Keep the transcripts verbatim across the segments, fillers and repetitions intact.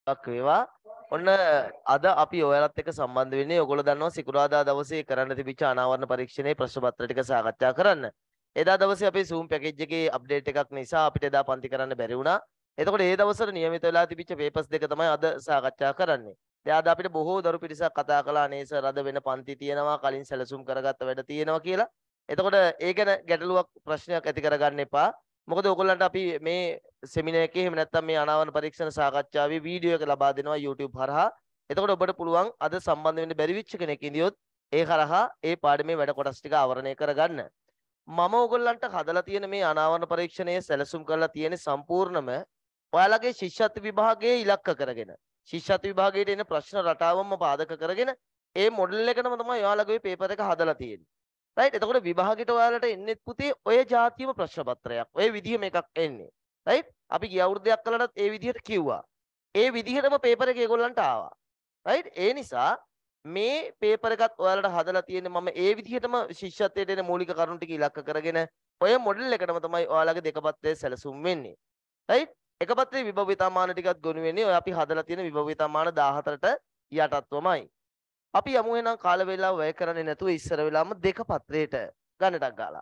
වේවා. ඔන්න අද අපි ඔයාලත් එක්ක සම්බන්ධ වෙන්නේ ඔයගොල්ලෝ දන්නවා සිකුරාදා දවසේ කරන්න තිබිච්ච අනාවරණ පරීක්ෂණයේ ප්‍රශ්න පත්‍ර ටික සාකච්ඡා කරන්න. එදා දවසේ අපේ Zoom පැකේජ් එකේ අප්ඩේට් එකක් නිසා අපිට එදා පන්ති කරන්න බැරි වුණා. එතකොට ඒ දවසට නියමිත වෙලා තිබිච්ච පේපර්ස් දෙක තමයි අද සාකච්ඡා කරන්නේ. දැන් අද අපිට බොහෝ දරු පිරිසක් කතා කළා නේ සර් අද වෙන පන්ති තියෙනවා කලින් සැලසුම් කරගත්ත වැඩ තියෙනවා කියලා. එතකොට ඒ ගැන ගැටලුවක් ප්‍රශ්නයක් ඇති කරගන්න එපා. මොකද ඔයගොල්ලන්ට අපි මේ සෙමිනාර් එකේ එහෙම නැත්නම් මේ අනාවරණ පරීක්ෂණ සාකච්ඡාවේ වීඩියෝ එක ලබා දෙනවා YouTube හරහා. එතකොට ඔබට පුළුවන් අද සම්බන්ධ වෙන්න බැරි වෙච්ච කෙනෙක් ඉඳියොත් ඒ හරහා ඒ පාඩමේ වැඩ කොටස් ටික ආවරණය කරගන්න. මම ඔයගොල්ලන්ට හදලා තියෙන මේ අනාවරණ පරීක්ෂණයේ සැලසුම් කරලා තියෙන සම්පූර්ණම ඔයාලගේ ශිෂ්‍යත්ව විභාගයේ ඉලක්ක කරගෙන ශිෂ්‍යත්ව විභාගයට එන ප්‍රශ්න රටාවම පාදක කරගෙන ඒ මොඩල් එකටම තමයි ඔයාලගේ පේපර් එක හදලා තියෙන්නේ. රයිට්. එතකොට විභාගයට ඔයාලට එන්නේ පුතේ ඔය જાතියම ප්‍රශ්න පත්‍රයක්. ඔය විදිහම එකක් එන්නේ. රයිට්. අපි ගිය අවුරුද්දයක් කළාට ඒ විදිහට කිව්වා. ඒ විදිහටම පේපර් එක ඒගොල්ලන්ට ආවා. රයිට්. ඒ නිසා මේ පේපර් එකත් ඔයාලට හදලා තියෙන්නේ මම ඒ විදිහටම ශිෂ්‍යත්වයට එන මූලික කරුණු ටික ඉලක්ක කරගෙන ඔය මොඩල් එකටම තමයි ඔයාලගේ දෙක පත්‍රයේ සැලසුම් වෙන්නේ. රයිට්. එක පත්‍රයේ විභව්‍යතා මාන ටිකත් ගොනු වෙන්නේ ඔය අපි හදලා තියෙන විභව්‍යතා මාන දාහතරට යටත්වමයි. අපි යමු එහෙනම් කාල වේලාව වැය කරන්නේ නැතුව ඉස්සර වෙලාම දෙක පත්‍රයට ගණනක් ගාලා.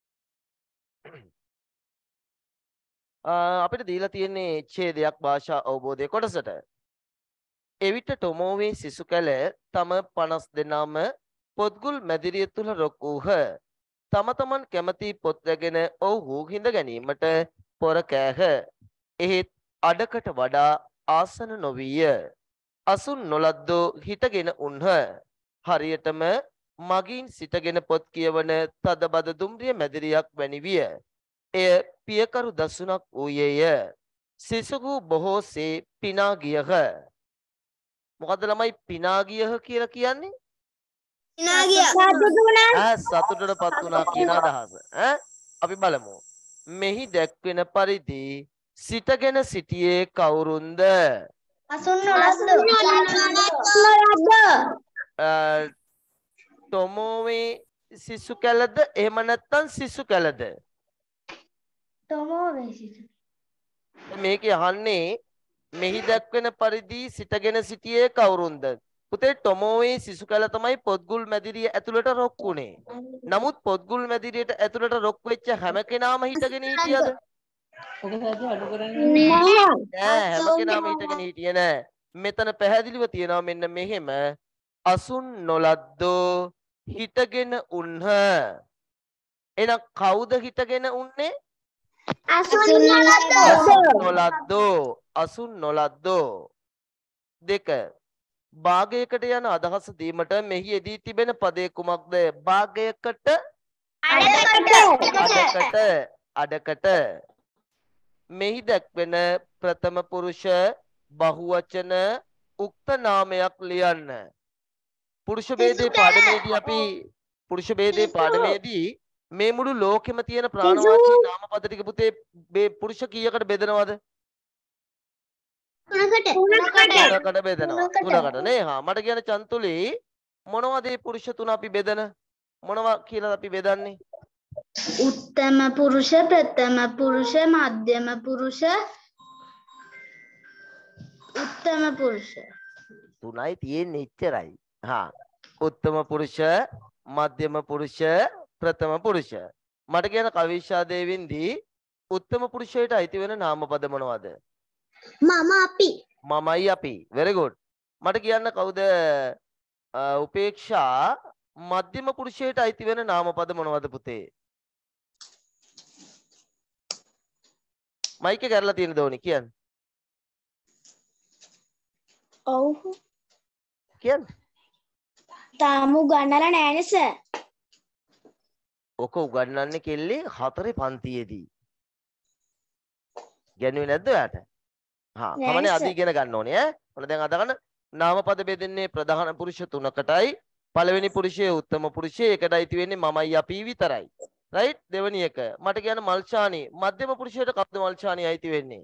අපිට දීලා තියෙන්නේ ඡේදයක් භාෂා අවබෝධය කොටසට. එවිට ටොමෝවේ සිසු කැල තම පනස් දෙනාම පොත්ගුල් මැදිරිය තුල රොක් වූහ. තම තමන් කැමති පොත් රැගෙන ඔව්හු හිඳ ගැනීමට පොර කෑහ. එහෙත් අඩකට වඩා ආසන නොවිය. අසුන් නොලද්දෝ හිටගෙන උන්හ. හරියටම මගින් සිටගෙන පොත් කියවන තදබද දුම්රිය මැදිරියක් වැනි විය. එය පියකරු දසුනක් වූයේය. සිසුහු බොහෝසේ පිනා ගියහ. මොකද්ද ළමයි පිනා ගියහ කියලා කියන්නේ? පිනා ගියා. ඈ සතුටටපත් වුණා කියන අදහස. ඈ අපි බලමු. මෙහි දැක්වෙන පරිදි සිටගෙන සිටියේ කවුරුන්ද? අසුන් නොලද්දෝ. ටොමෝවේ සිසු කැලද එහෙම නැත්නම් සිසු කැලද? ටොමෝවේ සිසු. මේක අහන්නේ මෙහි දැක්වෙන පරිදි සිටගෙන සිටියේ කවුරුන්ද? පුතේ ටොමෝවේ සිසු කැල තමයි පොත්ගුල් මැදිරිය ඇතුළට රොක් වුණේ. නමුත් පොත්ගුල් මැදිරියට ඇතුළට රොක් වෙච්ච හැම කෙනාම හිටගෙන හිටියද? නෑ හැම කෙනාම හිටගෙන හිටියේ නෑ. මෙතන පැහැදිලිව තියෙනවා මෙන්න මෙහෙම අසුන් නොලද්දෝ හිටගෙන උන්හ. එහෙනම් කවුද හිටගෙන උන්නේ? අසුන් නොලද්දෝ. අසුන් නොලද්දෝ. දෙක භාගයකට යන අදහස දීමට මෙහි යෙදී තිබෙන පදේ කුමක්ද? භාගයකට අඩකට අඩකට මෙහි දැක්වෙන ප්‍රථම පුරුෂ බහුවචන උක්ත නාමයක් ලියන්න. පුරුෂ ભેදේ පාඩමේදී අපි පුරුෂ ભેදේ පාඩමේදී මේ මුළු ලෝකෙම තියෙන ප්‍රාණවාචී නාම පද ටික පුතේ මේ පුරුෂ කීයකට බෙදනවද? තුනකට. තුනකට බෙදනවා. තුනකට නේ. හා මට කියන චන්තුලි මොනවද මේ පුරුෂ තුන අපි බෙදන? මොනවා කියලා අපි බෙදන්නේ? උත්තම පුරුෂ, ප්‍රථම පුරුෂ, මධ්‍යම පුරුෂ, උත්තම පුරුෂ. තුනයි තියෙන්නේ ඉච්චරයි. හා උත්තම පුරුෂ, මධ්‍යම පුරුෂ, ප්‍රථම පුරුෂ. මට කියන කවිෂා දේවින්දී උත්තම පුරුෂයට අයිති වෙන නාමපද මොනවද? මම අපි. මමයි අපි. very good. මට කියන්න කවුද උපේක්ෂා මධ්‍යම පුරුෂයට අයිති වෙන නාමපද මොනවද පුතේ? මයික් එක කරලා තියෙන දෝනි කියන්න. ඔව්. කියන්න. තාම උගන්නලා නෑනේ සර්. ඔක උගන්වන්නේ කෙල්ලේ හතරේ පන්තියේදී. ගන්නේ නැද්ද ඔයාට? හා කමනේ අද ඉගෙන ගන්න ඕනේ ඈ. ඔන්න දැන් අද ගන්න නාමපද බෙදෙන්නේ ප්‍රධාන පුරුෂ තුනකටයි. පළවෙනි පුරුෂයේ උත්තම පුරුෂයේ එකටයි අයිති වෙන්නේ මමයි අපි විතරයි. රයිට්? දෙවෙනි එක. මට කියන්න මල්ෂානි මධ්‍යම පුරුෂයට කවුද මල්ෂානි අයිති වෙන්නේ?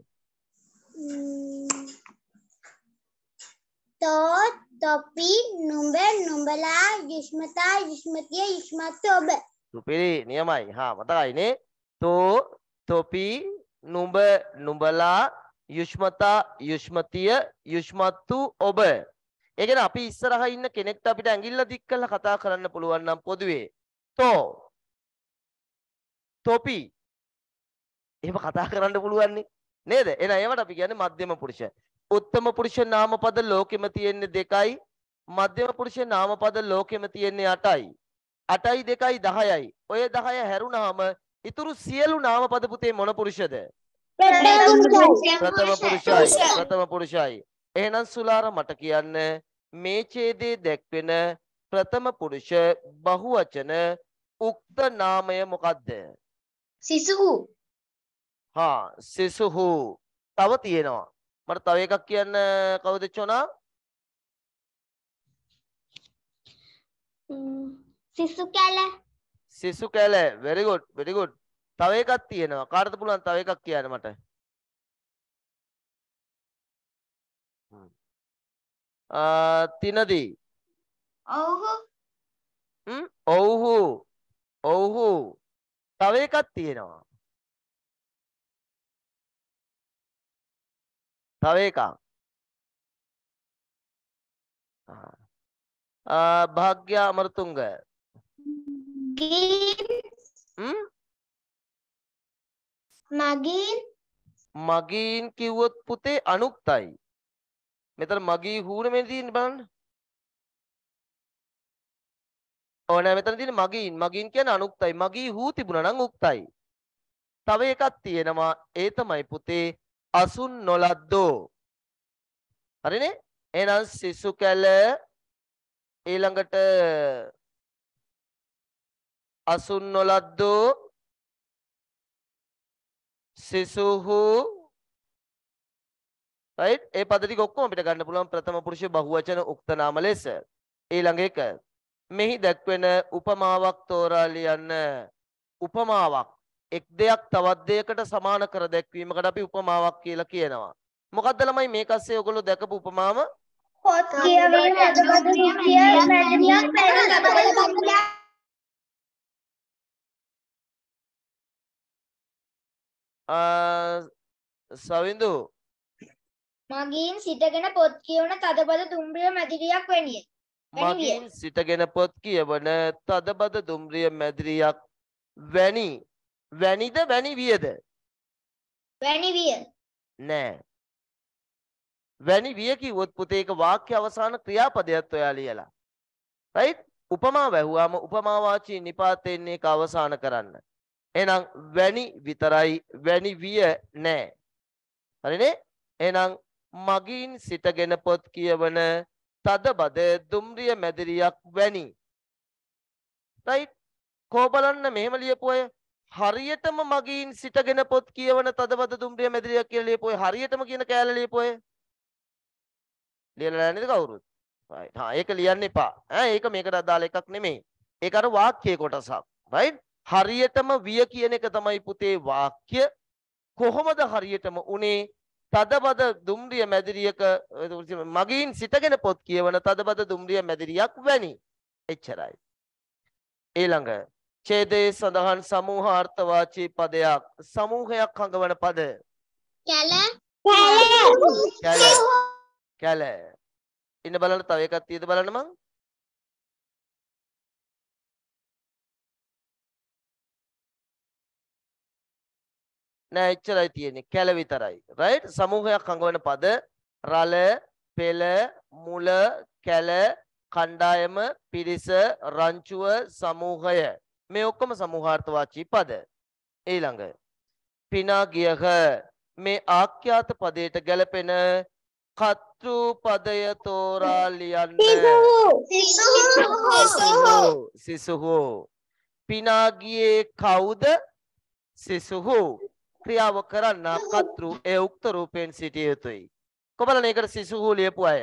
තෝ තොපි නුඹ නුඹලා යුෂ්මතා යුෂ්මතිය යුෂ්මත් ඔබ. සුපිරි නියමයි. හා මතකයිනේ. තෝ තොපි නුඹ නුඹලා යුෂ්මතා යුෂ්මතිය යුෂ්මත්තු ඔබ. ඒ කියන්නේ අපි ඉස්සරහා ඉන්න කෙනෙක්ට අපිට ඇඟිල්ල දික් කරලා කතා කරන්න පුළුවන් නම් පොදුවේ තෝ තොපි එහෙම කතා කරන්න පුළුවන් නේද? එහෙනම් ඒවට අපි කියන්නේ මධ්‍යම පුරුෂ. උත්තම පුරුෂ නාමපද ලෝකෙම තියෙන්නේ දෙකයි. මධ්‍යම පුරුෂ නාමපද ලෝකෙම තියෙන්නේ අටයි. අටයි දෙකයි දහයයි. ඔය දහය හැරුණාම ඉතුරු සියලු නාමපද පුතේ මොන පුරුෂද? ප්‍රථම පුරුෂයි. ප්‍රථම පුරුෂයි. එහෙනම් සුලාර මට කියන්න මේ ඡේදයේ දැක්වෙන ප්‍රථම පුරුෂ බහුවචන උක්ත නාමය මොකද්ද? සිසුහු. හා සිසුහු. තව තියෙනවා. මට තව එකක් කියන්න කවුද චොනා? සිසු කැල. සිසු කැල. very good very good. තව එකක් තියෙනවා. කාටද පුළුවන් තව එකක් කියන්න මට? අ තිනදී. ඔව්හු. හ්ම් ඔව්හු. ඔව්හු. තව එකක් තියෙනවා. තව එකක්. ආ භාග්‍ය අමරතුංග. ගින්. හ්ම් මගින්. මගීන් කිව්වොත් පුතේ අනුක්තයි. මෙතන මගී හූනේ මෙතන තියෙන්නේ බලන්න. ඕ නෑ මෙතන තියෙන්නේ මගීන්. මගීන් කියන්නේ අනුක්තයි. මගී හූ තිබුණා නම් උක්තයි. තව එකක් තියෙනවා. ඒ තමයි පුතේ අසුන් නොලද්දෝ. හරිනේ? එහෙනම් සිසු කැල ඊළඟට අසුන් නොලද්දෝ සිසුහු right ඒ පද ටික ඔක්කොම අපිට ගන්න පුළුවන් ප්‍රථම පුරුෂ බහුවචන උක්ත නාම ලෙස. ඊළඟ එක මෙහි දැක්වෙන උපමාවක් තෝරා ලියන්න. උපමාවක් එක් දෙයක් තවත් දෙයකට සමාන කර දැක්වීමකට අපි උපමාවක් කියලා කියනවා. මොකද්ද ළමයි මේක ඇස්සේ ඔයගොල්ලෝ දැකපු උපමාව? පොත් කියවීම අදබද දෘෂ්ටිය මැදිරියක් වෙන අදබද සවින්දු මගින් සිටගෙන පොත් කියවන තදබද දුම්රිය මැදිරියක් වැනිය. මගින් සිටගෙන පොත් කියවන තදබද දුම්රිය මැදිරියක් වැනි. වැනිද වැනි වියද? වැනි විය. නෑ. වැනි විය කිව්වොත් පුතේ ඒක වාක්‍ය අවසාන ක්‍රියාපදයක් ඔයා ලියලා. right? උපමා වැහුවාම උපමා වාචී නිපාතයෙන් ඒක අවසාන කරන්න. එහෙනම් වැනි විතරයි වැනි විය නෑ. හරිනේ? එහෙනම් මගින් සිටගෙන පොත් කියවන තදබද දුම්රිය මැදිරියක් වැනි. right? කෝ බලන්න මෙහෙම ලියපු අය හරියටම මගින් සිටගෙන පොත් කියවන තදබද දුම්රිය මැදිරියක් කියලා ලියපු අය හරියටම කියන කෑල්ල ලියපු අය ලියලා නැහැ නේද කවුරුත්? right. හා ඒක ලියන්න එපා. ඈ ඒක මේකට අදාළ එකක් නෙමෙයි. ඒක අර වාක්‍යයේ කොටසක්. right? හරියටම විය කියන එක තමයි පුතේ වාක්‍ය. කොහොමද හරියටම උනේ? තදබද දුම්රිය මැදිරියක මගින් සිටගෙන පොත් කියවන තදබද දුම්රිය මැදිරියක් වැනි. එච්චරයි. ඊළඟ ඡේදයේ සඳහන් සමූහාර්ථවාචී පදයක් සමූහයක් හඟවන පද. කැල. කැල. කැල. ඉන්න බලන්න තව එකක් තියෙද බලන්න මං. නෑ එච්චරයි තියෙන්නේ. කැල විතරයි. right? සමූහයක් හඟවන පද රළ, පෙළ, මුල, කැල, කණ්ඩායම, පිරිස, රංචුව, සමූහය. මේ ඔක්කොම සමූහාර්ථවාචී පද. ඊළඟ පිනා ගියහ මේ ආඛ්‍යාත පදයට ගැලපෙන කතෘ පදය තෝරා ලියන්න. සිසුහු. සිසුහු. පිනා ගියේ කවුද? සිසුහු. ක්‍රියාව කරන්න කතෘ ඒ උක්ත රූපයෙන් සිටිය යුතුයි. කොබලන ඒකට සිසුහු ලියපු අය.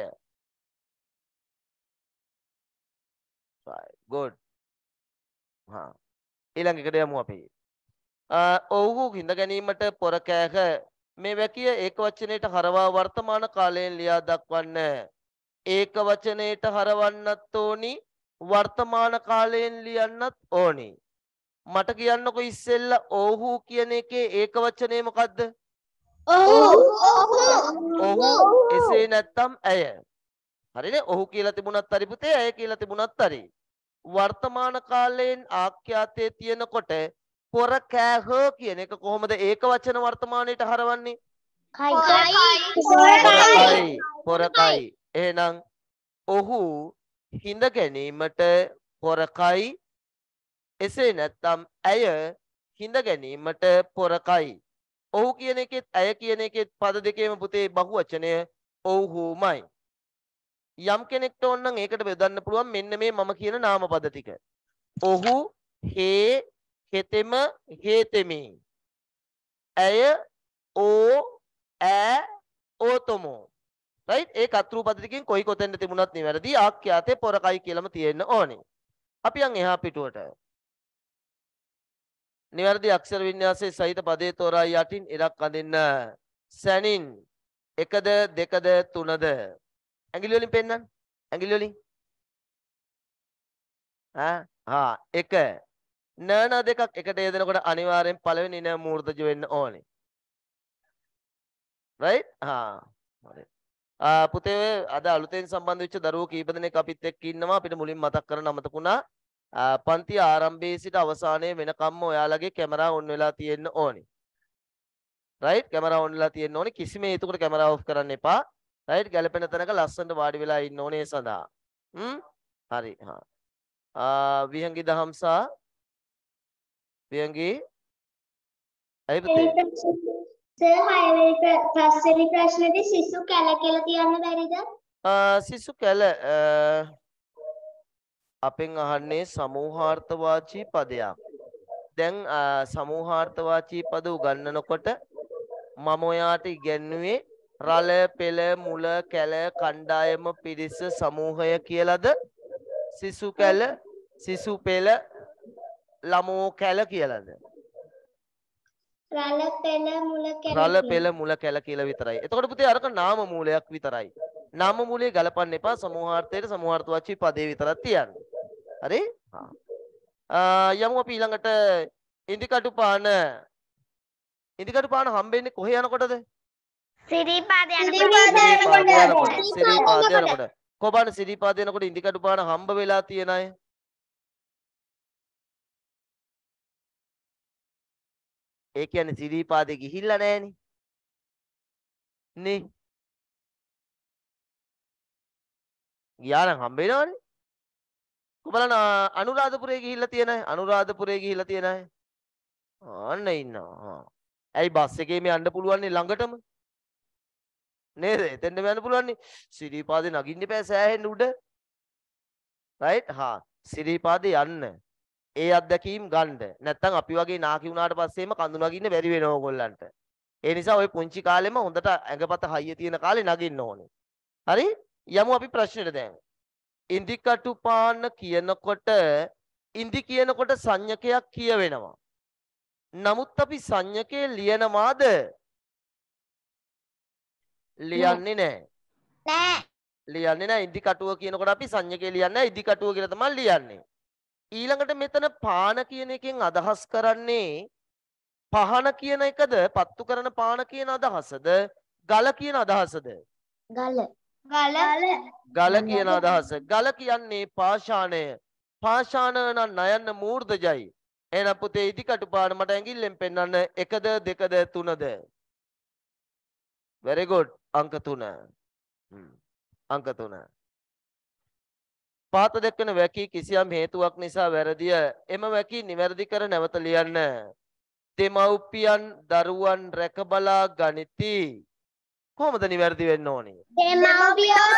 right good. හා ඊළඟ එකට යමු අපි. ඔව්හු හිඳ ගැනීමට පොර කෑහ මේ වැකිය ඒක වචනයට හරවා වර්තමාන කාලයෙන් ලියා දක්වන්න. ඒක වචනයට හරවන්නත් ඕනි වර්තමාන කාලයෙන් ලියන්නත් ඕනි. මට කියන්නකො ඉස්සෙල්ලා ඔව්හු කියන එකේ ඒක වචනේ මොකද්ද? ඔහු එසේ නැත්තම් ඇය. හරිනේ? ඔහු කියලා තිබුණත් හරි පුතේ, ඇය කියලා තිබුණත් හරි. වර්තමාන කාලයෙන් ආඛ්‍යාතයේ තියෙනකොට පොර කෑහ කියන එක කොහොමද ඒක වචන වර්තමානයට හරවන්නේ? පොරකයි. පොරකයි. එහෙනම් ඔහු හිඳ ගැනීමට පොරකයි. එසේ නැත්නම් ඇය හිඳ ගැනීමට පොරකයි. ඔහු කියන එකෙත් ඇය කියන එකෙත් පද දෙකේම පුතේ බහුවචනය ඔව්හුමයි. යම් කෙනෙක්ට ඕන නම් ඒකට බෙදන්න පුළුවන් මෙන්න මේ මම කියන නාම පද ටික. ඔහු හේ හෙතෙම හේතෙමි. ඇය ඕ ඈ ඕතමෝ. රයිට්? ඒ කතෘ පද ටිකෙන් කොයි කොතෙන්ද තිබුණත් නිවැරදි. ආඛ්‍යාතේ පොරකයි කියලාම තියෙන්න ඕනේ. අපි යන් එහා පිටුවට. නිවැරදි අක්ෂර වින්‍යාසයේ සහිත පදේ තෝරා යටින් ඉරක් අඳින්න. සැනින් එකද දෙකද තුනද? ඇඟිලි වලින් පෙන්නන්න. ඇඟිලි වලින්. ආ හා එක න න දෙකක් එකට යෙදෙනකොට අනිවාර්යෙන් පළවෙනි න මූර්ධජ වෙන්න ඕනේ. රයිට්? හා හරි. ආ පුතේ අද අලුතෙන් සම්බන්ධ වෙච්ච දරුවෝ කීප දෙනෙක් අපිත් එක්ක ඉන්නවා. අපිට මුලින් මතක් කරන්න අමතකුණා. පන්ති ආරම්භයේ සිට අවසානයේ වෙනකම්ම ඔයාලගේ කැමරා ඔන් වෙලා තියෙන්න ඕනේ. රයිට්? කැමරා ඔන් වෙලා තියෙන්න ඕනේ. කිසිම හේතුවකට කැමරා ඔෆ් කරන්න එපා. රයිට්? ගැලපෙන තැනක ලස්සනට වාඩි වෙලා ඉන්න ඕනේ ඒ සඳහා. හ්ම්? හරි. හා. ආ විහංගි දහම්සා විහංගි අය පුතේ සර් හයවෙනි පස්වෙනි ප්‍රශ්නේදී සිසු කැල කියලා කියන්න බැරිද? ආ සිසු කැල අපෙන් අහන්නේ සමූහාර්ථවාචී පදයක්. දැන් සමූහාර්ථවාචී පද උගන්වනකොට මම ඔයාට ඉගෙනුවේ රළ පෙළ මුල කැල කණ්ඩායම පිරිස සමූහය කියලාද සිසු කැල සිසු පෙළ ළමෝ කැල කියලාද? රළ පෙළ මුල කැල රළ පෙළ මුල කැල කියලා විතරයි. එතකොට පුතේ අරක නාම මූලයක් විතරයි. නාම මූලයේ ගලපන්න එපා. සමූහාර්ථයේ සමූහාර්ථවාචී පදේ විතරක් තියන්න. හරි? ආ යමු අපි ඊළඟට ඉන්දිකටු පාන. ඉන්දිකටු පාන හම්බෙන්නේ කොහේ යනකොටද? සිරිපාද යනකොට. සිරිපාද යනකොට. කොබන සිරිපාද යනකොට ඉන්දිකටු පාන හම්බ වෙලා තියෙන අය. ඒ කියන්නේ සිරිපාදේ ගිහිල්ලා නැහෙනේ. නේ? ගියා නම් හම්බ වෙනවනේ. බලන්න අනුරාධපුරේ ගිහිල්ලා තියෙන අය අනුරාධපුරේ ගිහිල්ලා තියෙන අය අන්න ඉන්නවා. ඇයි බස් එකේම යන්න පුළුවන් නේ ළඟටම නේද? එතෙන්ද යන්න පුළුවන් නේ. සිරිපාදේ නගින්න බෑ සෑහෙන්න උඩ. රයිට්? හා සිරිපාදේ යන්න. ඒ අත්දැකීම් ගන්න. නැත්තම් අපි වගේ නාකි වුණාට පස්සේම කඳු නගින්න බැරි වෙනවා ඕගොල්ලන්ට. ඒ නිසා ওই පුංචි කාලෙම හොඳට ඇඟපත හයිය තියෙන කාලේ නගින්න ඕනේ. හරි? යමු අපි ප්‍රශ්නෙට දැන්. ඉන්දිකටු පාන කියනකොට ඉන්දි කියනකොට සංඥකයක් කියවෙනවා. නමුත් අපි සංඥකේ ලියනවාද? ලියන්නේ නැහැ. නෑ. ලියන්නේ නැහැ. ඉන්දිකටුව කියනකොට අපි සංඥකේ ලියන්නේ නැහැ. ඉන්දිකටුව කියලා තමයි ලියන්නේ. ඊළඟට මෙතන පාන කියන එකෙන් අදහස් කරන්නේ පහන කියන එකද? පත්තු කරන පාන කියන අදහසද? ගල කියන අදහසද? ගල. ගල. ගල කියන අදහස. ගල කියන්නේ පාෂාණය. පාෂාණ නම් නයන්න මූර්ධජයි. එහෙනම් පුතේ ඉදිකටු පාන මට ඇඟිල්ලෙන් පෙන්වන්න එකද දෙකද තුනද? very good. අංක තුන. හ්ම්. අංක තුන. පාත දෙකන වැකී කිසියම් හේතුවක් නිසා වැරදිය. එම වැකී නිවැරදි කර නැවත ලියන්න. දෙමව්පියන් දරුවන් රැක බලා ගනිති. කොහොමද නිවැරදි වෙන්න ඕනේ? දෙමව්පියෝ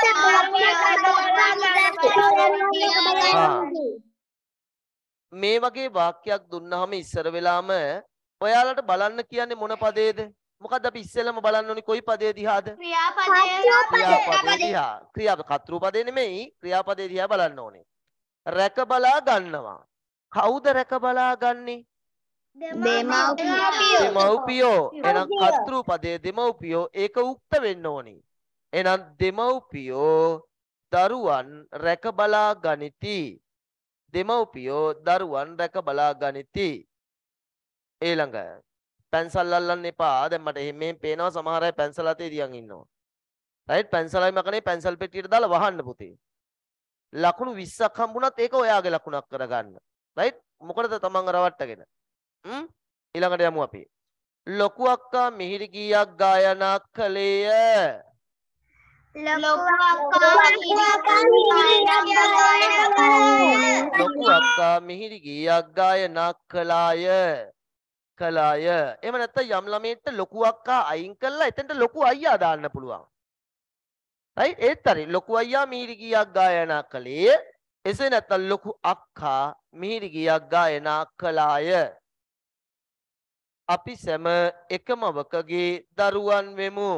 මේ වගේ වාක්‍යයක් දුන්නාම ඉස්සර වෙලාම ඔයාලට බලන්න කියන්නේ මොන පදේද? මොකද්ද අපි ඉස්සෙල්ලම බලන්න ඕනේ කොයි පදේ දිහාද? ක්‍රියාපදයේ ක්‍රියාපදේ දිහා. ක්‍රියාපද කතෘ පදේ නෙමෙයි ක්‍රියාපදේ දිහා බලන්න ඕනේ. රැක බලා ගන්නවා. කවුද රැක බලා ගන්නේ? දෙමව්පියෝ. දෙමව්පියෝ. එහෙනම් කතෘ පදයේ දෙමව්පියෝ ඒක උක්ත වෙන්න ඕනේ. එහෙනම් දෙමව්පියෝ දරුවන් රැක බලා ගනිති. දෙමව්පියෝ දරුවන් රැක බලා ගනිති. ඊළඟ පැන්සල් අල්ලන්න එපා. දැන් මට මේ පේනවා සමහර අය පැන්සල් අතේ තියන් ඉන්නවා. රයිට් පැන්සලයි මකනේ පැන්සල් පෙට්ටියට දාලා වහන්න පුතේ. ලකුණු විස්සක් හම්බුණත් ඒක ඔයාගේ ලකුණක් කරගන්න. රයිට් මොකටද තමන් රවට්ටගෙන. හ්ම් ඊළඟට යමු අපි. ලොකු අක්කා මිහිරි ගීයක් ගායනා කළේය. ලොකු අක්කා ලොකු අක්කා මිහිරි ගීයක් ගායනා කළාය. කළාය. එහෙම නැත්නම් යම් ළමයෙක්ට ලොකු අක්කා අයින් කළා එතනට ලොකු අයියා දාන්න පුළුවන්. රයිට් ඒත් හරි ලොකු අයියා මිහිරි ගීයක් ගායනා කළේ. එසේ නැත්නම් ලොකු අක්කා මිහිරි ගීයක් ගායනා කළාය. අපි සැම එකම වකගේ දරුවන් වෙමු.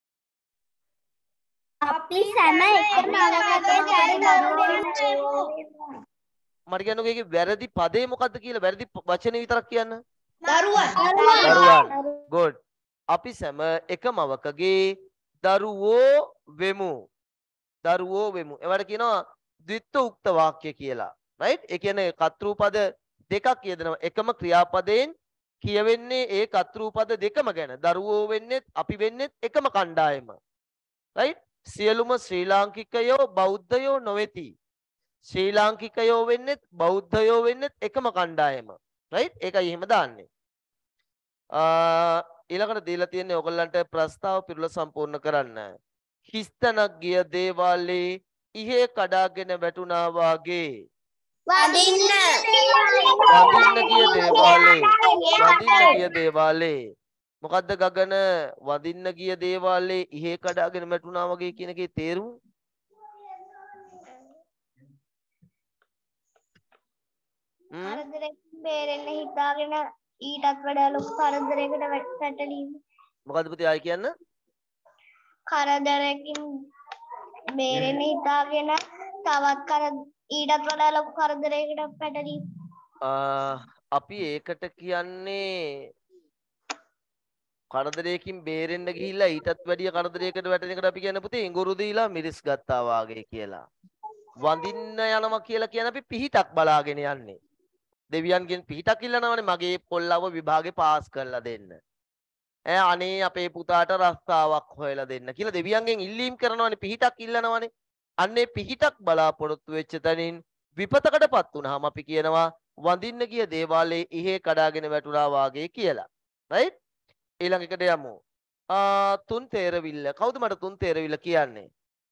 අපි සැම එකම වකගේ දරුවන් වෙමු. මට කියන්නකෝ ඒකේ වැරදි පදේ මොකද්ද කියලා වැරදි වචනේ විතරක් කියන්න. දරුවන්. දරුවන්. good. අපි සැම එකම වකගේ දරුවෝ වෙමු. දරුවෝ වෙමු. ඒවට කියනවා ද්විත්ව උක්ත වාක්‍ය කියලා. right? ඒ කියන්නේ කතෘ පද දෙකක් යෙදෙනවා. එකම ක්‍රියාපදයෙන් කියවෙන්නේ ඒ කතෘ පද දෙකම ගැන. දරුවෝ වෙන්නේ අපි වෙන්නේ එකම කණ්ඩායම. right? සියලුම ශ්‍රී ලාංකිකයෝ බෞද්ධයෝ නොවේති. ශ්‍රී ලාංකිකයෝ වෙන්නේ බෞද්ධයෝ වෙන්නේ එකම කණ්ඩායම. right? ඒකයි එහෙම දාන්නේ. අ ඊළඟට දීලා තියෙන්නේ ඔයගොල්ලන්ට ප්‍රස්තාව පිරුල සම්පූර්ණ කරන්න. හිස්තනක් ගිය දේවාලේ ඉහේ කඩාගෙන වැටුණා වාගේ. වදින්න. වදින්න ගිය දේවාලේ. වදින්න ගිය දේවාලේ. මොකද්ද ගගන වදින්න ගිය දේවාලේ ඉහේ කඩාගෙන වැටුණා වගේ කියන එකේ තේරුම? කරදරයෙන් බේරෙන්න හිතාගෙන ඊටත් වඩා ලොකු කරදරයකට වැටලීම. මොකද්ද පුතේ ආයි කියන්න? කරදරයකින් බේරෙන්න හිතාගෙන තවත් කර ඊටත් වඩා ලොකු කරදරයකට පැටලීම. අපි ඒකට කියන්නේ කරදරයකින් බේරෙන්න ගිහිල්ලා ඊටත් වැඩිය කරදරයකට වැටෙන එකට අපි කියන්නේ පුතේ ඉඟුරු දීලා මිරිස් ගත්තා වාගේ කියලා. වඳින්න යනවා කියලා කියන අපි පිහිටක් බලාගෙන යන්නේ. දෙවියන්ගෙන් පිහිටක් ඉල්ලනවානේ මගේ පොල්ලව විභාගේ පාස් කරලා දෙන්න. ඈ අනේ අපේ පුතාට රස්තාවක් හොයලා දෙන්න කියලා දෙවියන්ගෙන් ඉල්ලීම් කරනවානේ පිහිටක් ඉල්ලනවානේ. අන්නේ පිහිටක් බලාපොරොත්තු වෙච්ච තැනින් විපතකටපත් වුනහම අපි කියනවා වඳින්න ගිය දේවාලේ ඉහේ කඩාගෙන වැටුණා වාගේ කියලා. right? ඊළඟ එකට යමු. ආ තුන් තේරවිල්ල. කවුද මට තුන් තේරවිල්ල කියන්නේ?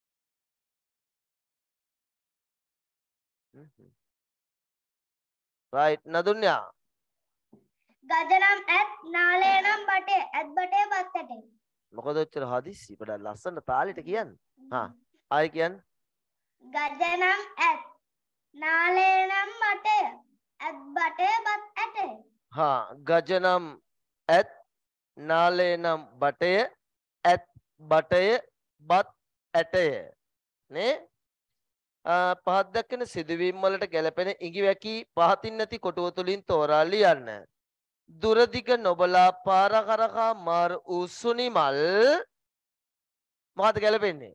right නදුන්යා. ගජනම් ඇත් නාලේනම් බටේ ඇත් බටේ බත් ඇටේ. මොකද ඔච්චර හදිස්සි බඩ ලස්සන තාලෙට කියන්නේ. හා ආයි කියන්නේ. ගජනම් ඇත් නාලේනම් බටේ ඇත් බටේ බත් ඇටේ. හා ගජනම් ඇත් නාලේනම් බටය ඇත් බටය බත් ඇටය නේ පහත් දක්වන සිදුවීම් වලට ගැලපෙන ඉඟි වැකි පහතින් නැති කොටුව තුලින් තෝරා ලියන්න. දුරදිග නොබලා පාර කරකා මාර වූ සුනිමල් මොකද ගැලපෙන්නේ?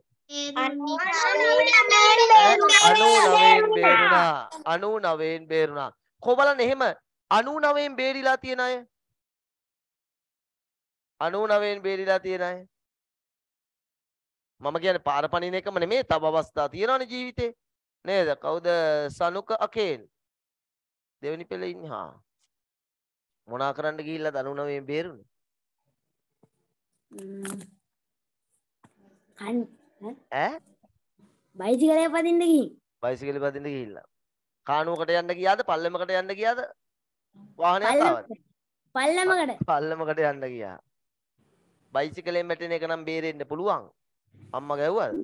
අනූනවයෙන් බේරුණා. අනූනවයෙන් බේරුණා. කොබලන් එහෙම අනූනවයෙන් බේරිලා තියෙන අය අනූනවයෙන් බේරිලා තියෙන අය මම කියන්නේ පාර පනින එකම නෙමෙයි තව අවස්ථා තියෙනවනේ ජීවිතේ නේද? කවුද? සනුක අකේන් දෙවෙනි පෙළේ ඉන්නේ. හා මොනා කරන්න ගිහිල්ලාද අනූනවයෙන් බේරුනේ? ඈ බයිසිකලේ පදින්න ගිහින්. බයිසිකලේ පදින්න ගිහිල්ලා. කානුවකට යන්න ගියාද? පල්ලමකට යන්න ගියාද? වාහනයක් ආවද? පල්ලමකට. පල්ලමකට යන්න ගියා. බයිසිකලෙන් මැටෙන එක නම් බේරෙන්න පුළුවන්. අම්මා ගැව්වද?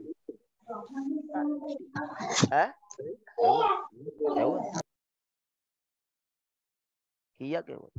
ඈ? ගැව්වද? කීයක් ගැව්වද?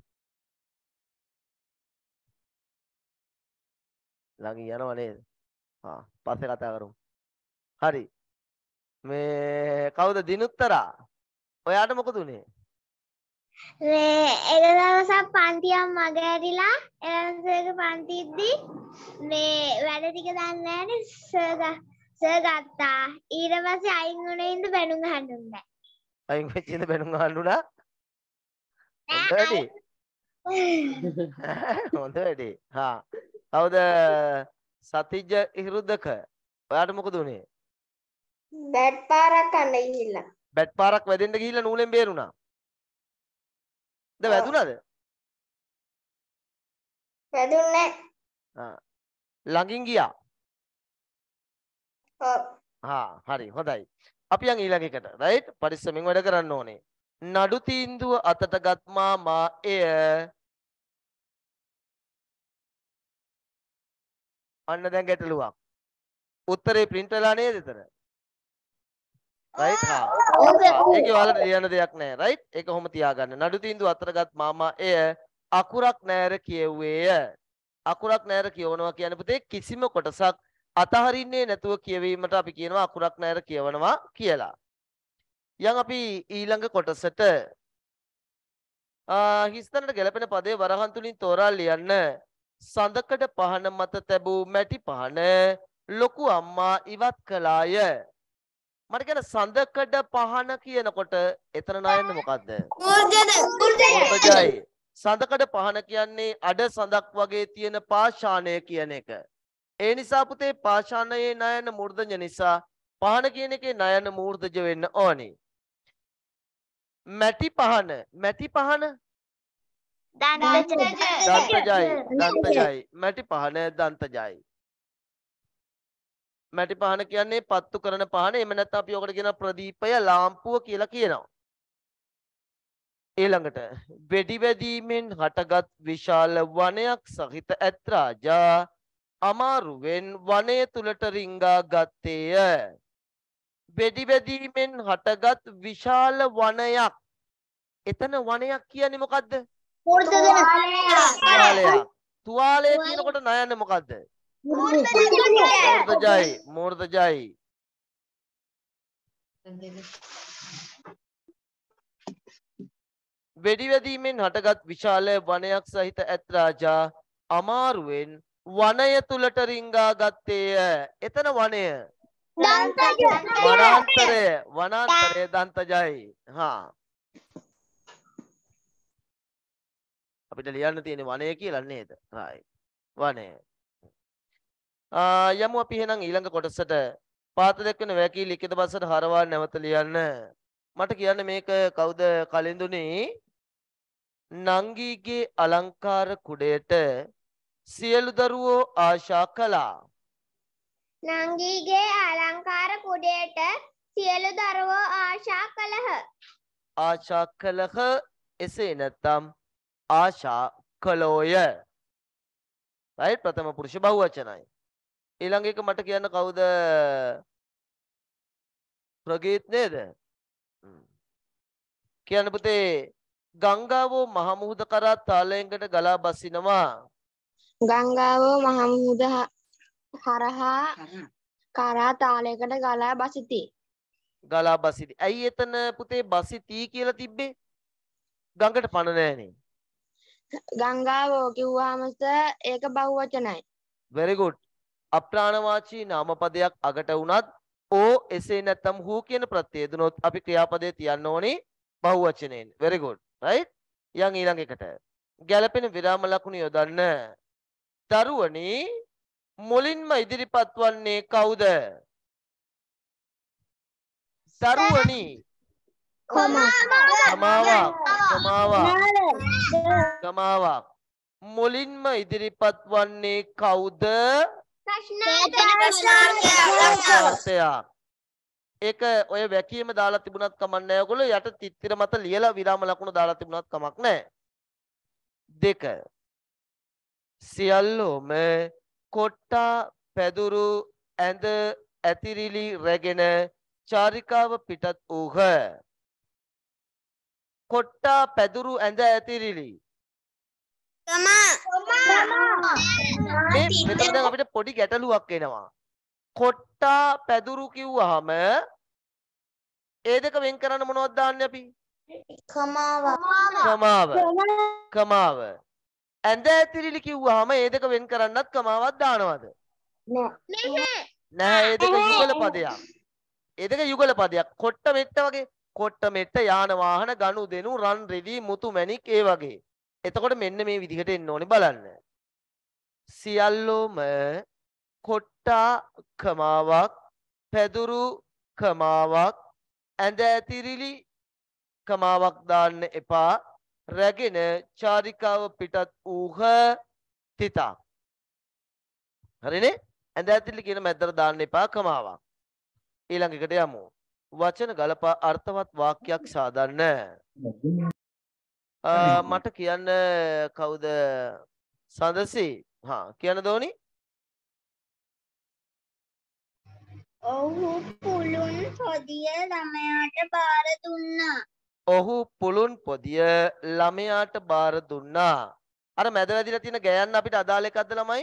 ළඟ යනවා නේද? හා පස්සේ කතා කරමු. හරි. මේ කවුද දිනුත්තරා? ඔයාට මොකද උනේ? මේ එක දවසක් පන්තියක් මග ඇරිලා එළන්සර්ගේ පන්තිද්දි මේ වැඩ ටික දන්නේ නැහැනේ සර් සර් ගත්තා. ඊට පස්සේ අයින් වුණේ ඉඳ බැනුම් ගහන්න උන්නේ. අයින් වෙච්ච ඉඳ බැනුම් ගහන්න උනා? වැඩි. හොඳ වැඩේ. හා. කවුද සතිජ ඉරුද්දක? ඔයාට මොකද උනේ? බැට් පාරක් කන්න ගිහිල්ලා. බැට් පාරක් වැදෙන්න ගිහිල්ලා නූලෙන් බේරුණා. ද වැදුනද? වැදුන්නේ ආ. ළඟින් ගියා. ඔව්. හා හරි හොඳයි. අපි යන් ඊළඟ එකට. රයිට්? පරිස්සමෙන් වැඩ කරන්න ඕනේ. නඩු තීන්දුව අතටගත් මාමා එය අන්න දැන් ගැටලුවක්. උත්තරේ print වෙලා නේද එතන? රයිට් හා. ඒකේ ඔයාලට ලියන්න දෙයක් නැහැ. රයිට්? ඒක කොහොම තියාගන්න. නඩු තීන්දුව අතටගත් මාමා එය අකුරක් නැර කියුවේය. අකුරක් නැර කියවනවා කියන්නේ පුතේ කිසිම කොටසක් අතහරින්නේ නැතුව කියවීමට අපි කියනවා අකුරක් නැර කියවනවා කියලා. යන් අපි ඊළඟ කොටසට හිස්තැනට ගැලපෙන පදේ වරහන් තුලින් තෝරා ලියන්න. සඳකඩ පහන මත තැබූ මැටි පහන ලොකු අම්මා ඉවත් කළාය. මට කියන සඳකඩ පහන කියනකොට එතන ණයන්නේ මොකද්ද? ඌර්ජයි. සඳකඩ පහන කියන්නේ අඩ සඳක් වගේ තියෙන පාෂාණය කියන එක. ඒ නිසා පුතේ පාෂාණයේ නයන මූර්ධජ නිසා පහන කියන එකේ නයන මූර්ධජ වෙන්න ඕනේ. මැටි පහන මැටි පහන දන්තජයි දන්තජයි මැටි පහන දන්තජයි. මැටි පහන කියන්නේ පත්තු කරන පහන. එහෙම නැත්නම් අපි ඔකට කියන ප්‍රදීපය ලාම්පුව කියලා කියනවා. ඊළඟට වෙඩි වැදීමෙන් හටගත් විශාල වනයක් සහිත ඇත් රාජා අමාරුවෙන් වනය තුලට රිංගා ගත්තේය. වෙඩි වැදීමෙන් හටගත් විශාල වනයක්. එතන වනයක් කියන්නේ මොකද්ද? තුවාලයක්. තුවාලය කියනකොට ණයන්නේ මොකද්ද? මූර්ධජයි. මූර්ධජයි. වෙඩි වැදීමෙන් හටගත් විශාල වනයක් සහිත ඇත් රාජා අමාරුවෙන් වනය තුලට රිංගා ගත්තේය. එතන වනය වනාන්තරය. වනාන්තරය දන්තජයි. හා අපිට ලියන්න තියෙන වනය කියලා නේද? right. වනය. ආ යමු අපි එහෙනම් ඊළඟ කොටසට. පාත දක්වන වැකී ලිඛිත බසට හරවා නැවත ලියන්න. මට කියන්න මේක කවුද කලින්දුනේ නංගීගේ අලංකාර කුඩයට සියලු දරුවෝ ආශා කළා. නංගීගේ අලංකාර කුඩයට සියලු දරුවෝ ආශා කළහ. ආශා කළහ එසේ නැත්නම් ආශා කළෝය. right ප්‍රථම පුරුෂ බහුවචනයි. ඊළඟ එක මට කියන්න කවුද? ප්‍රගීත් නේද? කියන්න පුතේ ගංගාවෝ මහ මුහුද කරා තාලයකට ගලා බසිනවා. ගංගාවෝ මහ මුහුද හරහා කරා තාලයකට ගලා බසිති. ගලා බසිති. ඇයි එතන පුතේ බසිති කියලා තිබ්බේ? ගඟට පණ නැහනේ. ගංගාවෝ කිව්වහම ඒක බහුවචනයි. very good. අප්‍රාණවාචී නාමපදයක් අගට වුණත් ඕ එසේ නැත්නම් හූ කියන ප්‍රත්‍යය දුනොත් අපි ක්‍රියාපදේ තියන්න ඕනේ බහුවචනයෙන්. very good. right? යන් ඊළඟ එකට. ගැළපෙන විරාම ලකුණු යොදන්න. දරුවනි මුලින්ම ඉදිරිපත් වන්නේ කවුද? දරුවනි සමාවක් සමාවක් සමාවක් මුලින්ම ඉදිරිපත් වන්නේ කවුද? ප්‍රශ්නාර්ථයක්. ඒක ඔය වැකීම දාලා තිබුණත් කමක් නැහැ. ඔයගොල්ලෝ යට තිත්තිර මත ලියලා විරාම ලකුණු දාලා තිබුණත් කමක් නැහැ. දෙක සියල්ලෝම කොට්ටා පැදුරු ඇඳ ඇතිරිලි රැගෙන චාරිකාව පිටත් වූහ. කොට්ටා පැදුරු ඇඳ ඇතිරිලි මේ මෙතන දැන් අපිට පොඩි ගැටලුවක් එනවා. කොට්ටා පැදුරු කිව්වහම ඒ දෙක වෙන් කරන්න මොනවද දාන්නේ අපි? කමාව. කමාව. කමාව. ඇඳ ඇතිරිලි කිව්වහම ඒ දෙක වෙන් කරන්නත් කමාවක් දානවද? නෑ. නෑ ඒ දෙක යුගල පදයක්. ඒ දෙක යුගල පදයක්. කොට්ට මෙට්ට වගේ. කොට්ට මෙට්ට යාන වාහන ගනු දෙනු රන් රෙදි මුතු මැණික් ඒ වගේ. එතකොට මෙන්න මේ විදිහට එන්න ඕනේ බලන්න. සියල්ලෝම කොට්ටා කමාවක් පැදුරු කමාවක් ඇඳ ඇතිරිලි කමාවක් දාන්න එපා. රැගෙන චාරිකාව පිටත් ඌහ තිතා. හරිනේ? ඇඳ ඇතිරිලි කියන මැදට දාන්න එපා කමාවක්. ඊළඟ එකට යමු. වචන ගලපා අර්ථවත් වාක්‍යයක් සාදන්න. මට කියන්න කවුද සඳසි? හා කියන්න දෝනි? ඔහු පුළුන් පොදිය ළමයාට බාර දුන්නා. ඔහු පුළුන් පොදිය ළමයාට බාර දුන්නා. අර මැද වැදිලා තියෙන ගෑයන් අපිට අදාළ එකක්ද ළමයි?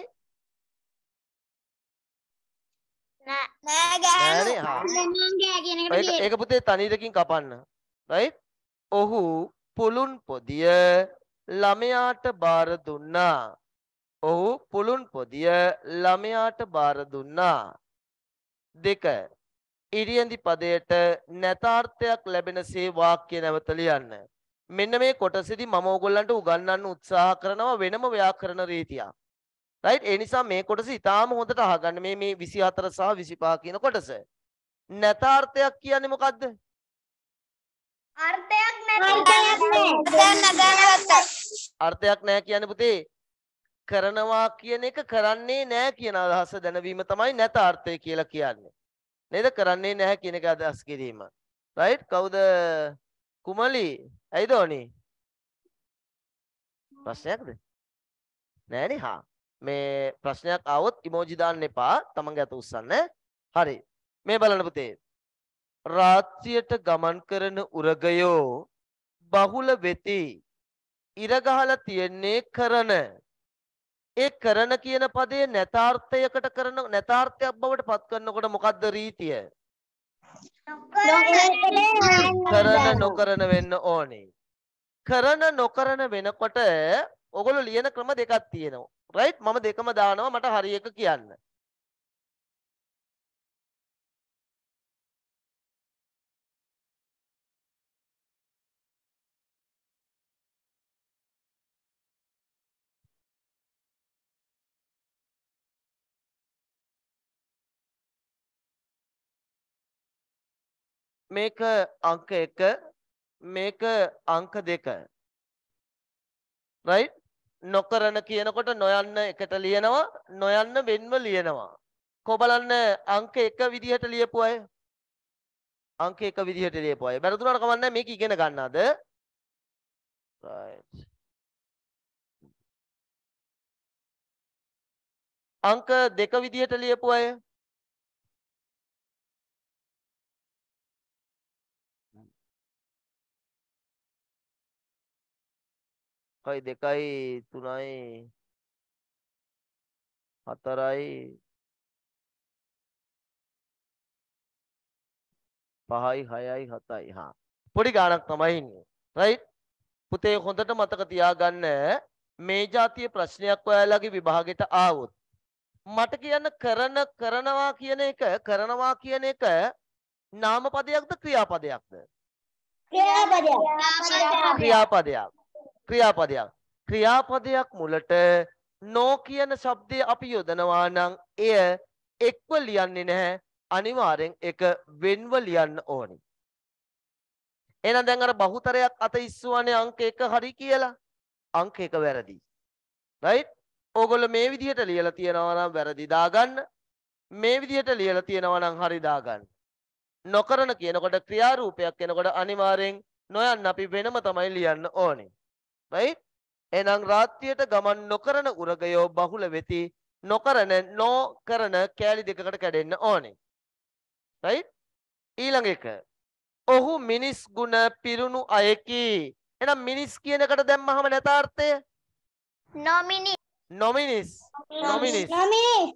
නෑ නෑ ගෑනු. නෑනේ. හා. ළමයන් ගෑ කියන එකට ඒක තියෙන්නේ. ඒක පුතේ තනියකින් කපන්න. right? ඔහු පුළුන් පොදිය ළමයාට බාර දුන්නා. ඔහු පුළුන් පොදිය ළමයාට බාර දුන්නා. දෙක ඉරියන්දි පදයට නැතාර්ථයක් ලැබෙනසේ වාක්‍ය නැවත ලියන්න. මෙන්න මේ කොටසේදී මම ඕගොල්ලන්ට උගන්වන්න උත්සාහ කරනවා වෙනම ව්‍යාකරණ රීතියක්. right? ඒ නිසා මේ කොටස ඉතාම හොඳට අහගන්න. මේ මේ විසිහතර සහ විසිපහ කියන කොටස. නැතාර්ථයක් කියන්නේ මොකද්ද? අර්ථයක් නැහැ. අර්ථයක් නැහැ කියන්නේ පුතේ කරනවා කියන එක කරන්නේ නැහැ කියන අදහස දැනවීම තමයි නැතාර්ථය කියලා කියන්නේ. නේද? කරන්නේ නැහැ කියන එක අදහස් කිරීම. right? කවුද? කුමලි. ඇයිද ඕනි? ප්‍රශ්නයක්ද? නෑනේ. හා. මේ ප්‍රශ්නයක් ආවොත් ඉමෝජි දාන්න එපා. තමන්ගේ අත උස්සන්න. හරි. මේ බලන්න පුතේ. රාත්‍රියට ගමන් කරන උරගයෝ බහුල වෙති. ඉර ගහලා තියන්නේ කරන. ඒ කරන කියන පදේ නැතාර්ථයකට කරන නැතාර්ථයක් බවට පත් කරනකොට මොකද්ද රීතිය? කරන නොකරන වෙන්න ඕනේ. කරන නොකරන වෙනකොට ඔගොල්ලෝ ලියන ක්‍රම දෙකක් තියෙනවා. right? මම දෙකම දානවා මට හරි එක කියන්න. මේක අංක එක මේක අංක දෙක. right? නොකරන කියනකොට නොයන්න එකට ලියනවා නොයන්න වෙන්ව ලියනවා. කො බලන්න අංක එක විදිහට ලියපු අය අංක එක විදිහට ලියපු අය වැරදුනට කමක් නැහැ මේක ඉගෙන ගන්නද? right. අංක දෙක විදිහට ලියපු අය කොයි දෙකයි තුනයි හතරයි පහයි හයයි හතයි. හා පොඩි ගාණක් තමයි ඉන්නේ. right? පුතේ හොඳට මතක තියාගන්න මේ જાතිය ප්‍රශ්නයක් ඔයාලගේ විභාගෙට ආවොත් මට කියන්න කරන කරනවා කියන එක කරනවා කියන එක නාමපදයක්ද ක්‍රියාපදයක්ද? ක්‍රියාපදයක්. ක්‍රියාපදයක්. ක්‍රියාපදයක්. ක්‍රියාපදයක් මුලට නෝ කියන શબ્දය අපි යොදනවා නම් එය එක්ව ලියන්නේ නැහැ. අනිවාර්යෙන් එක වෙන්ව ලියන්න ඕනේ. එහෙනම් දැන් අර බහුතරයක් අත ඉස්සුවානේ අංක එක හරි කියලා. අංක එක වැරදි. right? ඕගොල්ලෝ මේ විදිහට ලියලා තියනවා නම් වැරදි දාගන්න. මේ විදිහට ලියලා තියනවා නම් හරි දාගන්න. නොකරන කියනකොට ක්‍රියාරූපයක් එනකොට අනිවාර්යෙන් නොයන්න අපි වෙනම තමයි ලියන්න ඕනේ. right? එහෙනම් රාත්‍රියට ගමන් නොකරන උරගයෝ බහුල වෙති. නොකරන නොකරන කෑලි දෙකකට කැඩෙන්න ඕනේ. right? ඊළඟ එක. ඔහු මිනිස් ගුණ පිරුණු අයකි. එහෙනම් මිනිස් කියන එකට දැම්මහම නැතාර්ථය නොමිනි. නොමිනිස්. නොමිනිස්. නොමිනි.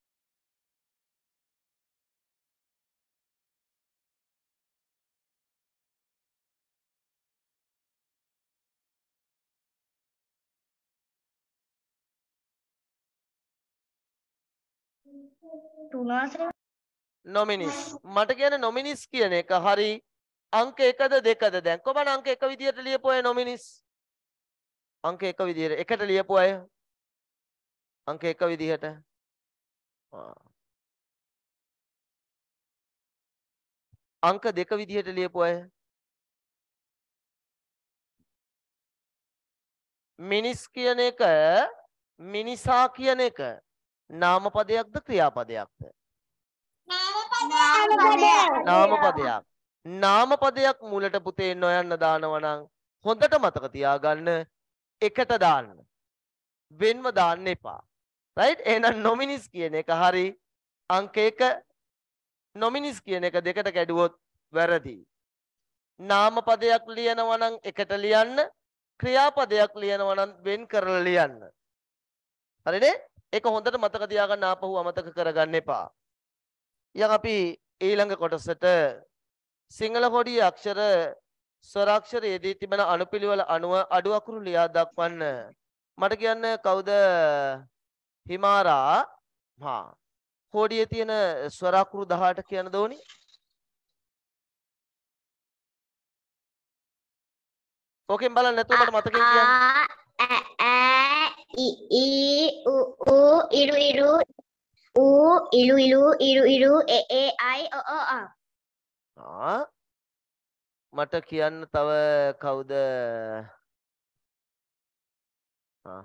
නොමිනිස්. මට කියන්නේ නොමිනිස් කියන එක හරි අංක එකද දෙකද දැන් කොබන අංක එක විදියට ලියපු අය නොමිනිස් අංක එක විදිහට එකට ලියපු අය අංක එක විදිහට අංක දෙක විදිහට ලියපු අය මිනිස් කියන එක මිනිසා කියන එක නාමපදයක්ද ක්‍රියාපදයක්ද? නාමපදයක්. නාමපදයක් මුලට පුතේ නොයන්න දානවා නම් හොඳට මතක තියාගන්න එකට දාන්න. වෙන්ව දාන්න එපා. රයිට්? එහෙනම් නොමිනිස් කියන එක හරි. අංක එක නොමිනිස් කියන එක දෙකට කැඩුවොත් වැරදි. නාමපදයක් ලියනවා නම් එකට ලියන්න. ක්‍රියාපදයක් ලියනවා නම් වෙන් කරලා ලියන්න. හරිනේ? ඒක හොඳට මතක තියාගන්න ආපහු අමතක කරගන්න එපා. යන් අපි ඊළඟ කොටසට සිංහල හොඩිය අක්ෂර ස්වරාක්ෂර යෙදී තිබෙන අනුපිළිවෙල අනුව අඩු අකුරු ලියා දක්වන්න. මට කියන්න කවුද හිමාරා හා හොඩියේ තියෙන ස්වරාක්ෂර දහඅට කියන්න දෝනි? ඕකෙන් බලන්න නැතුව මට මතකෙන් කියන්න. a a i i u u iru iru u ilu ilu iru iru e e i o o a. ආ මට කියන්න තව කවුද? ආ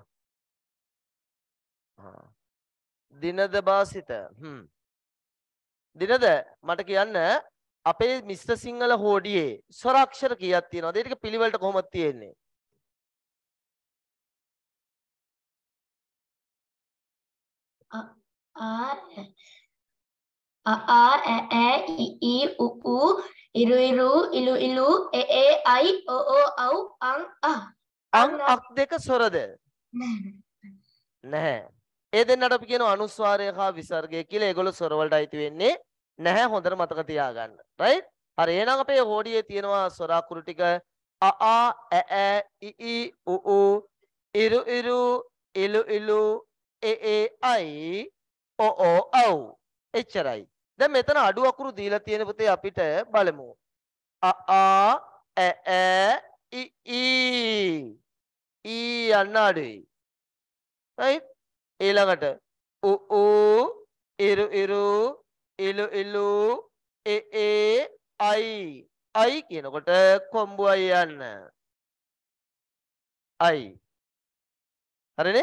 ආ දිනද බාසිත හ්ම් දිනද මට කියන්න අපේ මිස්ටර් සිංහල හෝඩියේ ස්වරාක්ෂර කීයක් තියෙනවද? ඒ ටික පිළිවෙලට කොහොමද තියෙන්නේ? a a a a a i i u u iru iru ilu ilu e e i o o au ang a අං අක් දෙක ස්වරද? නැහැ. ඒ දෙන්නට අපි කියනවා අනුස්වාරය හා විසර්ගය කියලා. ඒගොල්ලෝ ස්වර වලට අයිති වෙන්නේ නැහැ. හොඳට මතක තියාගන්න. රයිට්? හරි. එහෙනම් අපේ හෝඩියේ තියෙනවා ස්වරාකුරු ටික අ ආ ඈ ඈ යි ඊ උ ඌ ඉරු ඉරු ඉලු ඉලු ඒ ඒ අයි ඕ ඕ ඖ. එච්චරයි. දැන් මෙතන අඩු අකුරු දීලා තියෙන පුතේ අපිට බලමු. අ ආ ඈ ඈ යි ඊ ඊ යන්න අඩුයි. right? ඊළඟට උ ඌ ඉරු ඉරු ඉලු ඉලු ඒ ඒ අයි අයි කියනකොට කොම්බු අයි යන්න. අයි. හරිනේ?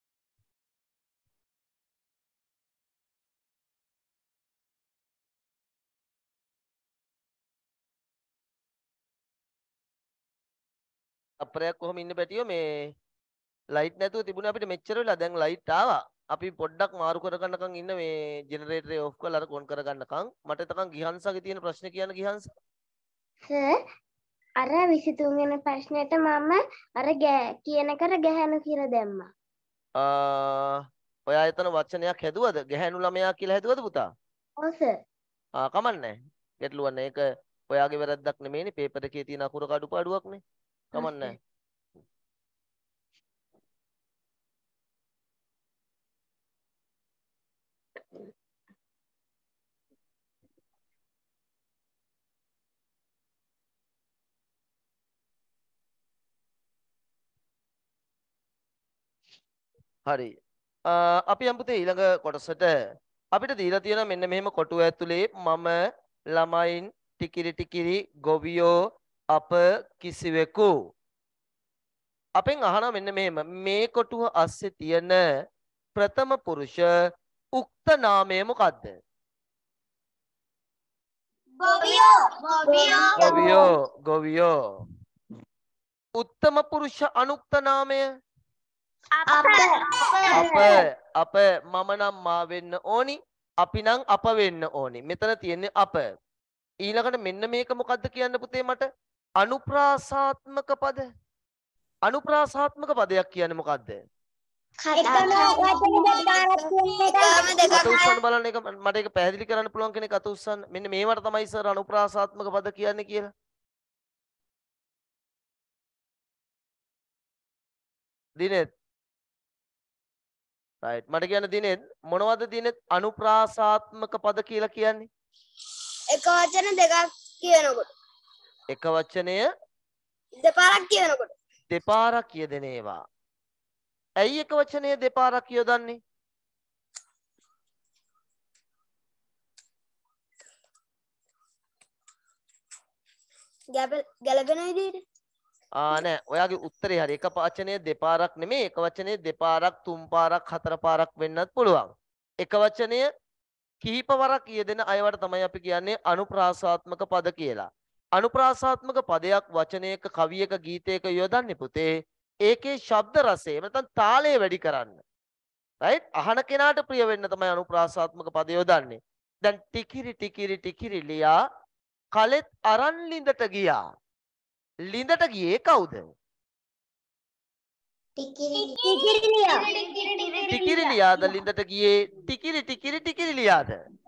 අපරයක් කොහොම ඉන්න පැටියෝ මේ ලයිට් නැතුව තිබුණේ අපිට මෙච්චර වෙලා දැන් ලයිට් ආවා. අපි පොඩ්ඩක් මාරු කරගන්නකම් ඉන්න මේ ජෙනරේටරේ ඔෆ් කරලා අර ඔන් කරගන්නකම්. මට එතකන් ගිහන්සගේ තියෙන ප්‍රශ්නේ කියන්න ගිහන්ස. සර් අර විසිතුන් වෙනි ප්‍රශ්නෙට මම අර කියන කර ගැහැණු කියලා දැම්මා. ආ ඔයා එතන වචනයක් හැදුවද? ගැහැණු ළමයා කියලා හැදුවද පුතා? ඔව් සර්. ආ කමන්නේ. ගැටලුවක් නැහැ. ඒක ඔයාගේ වැරද්දක් නෙමෙයිනේ. පේපර් එකේ තියෙන අකුර කඩුපාඩුවක්නේ. කමන්නේ. හරි. අපි යමු පුතේ ඊළඟ කොටසට. අපිට දීලා තියෙන මෙන්න මෙහෙම කොටුව ඇතුලේ මම ළමයින් ටිකිරි ටිකිරි ගොවියෝ අප කිසිවෙකු. අපෙන් අහනවා මෙන්න මෙහෙම මේ කොටුව අස්සේ තියෙන ප්‍රථම පුරුෂ උක්ත නාමය මොකද්ද? ගොවියෝ ගොවියෝ ගොවියෝ ගොවියෝ. උත්තම පුරුෂ අනුක්ත නාමය අප අප අප මම නම් මා වෙන්න ඕනි, අපි නම් අප වෙන්න ඕනි. මෙතන තියෙන්නේ අප. ඊළඟට මෙන්න මේක මොකද්ද කියන්න පුතේ මට? අනුප්‍රාසාත්මක පද. අනුප්‍රාසාත්මක පදයක් කියන්නේ මොකද්ද? එකම වචන දෙකක් කියන එක අත උස්සන්න බලන්න. ඒක මට ඒක පැහැදිලි කරන්න පුළුවන් කෙනෙක් අත උස්සන්න. මෙන්න මේවට තමයි සර් අනුප්‍රාසාත්මක පද කියන්නේ කියලා. දිනෙත් right මට කියන්න දිනෙත් මොනවද දිනෙත් අනුප්‍රාසාත්මක පද කියලා කියන්නේ? එක වචන දෙකක් කියනකොට එක වචනය දෙපාරක් කියනකොට දෙපාරක් යෙදෙන ඒවා. ඇයි එක වචනය දෙපාරක් යොදන්නේ? ගැලපෙන විදිහට. ආ නෑ ඔයාගේ උත්තරේ හරි. එක වචනය දෙපාරක් නෙමෙයි එක වචනේ දෙපාරක් තුන් පාරක් හතර පාරක් වෙන්නත් පුළුවන්. එක වචනය කිහිප වරක් යෙදෙන අයවට තමයි අපි කියන්නේ අනුප්‍රාසාත්මක පද කියලා. අනුප්‍රාසාත්මක පදයක් වචනයක කවියක ගීතයක යොදන්නේ පුතේ ඒකේ ශබ්ද රසය නැත්නම් තාලය වැඩි කරන්න. රයිට්? අහන කෙනාට ප්‍රිය වෙන්න තමයි අනුප්‍රාසාත්මක පද යොදන්නේ. දැන් ටිකිරි ටිකිරි ටිකිරි ලියා කලෙත් අරන් ලිඳට ගියා. ලිඳට ගියේ කවුද? ටිකිරි ලියාද ලිඳට ගියේ ටිකිරි ටිකිරි ටිකිරි ලියාද?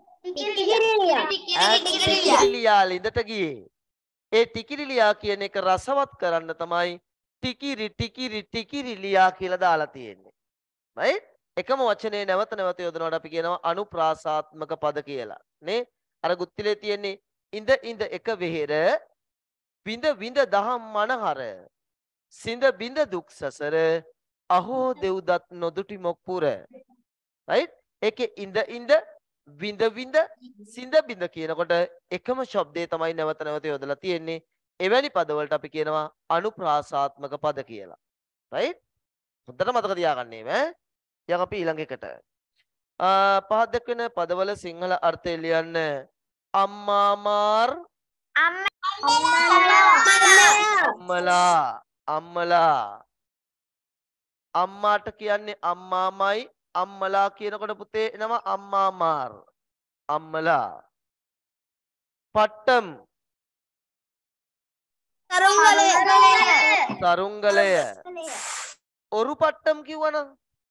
ටිකිරි ලියා ලිඳට ගියේ. ඒ ටිකිරි ලියා කියන එක රසවත් කරන්න තමයි ටිකිරි ටිකිරි ටිකිරි ලියා කියලා දාලා තියෙන්නේ. right? එකම වචනේ නැවත නැවත යොදනකොට අපි කියනවා අනුප්‍රාසාත්මක පද කියලා. නේ? අර ගුත්තිලේ තියෙන්නේ ඉඳ ඉඳ එක වෙහෙර විඳ විඳ දහම් මනහර සිඳ බිඳ දුක් සසර අහෝ දෙව්දත් නොදුටි මොක්පුර. right? ඒකේ ඉඳ ඉඳ විඳ විඳ සිඳ බිඳ කියනකොට එකම શબ્දේ තමයි නැවත නැවත යොදලා තියෙන්නේ. එවැනි පදවලට අපි කියනවා අනුප්‍රාසාත්මක පද කියලා. right? හොඳට මතක තියාගන්න ඒවා ඈ. යන් අපි ඊළඟ එකට. ආ පහත් දක්වන පදවල සිංහල අර්ථය ලියන්න. අම්මාමාර් අම්මලා අම්මලා අම්මාට කියන්නේ අම්මාමයි අම්මලා කියනකොට පුතේ එනවා අම්මාමාර් අම්මලා. පට්ටම් තරුංගලය ඔරු පට්ටම් කිව්වනම්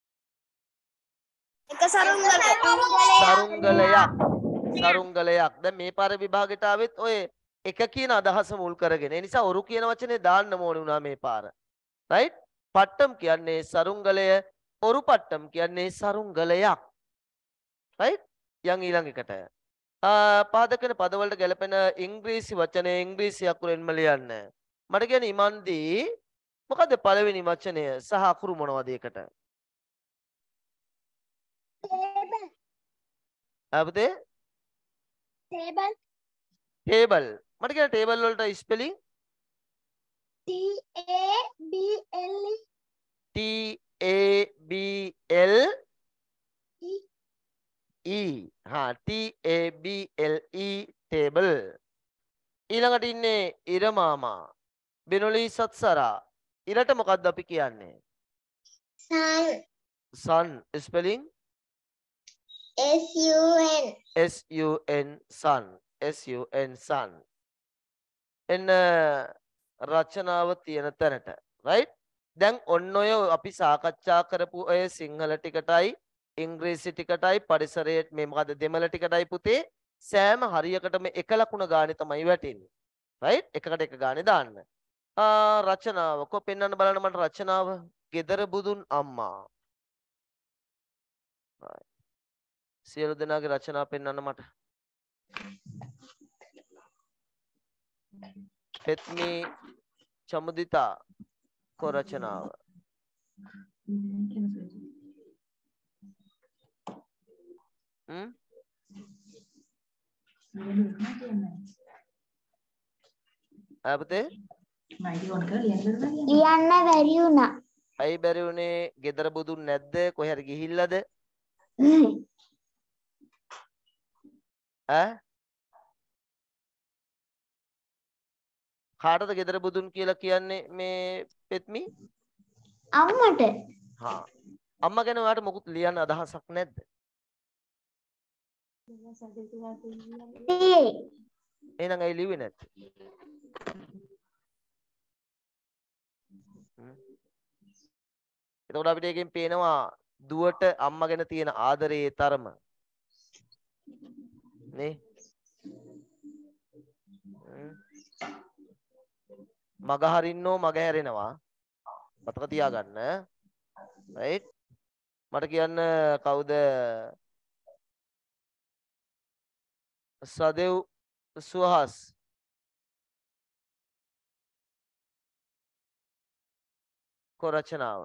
එක සරුංගලයක්. සරුංගලයක් සරුංගලයක්. දැන් මේ පාර විභාගෙට ආවෙත් ඔය එක කියන අදහස මුල් කරගෙන. ඒ නිසා ඔරු කියන වචනේ දාන්න ඕනේ වුණා මේ පාර. right? පට්ටම් කියන්නේ සරුංගලය, ඔරු පට්ටම් කියන්නේ සරුංගලයක්. right? යන් ඊළඟ එකට. ආ පාදකන පදවලට ගැලපෙන ඉංග්‍රීසි වචනේ ඉංග්‍රීසි අකුරෙන්ම ලියන්න. මට කියන්නේ ඉමන්දී මොකද්ද පළවෙනි වචනය සහ අකුරු මොනවද ඒකට? අපතේ table ටේබල්. මට කියන ටේබල් වලට spelling T A B L T A B L E E. හා T A B L E table. ඊළඟට ඉන්නේ ඉර මාමා. බිනොලි සත්සරා. ඉරට මොකද්ද අපි කියන්නේ? sun sun spelling S U N S U N sun S U N sun. එන්න රචනාව තියෙන තැනට. right? දැන් ඔන්න ඔය අපි සාකච්ඡා කරපු ඔය සිංහල ටිකටයි ඉංග්‍රීසි ටිකටයි පරිසරයේ මේ මොකද දෙමළ ටිකටයි පුතේ සෑම හරියකටම එක ලකුණ ගානේ තමයි වැටෙන්නේ. right? එකකට එක ගානේ දාන්න. ආ රචනාව කො පෙන්වන්න බලන්න මට රචනාව. gedara budun amma. සියලු දෙනාගේ රචනා පෙන්වන්න මට. පෙත්මි චමුදිතා කො රචනාව. හ්ම් අපතේ ලියන්න බැරි වුණා. අයි බැරි උනේ gedara budun නැද්ද කොහේ හරි ගිහිල්ලාද? ඈ කාටද gedara budun කියලා කියන්නේ මේ පෙත්මි? අම්මට හා අම්මා ගැන ඔයාලට මොකුත් ලියන්න අදහසක් නැද්ද? ඒ එහෙනම් ඇයි ලිව්වේ නැත්තේ? එතකොට අපිට එකෙන් පේනවා දුවට අම්මා ගැන තියෙන ආදරයේ තරම. නේ? මග හරින්නෝ මග හැරෙනවා. මතක තියාගන්න. right? මට කියන්න කවුද සදෙව් සුවහස් කො රචනාව?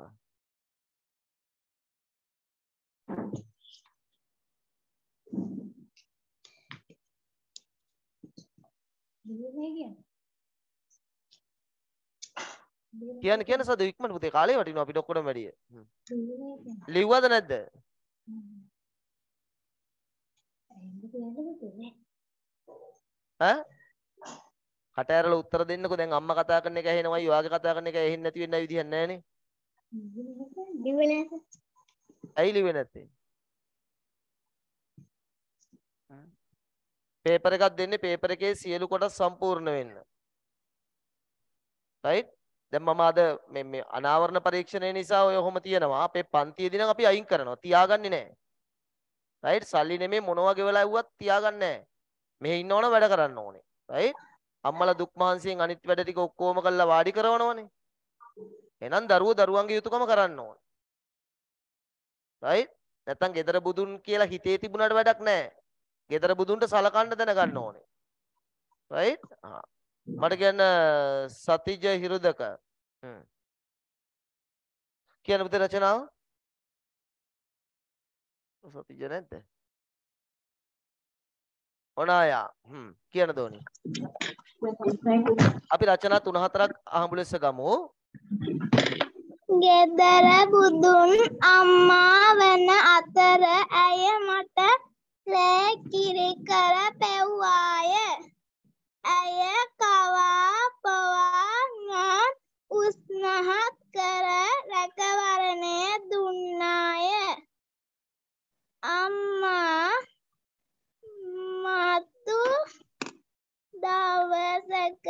කියන්න කියන්න සද ඉක්මනට පුතේ කාලේ වටිනවා අපිට ඔක්කොටම වැඩිය. ලිව්වද නැද්ද? ඈ? කට ඇරලා උත්තර දෙන්නකෝ. දැන් අම්මා කතා කරන එක ඇහෙනවයි ඔයාගේ කතා කරන එක ඇහෙන්නේ නැති වෙන්න විදිහක් නැහැනේ. ලිව්වේ නැත. ඇයි ලිව්වේ නැත්තේ? පේපර් එකක් දෙන්නේ පේපර් එකේ සියලු කොටස් සම්පූර්ණ වෙන්න. රයිට්? දැන් මම අද මේ මේ අනාවරණ පරීක්ෂණය නිසා ඔය ඔහොම තියෙනවා. අපේ පන්තියේදී නම් අපි අයින් කරනවා. තියාගන්නේ නැහැ. රයිට්? සල්ලි නෙමෙයි මොනවා ගෙවලා ඇව්වත් තියාගන්නේ නැහැ. මෙහෙ ඉන්නවනම් වැඩ කරන්න ඕනේ. රයිට්? අම්මලා දුක් මහන්සියෙන් අනිත් වැඩ ටික ඔක්කොම කරලා වාඩි කරවනවනේ. එහෙනම් දරුවෝ දරුවන්ගේ යුතුයකම කරන්න ඕනේ. රයිට්? නැත්තම් gedara budun කියලා හිතේ තිබුණාට වැඩක් නැහැ. gedara budunට සලකන්න දැනගන්න ඕනේ. රයිට්? ආ. මට කියන්න සතිජ හිරුදක. හ්ම්. කියන්න පුතේ රචනාව. සතිජ නැද්ද? ඔනායා. හ්ම්. කියන්න දෝනි. අපි රචනා තුන හතරක් අහඹු ලෙස ගමු. gedara budun amma වන අතර ඇය මට ලෑ කිරි කර පෙව්වාය. ඇය කවා පවා මා උස්නහත් කර රැකවරණය දුන්නාය. අම්මා මතු දවසක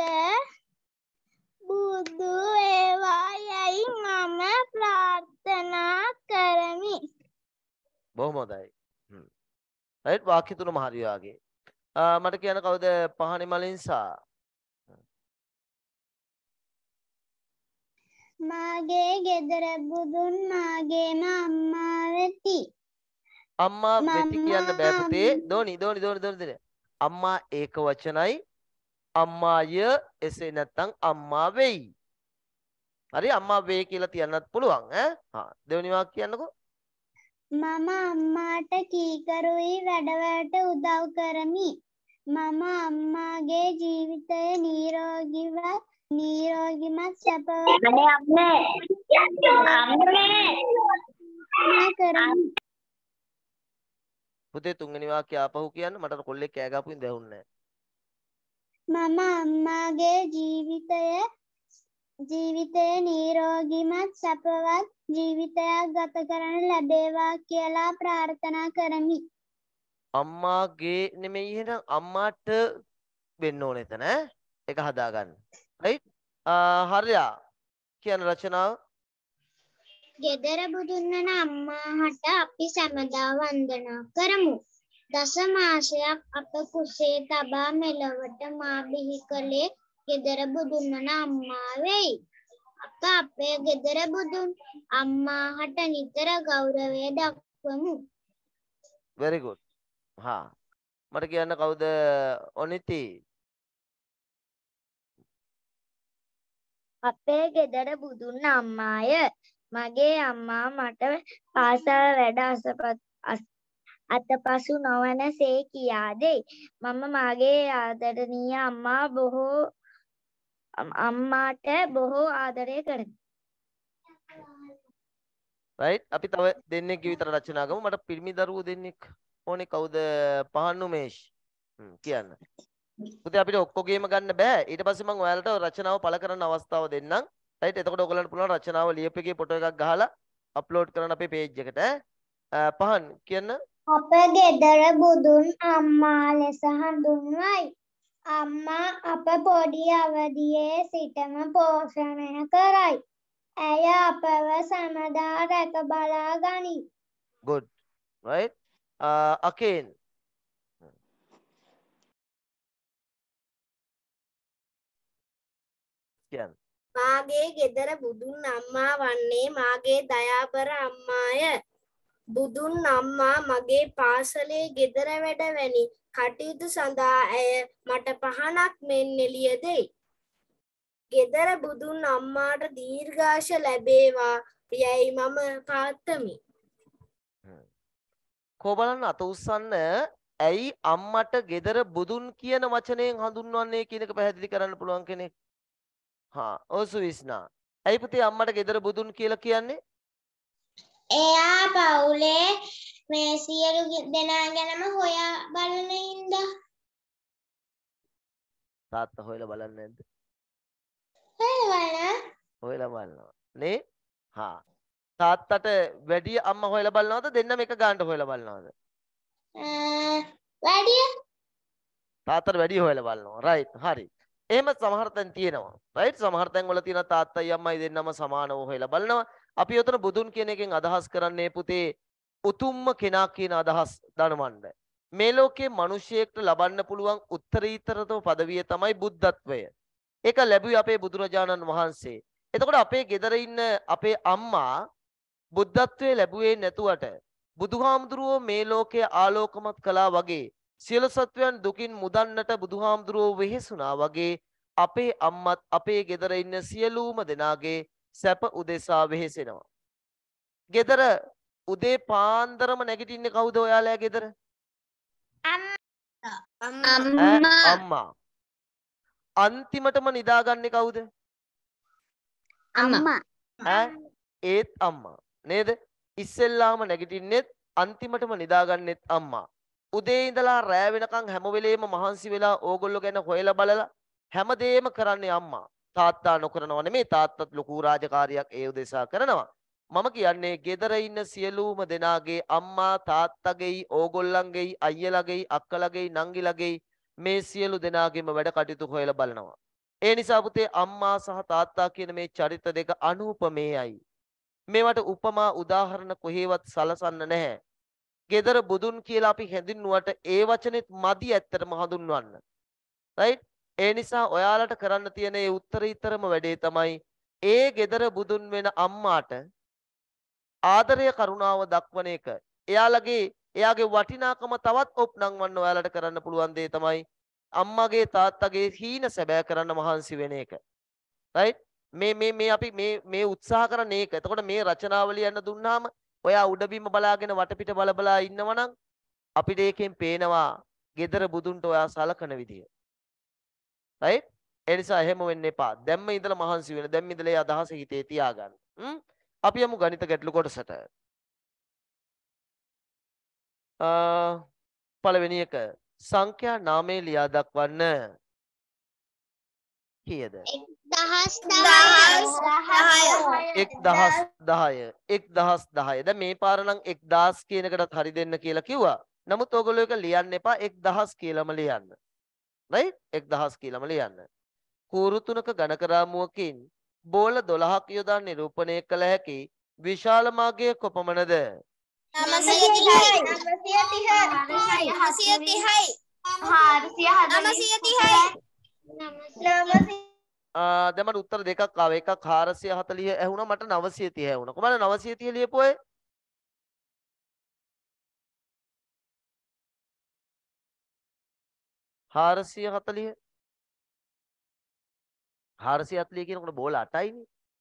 බුදු වේවා යයි මම ප්‍රාර්ථනා කරමි. බොහොම හොඳයි. හ්ම්. රයිට් වාක්‍ය තුනම හරි වාගේ. මට කියන්න කවුද පහනේ මලින්සා? මාගේ gedara budun මාගේම අම්මා වෙති. අම්මා වෙති කියන්න බෑ පුතේ. දෝනි දෝනි දෝනි දෝනි. අම්මා ඒක වචනයි. අම්මාය එසේ නැත්නම් අම්මා වෙයි. හරි අම්මා වේ කියලා තියන්නත් පුළුවන් ඈ. හා දෙවෙනි වාක්‍ය කියන්නකෝ. මම අම්මාට කීකරුයි වැඩවලට උදව් කරමි. මම අම්මාගේ ජීවිතය නිරෝගීව නිරෝගීමත් සැපවත් කරමි. පුතේ තුන්වෙනි වාක්‍ය ආපහු කියන්න මට කොල්ලෙක් කෑ ගහපුින් දැහුන්නේ නැහැ. මම අම්මාගේ ජීවිතය ජීවිතය නිරෝගීමත් සැපවත් ජීවිතයක් ගත කරන්න ලැබේවා කියලා ප්‍රාර්ථනා කරමි. අම්මාගේ නෙමෙයි එහෙනම් අම්මාට වෙන්න ඕනේ එතන ඈ. ඒක හදාගන්න. රයිට්? හරියා. කියන රචනාව. gedara budun වන අම්මාහට අපි සැමදා වන්දනා කරමු. දස මාසයක් අප කුසේ තබා මෙලොවට මා බිහි කළේ gedara budun වන අම්මා වෙයි. අප අපේ gedara budun අම්මාහට නිතර ගෞරවය දක්වමු. very good. හා මට කියන්න කවුද ඔනිති? අපේ gedara budun අම්මාය. මගේ අම්මා මට පාසල් වැඩ අසපත් අතපසු නොවන සේ කියා දෙයි. මම මාගේ ආදරණීය අම්මා බොහෝ අම්මාට බොහෝ ආදරය කරමි. රයිට් අපි තව දෙන්නෙක් විතර රචනා ගමු. මට පිරිමි දරුවෝ දෙන්නෙක් ඕනේ. කවුද? පහන් උමේෂ්. හ්ම් කියන්න. පුතේ අපිට ඔක්කොගේම ගන්න බෑ. ඊට පස්සේ මම ඔයාලට රචනාව පළ කරන්න අවස්ථාව දෙන්නම්. රයිට් එතකොට ඔයගලන්ට පුළුවන් රචනාව ලියපෙකේ ෆොටෝ එකක් ගහලා අප්ලෝඩ් කරන්න අපේ පේජ් එකට. පහන් කියන්න. අප gedara budun අම්මා ලෙස හඳුන්වයි. අම්මා අප පොඩි අවදියේ සිටම පෝෂණය කරයි. ඇය අපව සමදා රැක බලා ගනී. good. right? අකේන්. කියන්න. මාගේ gedara budun අම්මා වන්නේ මාගේ දයාබර අම්මාය. බුදුන් අම්මා මගේ පාසලේ ගෙදර වැඩ වැනි කටයුතු සඳහා ඇය මට පහනක් මෙන් එළිය දෙයි. ගෙදර බුදුන් අම්මාට දීර්ඝාෂ ලැබේවා යයි මම පාත්තමි. කෝ බලන්න අත උස්සන්න ඇයි අම්මට ගෙදර බුදුන් කියන වචනයෙන් හඳුන්වන්නේ කියන එක පැහැදිලි කරන්න පුළුවන් කෙනෙක්? හා ඔසුවිස්නා. ඇයි පුතේ අම්මට ගෙදර බුදුන් කියලා කියන්නේ? එයා පවුලේ මේ සියලු දෙනා ගැනම හොයා බලන හින්දා. තාත්තා හොයලා බලන්නේ නැද්ද? හොයලා බලන්න. හොයලා බලනවා. නේ? හා. තාත්තට වැඩි අම්මා හොයලා බලනවද දෙන්නම එක ගානට හොයලා බලනවද? වැඩි. තාත්තට වැඩි හොයලා බලනවා. රයිට්. හරි. එහෙම සමහර තැන් තියෙනවා. රයිට්. සමහර තැන් වල තියෙන තාත්තයි අම්මයි දෙන්නම සමානව හොයලා බලනවා. අපි උතන බුදුන් කියන එකෙන් අදහස් කරන්නේ පුතේ උතුම්ම කෙනා කියන අදහස් දනවන්න. මේ ලෝකේ මිනිසියෙක්ට ලබන්න පුළුවන් උත්තරීතරතම পদවිය තමයි බුද්ධත්වය. ඒක ලැබුවේ අපේ බුදුරජාණන් වහන්සේ. එතකොට අපේ ගෙදර ඉන්න අපේ අම්මා බුද්ධත්වයේ ලැබුවේ නැතුවට බුදුහාමුදුරුවෝ මේ ලෝකයේ ආලෝකමත් කළා වගේ සියලු සත්වයන් දුකින් මුදන්නට බුදුහාමුදුරුවෝ වෙහෙසුණා වගේ අපේ අම්මත් අපේ ගෙදර ඉන්න සියලුම දෙනාගේ සැප උදෙසා වෙහෙසෙනවා. ගෙදර උදේ පාන්දරම නැගිටින්නේ කවුද ඔයාලා ගෙදර? අම්මා. අම්මා. අන්තිමටම නිදාගන්නේ කවුද? අම්මා. ඈ ඒත් අම්මා නේද? ඉස්සෙල්ලාම නැගිටින්නෙත් අන්තිමටම නිදාගන්නෙත් අම්මා. උදේ ඉඳලා රෑ වෙනකන් හැම වෙලේම මහන්සි වෙලා ඕගොල්ලෝ ගැන හොයලා බලලා හැමදේම කරන්නේ අම්මා. තාත්තා නොකරනව නෙමෙයි. තාත්තත් ලොකු රාජකාරියක් ඒ උදෙසා කරනවා. මම කියන්නේ ගෙදර ඉන්න සියලුම දෙනාගේ අම්මා තාත්තගෙයි ඕගොල්ලන්ගෙයි අයියලාගෙයි අක්කලාගෙයි නංගිලාගෙයි මේ සියලු දෙනාගේම වැඩ කටයුතු හොයලා බලනවා. ඒ නිසා පුතේ අම්මා සහ තාත්තා කියන මේ චරිත දෙක අනුපමේයයි. මේවට උපමා උදාහරණ කොහේවත් සලසන්න නැහැ. ගෙදර බුදුන් කියලා අපි හැඳින්නුවට ඒ වචනේත් මදි ඇත්තටම හඳුන්වන්න. රයිට්? ඒ නිසා ඔයාලට කරන්න තියෙන ඒ උත්තරීතරම වැඩේ තමයි ඒ ගෙදර බුදුන් වෙන අම්මාට ආදරය කරුණාව දක්වන එක. එයාලගේ එයාගේ වටිනාකම තවත් ඔප්නංවන්න ඔයාලට කරන්න පුළුවන් දේ තමයි අම්මගේ තාත්තගේ හීන සැබෑ කරන්න මහන්සි වෙන එක. රයිට්? මේ මේ මේ අපි මේ මේ උත්සාහ කරන එක. එතකොට මේ රචනාවලිය යන්න දුන්නාම ඔයා උඩබිම බලාගෙන වටපිට බල බලා ඉන්නවනම් අපිට ඒකෙන් පේනවා ගෙදර බුදුන්ට ඔයා සලකන විදිය. රයිට්? ඒ නිසා එහෙම වෙන්න එපා. දැම්ම ඉඳලා මහන්සි වෙන. දැම්ම ඉඳලා ඒ අදහස හිතේ තියාගන්න. හ්ම්? අපි යමු ගණිත ගැටලු කොටසට. අ පළවෙනි එක සංඛ්‍යා නාමයේ ලියා දක්වන්න. කීයද? දහස් එක්දහස් දහය. එක්දහස් දහය. දැන් මේ පාර නම් එක්දාස් කියන එකටත් හරි දෙන්න කියලා කිව්වා. නමුත් ඔයගොල්ලෝ එක ලියන්න එපා. එක්දහස් කියලාම ලියන්න. රයිට්? එක්දහස් කියලාම ලියන්න. කූරු තුනක ඝනක රාමුවකින් බෝල දොළහක් යොදා නිරූපණය කළ හැකි විශාල මාර්ගය කොපමණද? නවසිය තිහයි. නවසිය තිහයි. නවසිය තිහයි. හාරසිය හතලිහයි. නවසිය ආ දැන් මට උත්තර දෙකක් ආවා. එකක් හාරසිය හතලිහ ඇහුණා, මට නවසිය තිහ ඇහුණා. කොහමද නවසිය තිහ ලියපු අය? හාරසිය හතලිහ හාරසිය හතලිහ කියනකොට බෝල අටයිනේ.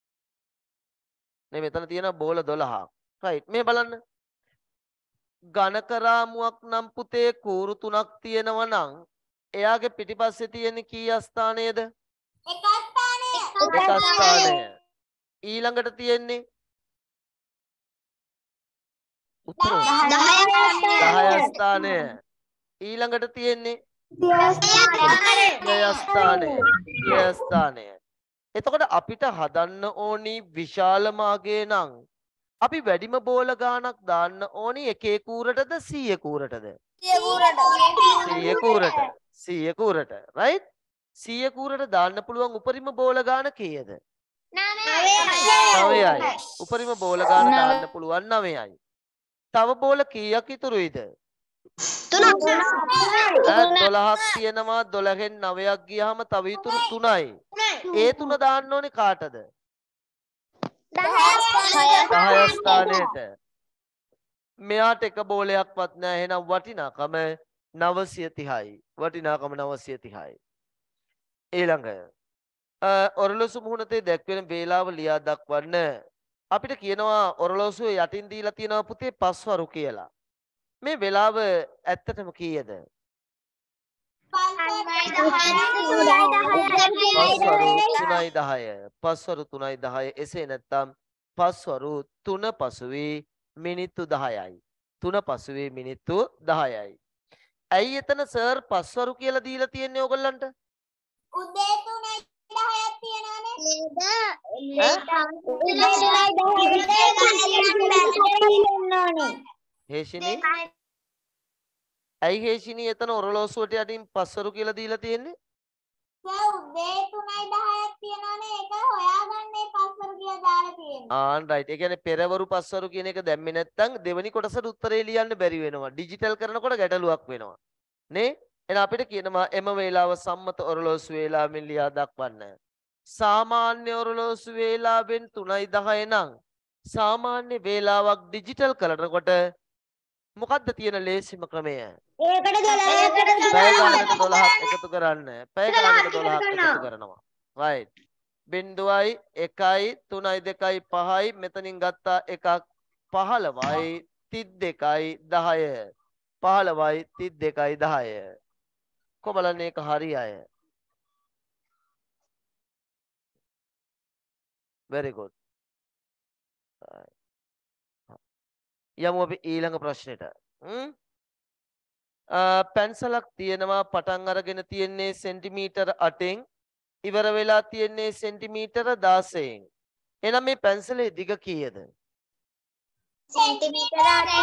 නේ මෙතන තියෙන බෝල දොළහක්. රයිට්. මේ බලන්න. ඝනක රාමුවක් නම් පුතේ කූරු තුනක් තියෙනවා නම් එයාගේ පිටිපස්සේ තියෙන කී ස්ථානයේද? එක ස්ථානය. එක ස්ථානය. ඊළඟට තියෙන්නේ උත්තර දහය ස්ථානය. ඊළඟට තියෙන්නේ ය ස්ථානය. ය ස්ථානය. එතකොට අපිට හදන්න ඕනි විශාල මාර්ගය නම් අපි වැඩිම බෝල ගානක් දාන්න ඕනි එකේ කූරටද සීය කූරටද? සීය කූරට. සීය කූරට. රයිට්? සීය කූරට දාන්න පුළුවන් උපරිම බෝල ගාන කීයද? නවයයි. උපරිම බෝල ගාන දාන්න පුළුවන් නවයයි. තව බෝල කීයක් ඉතුරුයිද? තුනක්. දොළහක් තියෙනවා. දොළහෙන් නවයක් ගියාම තව ඉතුරු තුනයි. ඒ තුන දාන්න ඕනේ කාටද? දහය ස්ථානයට. මෙයාට එක බෝලයක්වත් නැහැ. එහෙනම් වටිනාකම නවසිය තිහයි. වටිනාකම නවසිය තිහයි. ඊළඟ ඔරලෝසු මුහුණතේ දැක්වෙන වේලාව ලියා දක්වන්න. අපිට කියනවා ඔරලෝසුවේ යටින් දීලා තියෙනවා පුතේ පස්වරු කියලා. මේ වෙලාව ඇත්තටම කීයද? පස්වරු තුනයි දහය. පස්වරු තුනයි දහය. එසේ නැත්නම් පස්වරු තුන පසුවේ මිනිත්තු දහයයි. තුන පසුවේ මිනිත්තු දහයයි. ඇයි එතන සර් පස්වරු කියලා දීලා තියෙන්නේ ඕගොල්ලන්ට? උදේ තුනයි දහයක් තියෙනවානේ. නේද? හේෂිනී ඇයි හේෂිනී එතන ඔරලෝසුවට යටින් පස්වරු කියලා දීලා තියෙන්නේ? සර් උදේ තුනයි දහයක් තියෙනවානේ. ඒක හොයාගන්නේ පස්වරු කියලා දාලා තියෙන්නේ. ආන් රයිට්. ඒ කියන්නේ පෙරවරු පස්වරු කියන එක දැම්මේ නැත්නම් දෙවෙනි කොටසට උත්තරේ ලියන්න බැරි වෙනවා. ඩිජිටල් කරනකොට ගැටලුවක් වෙනවා. නේ? එහෙනම් අපිට කියනවා එම වේලාව සම්මත ඔරලෝසු වේලාවෙන් ලියා දක්වන්න. සාමාන්‍ය ඔරලෝසු වේලාවෙන් තුනයි දහය නම් සාමාන්‍ය වේලාවක් ඩිජිටල් කරනකොට මොකද්ද තියෙන ලේසිම ක්‍රමය? ඒකට දොළහකට පැය ගණනට දොළහක් එකතු කරන්න. පැය ගණනට දොළහක් එකතු කරනවා. right. බිංදුවයි එකයි තුනයි දෙකයි පහයි මෙතනින් ගත්තා එකක් පහළොවයි තිස් දෙකයි දහය. පහළොවයි තිස් දෙකයි දහය. කොබලන්න ඒක හරි අය. very good. යමු අපි ඊළඟ ප්‍රශ්නෙට. පැන්සලක් තියෙනවා පටන් අරගෙන තියෙන්නේ සෙන්ටිමීටර අටෙන් ඉවර වෙලා තියෙන්නේ සෙන්ටිමීටර දාසයෙන්. එහෙනම් මේ පැන්සලේ දිග කීයද? සෙන්ටිමීටර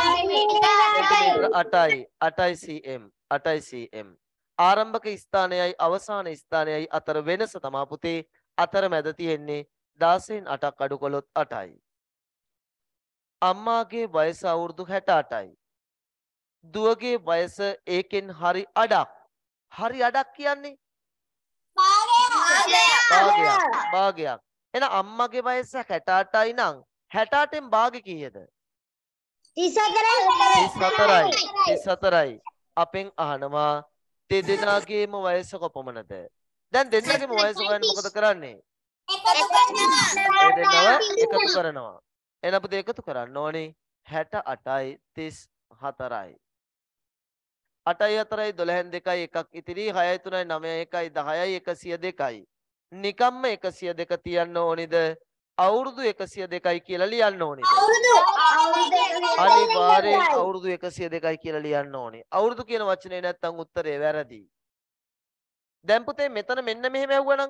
අටයි. අටයි සීඑම්. අටයි සීඑම්. ආරම්භක ස්ථානයයි අවසාන ස්ථානයයි අතර වෙනස තමයි පුතේ අතර මැද තියෙන්නේ දාසයෙන් අටක් අඩු කළොත් අටයි. අම්මාගේ වයස අවුරුදු හැට අටයි. දුවගේ වයස ඒකෙන් හරි අඩක්. හරි අඩක් කියන්නේ භාගයක්. භාගයක්. එහෙනම් අම්මගේ වයස හැට අටයි නම් හැට අටෙන් භාගෙ කීයද? තිස් හතරයි. තිස් හතරයි. අපෙන් අහනවා දෙදෙනාගේම වයස කොපමණද? දැන් දෙන්නගේම වයස හොයන්න මොකද කරන්නේ? එකතු කරනවා. ඒ දෙන්නව එකතු කරනවා. එහෙනම් අපිට එකතු කරන්න ඕනේ හැට අටයි තිස් හතරයි. අටයි හතරයි දොළහෙන් දෙකයි එකක් ඉතිරි හයයි තුනයි නවයයි එකයි දහයයි එකසිය දෙකයි. නිකම්ම එකසිය දෙක තියන්න ඕනිද? අවුරුදු එකසිය දෙකයි කියලා ලියන්න ඕනිද? අනිවාර්යෙන් අවුරුදු එකසිය දෙකයි කියලා ලියන්න ඕනේ. අවුරුදු කියන වචනේ නැත්තම් උත්තරේ වැරදි. දැන් පුතේ මෙතන මෙන්න මෙහෙම ඇහුවනම්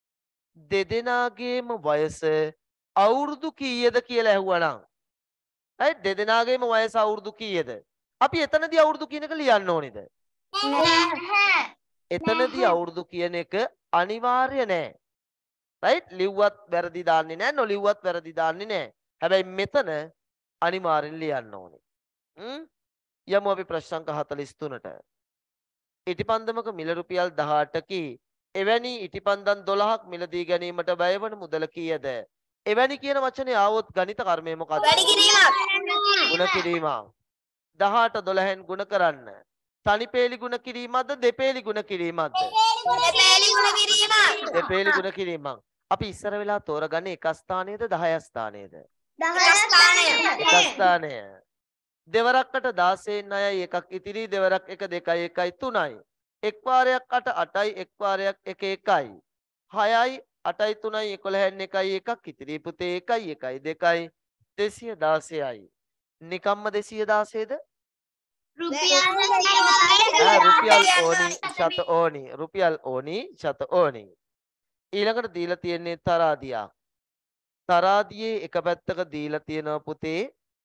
දෙදෙනාගේම වයස අවුරුදු කීයද කියලා ඇහුවනම් right දෙදෙනාගේම වයස අවුරුදු කීයද? අපි එතනදී අවුරුදු කියන එක ලියන්න ඕනේද? නැහැ. එතනදී අවුරුදු කියන එක අනිවාර්ය නෑ. right ලිව්වත් වැරදි දාන්නේ නෑ නොලිව්වත් වැරදි දාන්නේ නෑ. හැබැයි මෙතන අනිවාර්යෙන් ලියන්න ඕනේ. හ්ම් යමු අපි ප්‍රශ්න අංක හතළිස් තුනට. ඉටිපන්දමක මිල රුපියල් දහඅටකි. එවැනි ඉටිපන්දම් දොළහක් මිලදී ගැනීමට වැය වන මුදල කීයද? එවැනි කියන වචනේ ආවොත් ගණිත කර්මය මොකක්ද? වැඩි කිරීමක්. ගුණ කිරීමක්. දහඅට දොළහෙන් ගුණ කරන්න. තනිපේලි ගුණ කිරීමක්ද දෙපේලි ගුණ කිරීමක්ද? දෙපේලි ගුණ කිරීමක්. දෙපේලි ගුණ කිරීමක්. අපි ඉස්සර වෙලා තෝරගන්නේ එක ස්ථානයේද දහය ස්ථානයේද? දහය ස්ථානය. එක ස්ථානය. දෙවරක්කට දාසයෙන් නයයි එකක් ඉතිරි දෙවරක් එක දෙකයි එකයි තුනයි. එක් වාරයක් අට අටයි එක් වාරයක් එක එකයි. හයයි අටයි තුනයි එකොළහෙන් එකයි එකක් ඉතිරි පුතේ එකයි එකයි දෙකයි දෙසිය දාසයයි. නිකම්ම දෙසිය දාසයද? රුපියල් රුපියල් ඕනි ශත ඕනි රුපියල් ඕනි ශත ඕනි. ඊළඟට දීලා තියෙන්නේ තරාදියක්. තරාදියේ එක පැත්තක දීලා තියෙනවා පුතේ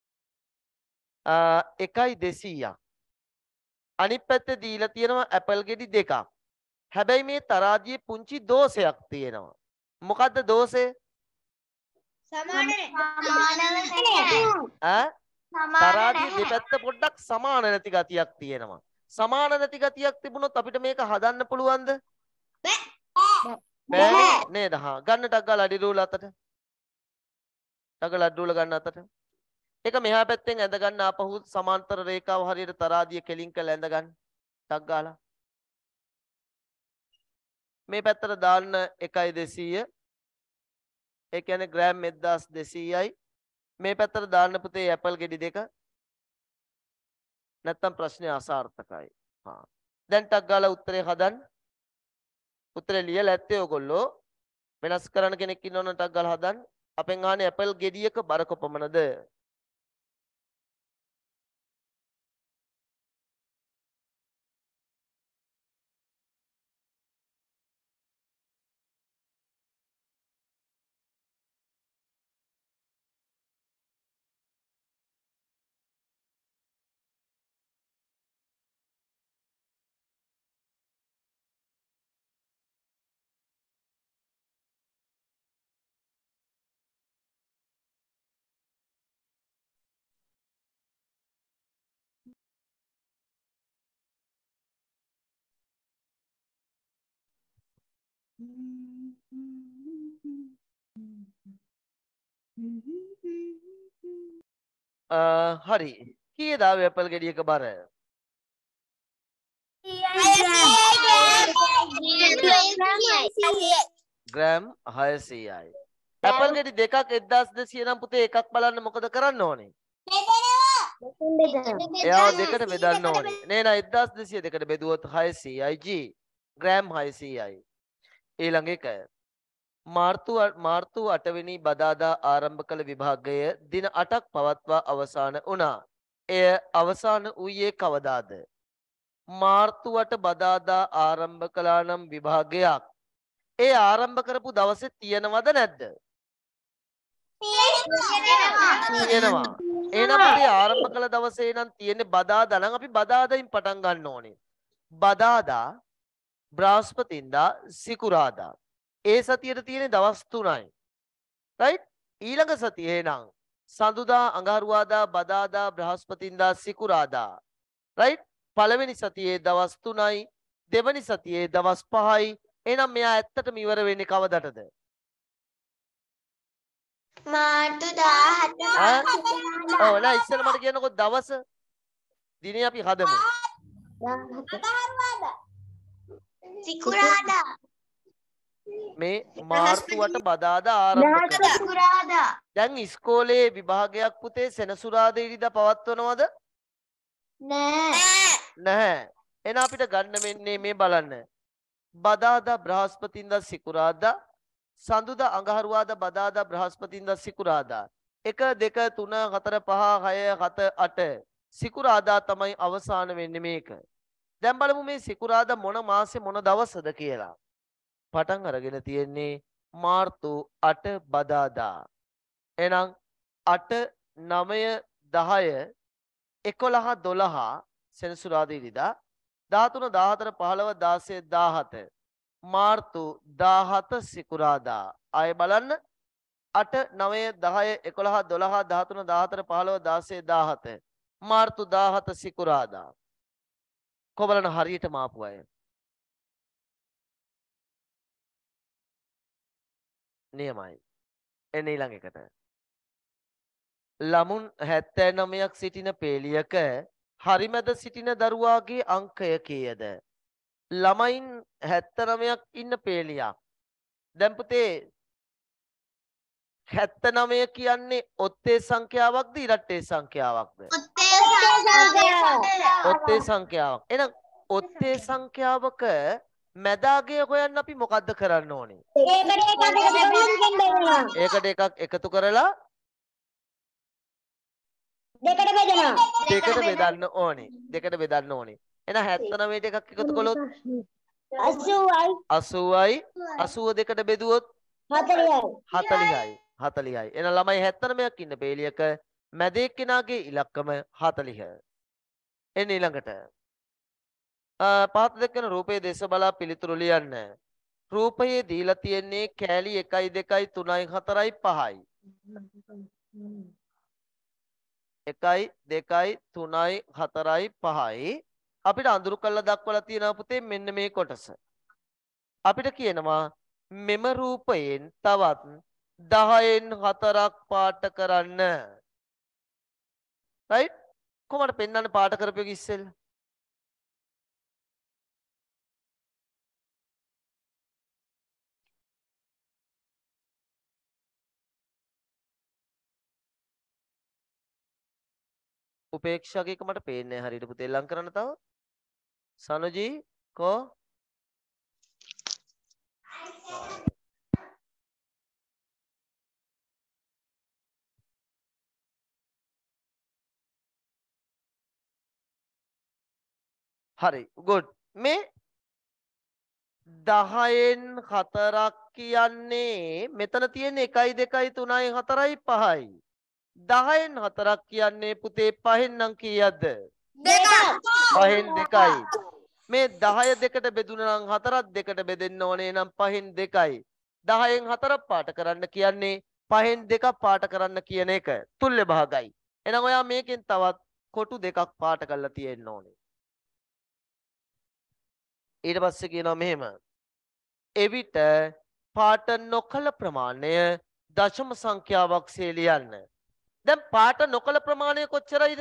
එකයි දෙසීයක්. අනිත් පැත්තේ දීලා තියෙනවා ඇපල් ගෙඩි දෙකක්. හැබැයි මේ තරාදියේ පුංචි දෝෂයක් තියෙනවා. මොකද්ද දෝෂය? සමානනේ. ඈ තරාදියේ දෙපැත්ත පොඩ්ඩක් සමාන නැති ගතියක් තියෙනවා. සමාන නැති ගතියක් තිබුණොත් අපිට මේක හදන්න පුළුවන්ද? බෑ. බෑ නේද? හා ගන්නටක් ගාලා අඩි රූල අතට. ටගල අඩි රූල ගන්න අතට. ඒක මෙහා පැත්තෙන් ඇඳ ගන්න ආපහු සමාන්තර රේඛාව හරියට තරාදිය කෙලින් කරලා ඇඳ ගන්න. ටක් ගාලා. මේ පැත්තට දාන්න එකයි දෙසීය. ඒ කියන්නේ ග්‍රෑම් එක්දාස් දෙසීයයි. මේ පැත්තට දාන්න පුතේ ඇපල් ගෙඩි දෙක. නැත්තම් ප්‍රශ්නේ අසාර්ථකයි. හා. දැන් ටක් ගාලා උත්තරේ හදන්න. උත්තරේ ලියලා ඇත්තේ ඔයගොල්ලෝ. වෙනස් කරන්න කෙනෙක් ඉන්නවනම් ටක් ගාලා හදන්න. අපෙන් අහන්නේ ඇපල් ගෙඩියක බර කොපමණද? අ හරි. කීයද ආවේ ඇපල් ගෙඩියක බර? ග්‍රෑම් හයසීයයි. ඇපල් ගෙඩි දෙකක් එක්දාස් දෙසීය නම් පුතේ එකක් බලන්න මොකද කරන්න ඕනේ? එයාව දෙකට බෙදන්න ඕනේ. නේ නා එක්දාස් දෙසීය දෙකට බෙදුවොත් හයසීයයි G. ග්‍රෑම් හයසීයයි. ඊළඟ එක මාර්තු මාර්තු අට වෙනි බදාදා ආරම්භ කළ විභාගය දින අටක් පවත්වා අවසන් වුණා. එය අවසන් වූයේ කවදාද? මාර්තු අට බදාදා ආරම්භ කළා නම් විභාගයක්. ඒ ආරම්භ කරපු දවසේ තියෙනවද නැද්ද? තියෙනවා. එහෙනම් අපි ආරම්භ කළ දවසේ නම් තියෙන්නේ බදාදා නම් අපි බදාදායින් පටන් ගන්න ඕනේ. බදාදා, බ්‍රහස්පතින්දා, සිකුරාදා. ඒ සතියේ තියෙන දවස් තුනයි. රයිට්? ඊළඟ සතියේ නම් සඳුදා, අඟහරුවාදා, බදාදා, බ්‍රහස්පතින්දා, සිකුරාදා. රයිට්? පළවෙනි සතියේ දවස් තුනයි, දෙවෙනි සතියේ දවස් පහයි. එහෙනම් මෙයා ඇත්තටම ඉවර වෙන්නේ කවදටද? මාර්තු දාහත. ඔව් නෑ ඉස්සෙල්ලා මට කියන්නකෝ දවස. දිනේ අපි හදමු. අඟහරුවාදා. සිකුරාදා. මේ මාර්තුවට බදාදා ආරම්භ කරනවා. සිකුරාදා. දැන් ඉස්කෝලේ විභාගයක් පුතේ සෙනසුරාදා ඉරිදා පවත්වනවද? නෑ. නැහැ. එහෙනම් අපිට ගන්න වෙන්නේ මේ බලන්න. බදාදා, බ්‍රහස්පතින්දා, සිකුරාදා, සඳුදා, අඟහරුවාදා, බදාදා, බ්‍රහස්පතින්දා, සිකුරාදා. එක දෙක තුන හතර පහ හය හත අට සිකුරාදා තමයි අවසාන වෙන්නේ මේක. දැන් බලමු මේ සිකුරාදා මොන මාසේ මොන දවසද කියලා. පටන් අරගෙන තියෙන්නේ මාර්තු අට බදාදා. එහෙනම් අට නවය දහය එකොළහ දොළහ සෙනසුරාදා ඉරිදා දහතුන දහහතර පහළොව දාසය දාහත මාර්තු දාහත සිකුරාදා. ආයෙ බලන්න අට නවය දහය එකොළහ දොළහ දහතුන දහහතර පහළොව දාසය දාහත මාර්තු දාහත සිකුරාදා. කොබලන හරියටම ආපු අය නියමයි. එන්න ඊළඟ එකට. ළමුන් හැත්තෑ නවයක් සිටින පේලියක හරිමැද සිටින දරුවාගේ අංකය කීයද? ළමයින් හැත්තෑ නවයක් ඉන්න පේලියක්. දැන් පුතේ හැත්තෑ නවය කියන්නේ ඔත්තේ සංඛ්‍යාවක්ද ඉරට්ටේ සංඛ්‍යාවක්ද? ඔත්තේ සංඛ්‍යාවක්. එහෙනම් ඔත්තේ සංඛ්‍යාවක මැදාගය හොයන්න අපි මොකද්ද කරන්න ඕනේ? ඒකට එකක් එකතු කරලා දෙකට බෙදනවා. දෙකට බෙදන්න ඕනේ. දෙකට බෙදන්න ඕනේ. එහෙනම් හැත්තෑ නවයට එකක් එකතු කළොත් අසූවයි. අසූවයි. අසූව දෙකට බෙදුවොත් හතළිහයි. හතළිහයි. හතළිහයි. එහෙනම් ළමයි හැත්තෑ නවයක් ඉන්න පේලියක මැද එක්කෙනාගේ ඉලක්කම හතළිහ. එන්න ඊළඟට. පහත දක්වන රූපයේ දේශ බලා පිළිතුරු ලියන්න. රූපයේ දීලා තියෙන්නේ කෑලි එකයි දෙකයි තුනයි හතරයි පහයි. එකයි දෙකයි තුනයි හතරයි පහයි. අපිට අඳුරු කරලා දක්වලා තියෙනවා පුතේ මෙන්න මේ කොටස. අපිට කියනවා මෙම රූපයෙන් තවත් දහයෙන් හතරක් පාට කරන්න. රයිට්? කොහමද පෙන්වන්න පාට කරපියක ඉස්සෙල්ලා? උපේක්ෂා එක මට පේන්නේ නැහැ හරියට පුතේ ලං කරන්න තව. සනුජී කෝ හරි good මේ දහයෙන් හතරක් කියන්නේ මෙතන තියෙන එකයි දෙකයි තුනයි හතරයි පහයි. දහයෙන් හතරක් කියන්නේ පුතේ පහෙන් නම් කීයක්ද? පහෙන් දෙකයි. මේ දහය දෙකට බෙදුණා නම් හතරක් දෙකට බෙදෙන්න ඕනේ නම් පහෙන් දෙකයි. දහයෙන් හතරක් පාට කරන්න කියන්නේ පහෙන් දෙකක් පාට කරන්න කියන එක තුල්්‍ය භාගයි. එහෙනම් ඔයා මේකෙන් තවත් කොටු දෙකක් පාට කරලා තියෙන්න ඕනේ. ඊට පස්සේ කියනවා මෙහෙම එවිට පාට නොකළ ප්‍රමාණය දශම සංඛ්‍යාවක් සේ ලියන්න. දැන් පාට නොකළ ප්‍රමාණය කොච්චරයිද?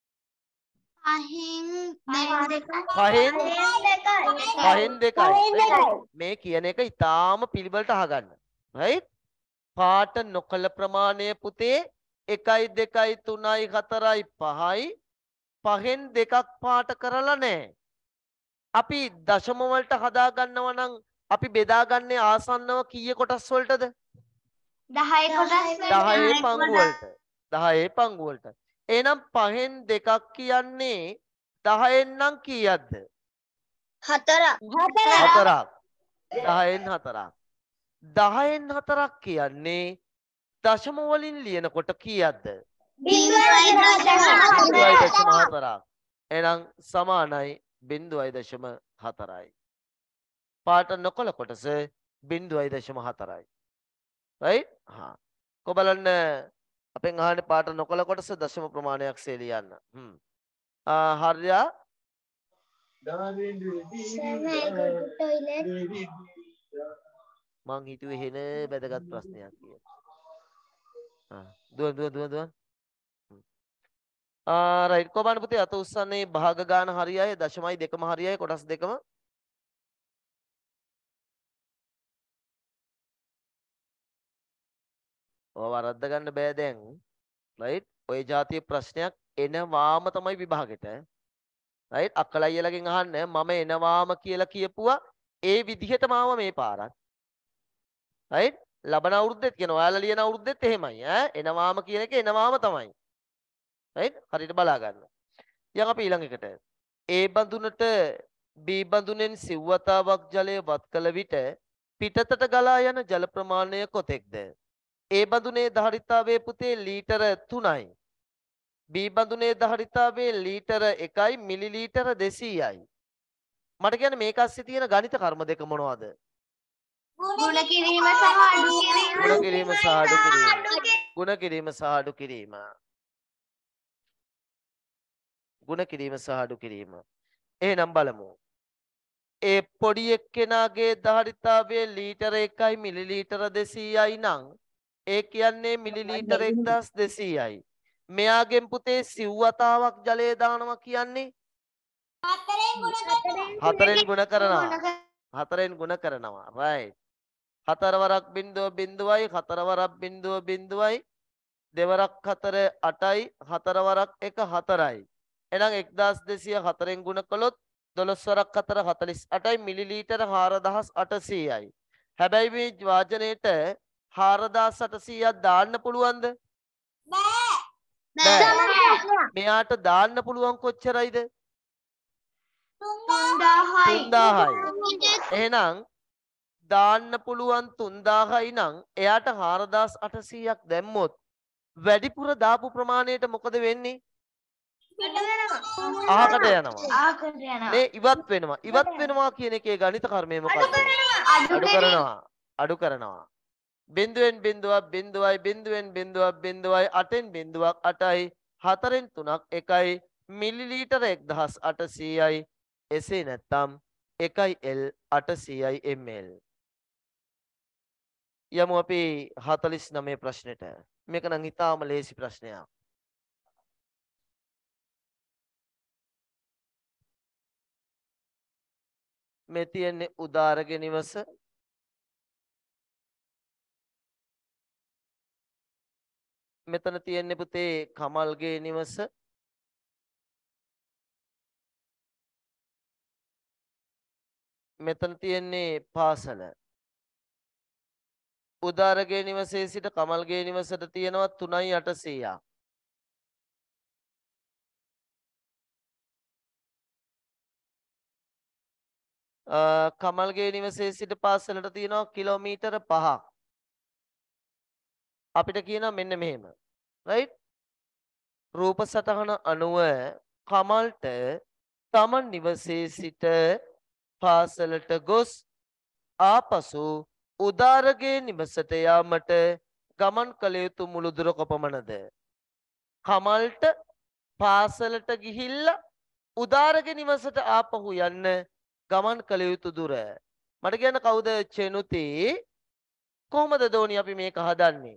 පහෙන් පහෙන් දෙකයි. මේ කියන එක ඊටාම පිළිවෙලට අහගන්න. right? පාට නොකළ ප්‍රමාණය පුතේ එකයි දෙකයි තුනයි හතරයි පහයි පහෙන් දෙකක් පාට කරලා නැහැ. අපි දශම වලට හදා ගන්නවා නම් අපි බෙදාගන්නේ ආසන්නව කීයේ කොටස් වලටද? දහය කොටස් දහයේ පංගු වලට. දහයේ පංගු වලට. එහෙනම් පහෙන් දෙකක් කියන්නේ දහයෙන් නම් කීයක්ද? හතරක්. හතරක්. දහයෙන් හතරක්. දහයෙන් හතරක් කියන්නේ දශම වලින් ලියනකොට කීයක්ද? බිංදුවයි දශම හතරක්. එහෙනම් සමානයි බිංදුවයි දශම හතරයි. පාට නොකළ කොටස බිංදුවයි දශම හතරයි. right? හා. කො බලන්න අපෙන් අහන්නේ පාට නොකළ කොටස දශම ප්‍රමාණයක් සේ ලියන්න. හ්ම්. ආ හරියා. මං හිතුවේ හෙන වැදගත් ප්‍රශ්නයක් කියලා. ආ දුවන් දුවන් දුවන් දුවන්. ආ රයිට් කො බලන්න පුතේ අත උස්සන්නේ භාග ගාන හරියයි දශමයි දෙකම හරියයි කොටස් දෙකම. ඔය වරද්ද ගන්න බෑ දැන්. රයිට් ඔය જાතිය ප්‍රශ්නයක් එනවාම තමයි විභාගෙට. රයිට් අක්කලා අයියලාගෙන් අහන්න මම එනවාම කියලා කියපුවා ඒ විදිහටම ආව මේ පාරත්. රයිට් ලබන අවුරුද්දෙත් කියන ඔයාලා ලියන අවුරුද්දෙත් එහෙමයි ඈ එනවාම කියන එක එනවාම තමයි. රයිට් හරියට බලා ගන්න. යන් අපි ඊළඟ එකට A බඳුනට B බඳුනෙන් සිව්වතාවක් ජලය වත් කළ විට පිටතට ගලා යන ජල ප්‍රමාණය කොතෙක්ද? A බඳුනේ ධාරිතාවයේ පුතේ ලීටර තුනයි. B බඳුනේ ධාරිතාවයේ ලීටර එකයි මිලිලීටර දෙසීයයි. මට කියන්න මේක ASCII තියෙන ගණිත කර්ම දෙක මොනවද? ගුණ කිරීම සහ අඩු කිරීම. ගුණ කිරීම සහ අඩු කිරීම. ගුණ කිරීම සහ අඩු කිරීම. ගුණ කිරීම සහ අඩු කිරීම. එහෙනම් බලමු. ඒ පොඩි එක්කෙනාගේ ධාරිතාවයේ ලීටර එකයි මිලිලීටර දෙසීයයි නම් ඒ කියන්නේ මිලිලීටර එක්දාස් දෙසීයයි. මෙයාගෙන් පුතේ සිව්වතාවක් ජලය දානවා කියන්නේ හතරෙන් ගුණ කරනවා. හතරෙන් ගුණ කරනවා. right. හතර වරක් බිංදුව බිංදුවයි හතර වරක් බිංදුව බිංදුවයි දෙවරක් හතර අටයි හතර වරක් එක හතරයි. එහෙනම් එක්දාස් දෙසීය හතරෙන් ගුණ කළොත් දොළොස් වරක් හතර හතළිස් අටයි මිලිලීටර හාරදාස් අටසීයයි. හැබැයි මේ වාජනයේට හාරදාස් අටසීයක් දාන්න පුළුවන්ද? බෑ. මෙයාට දාන්න පුළුවන් කොච්චරයිද? තුන්දාහයි. එහෙනම් දාන්න පුළුවන් තුන්දාහයි නම් එයාට හාරදාස් අටසීයක් දැම්මොත් වැඩිපුර දාපු ප්‍රමාණයට මොකද වෙන්නේ? අහකට යනවා. අහකට යනවා. මේ ඉවත් වෙනවා. ඉවත් වෙනවා කියන එකේ ගණිත කර්මය මොකක්ද? අඩු කරනවා. අඩු කරනවා. බිංදුවෙන් බිංදුවක් බිංදුවයි බිංදුවෙන් බිංදුවක් බිංදුවයි අටෙන් බිංදුවක් අටයි හතරෙන් තුනක් එකයි මිලිලීටර එක්දාස් අටසීයයි. එසේ නැත්නම් එකයි L අටසීයයි ml. යමු අපි හතළිස් නවය ප්‍රශ්නෙට. මේක නම් ඉතාම ලේසි ප්‍රශ්නයක්. මේ තියෙන්නේ උදාරගේ නිවස. මෙතන තියෙන්නේ පුතේ කමල්ගේ නිවස. මෙතන තියෙන්නේ පාසල. උදාරගේ නිවසේ සිට කමල්ගේ නිවසට තියෙනවා තුනයි අටසීයක්. කමල්ගේ නිවසේ සිට පාසලට තියෙනවා කිලෝමීටර පහක්. අපිට කියනවා මෙන්න මෙහෙම. රයිට්? රූප සටහන අනුව කමල්ට තමන් නිවසේ සිට පාසලට ගොස් ආපසු උදාරගේ නිවසට යාමට ගමන් කළ යුතු මුළු දුර කොපමණද? කමල්ට පාසලට ගිහිල්ලා උදාරගේ නිවසට ආපහු යන්න ගමන් කළ යුතු දුර. මට කියන්න කවුද චෙනුති? කොහොමද දෝනි අපි මේක හදන්නේ?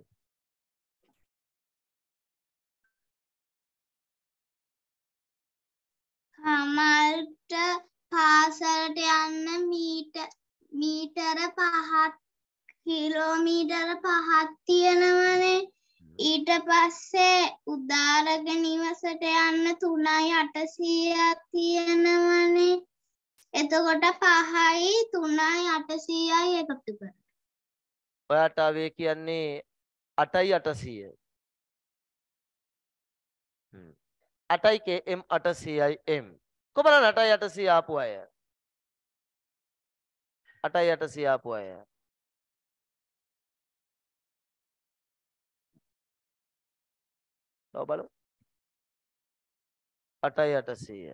කමල්ට පාසලට යන්න මීටර් මීටර පහක් කිලෝමීටර පහක් තියෙනවනේ. ඊට පස්සේ උදාරග නිවසට යන්න තුනයි අටසීයක් තියෙනවනේ. එතකොට පහයි තුනයි අටසීයයි එකතු කර. ඔයාට ආවේ කියන්නේ අටයි අටසීය. හ්ම්. අටයි කේ එම් අටසීයයි එම්. කොබලන අටයි අටසීය ආපු අය. අටයි අටසීය ආපු අය. තව බලමු. අටයි අටසීය.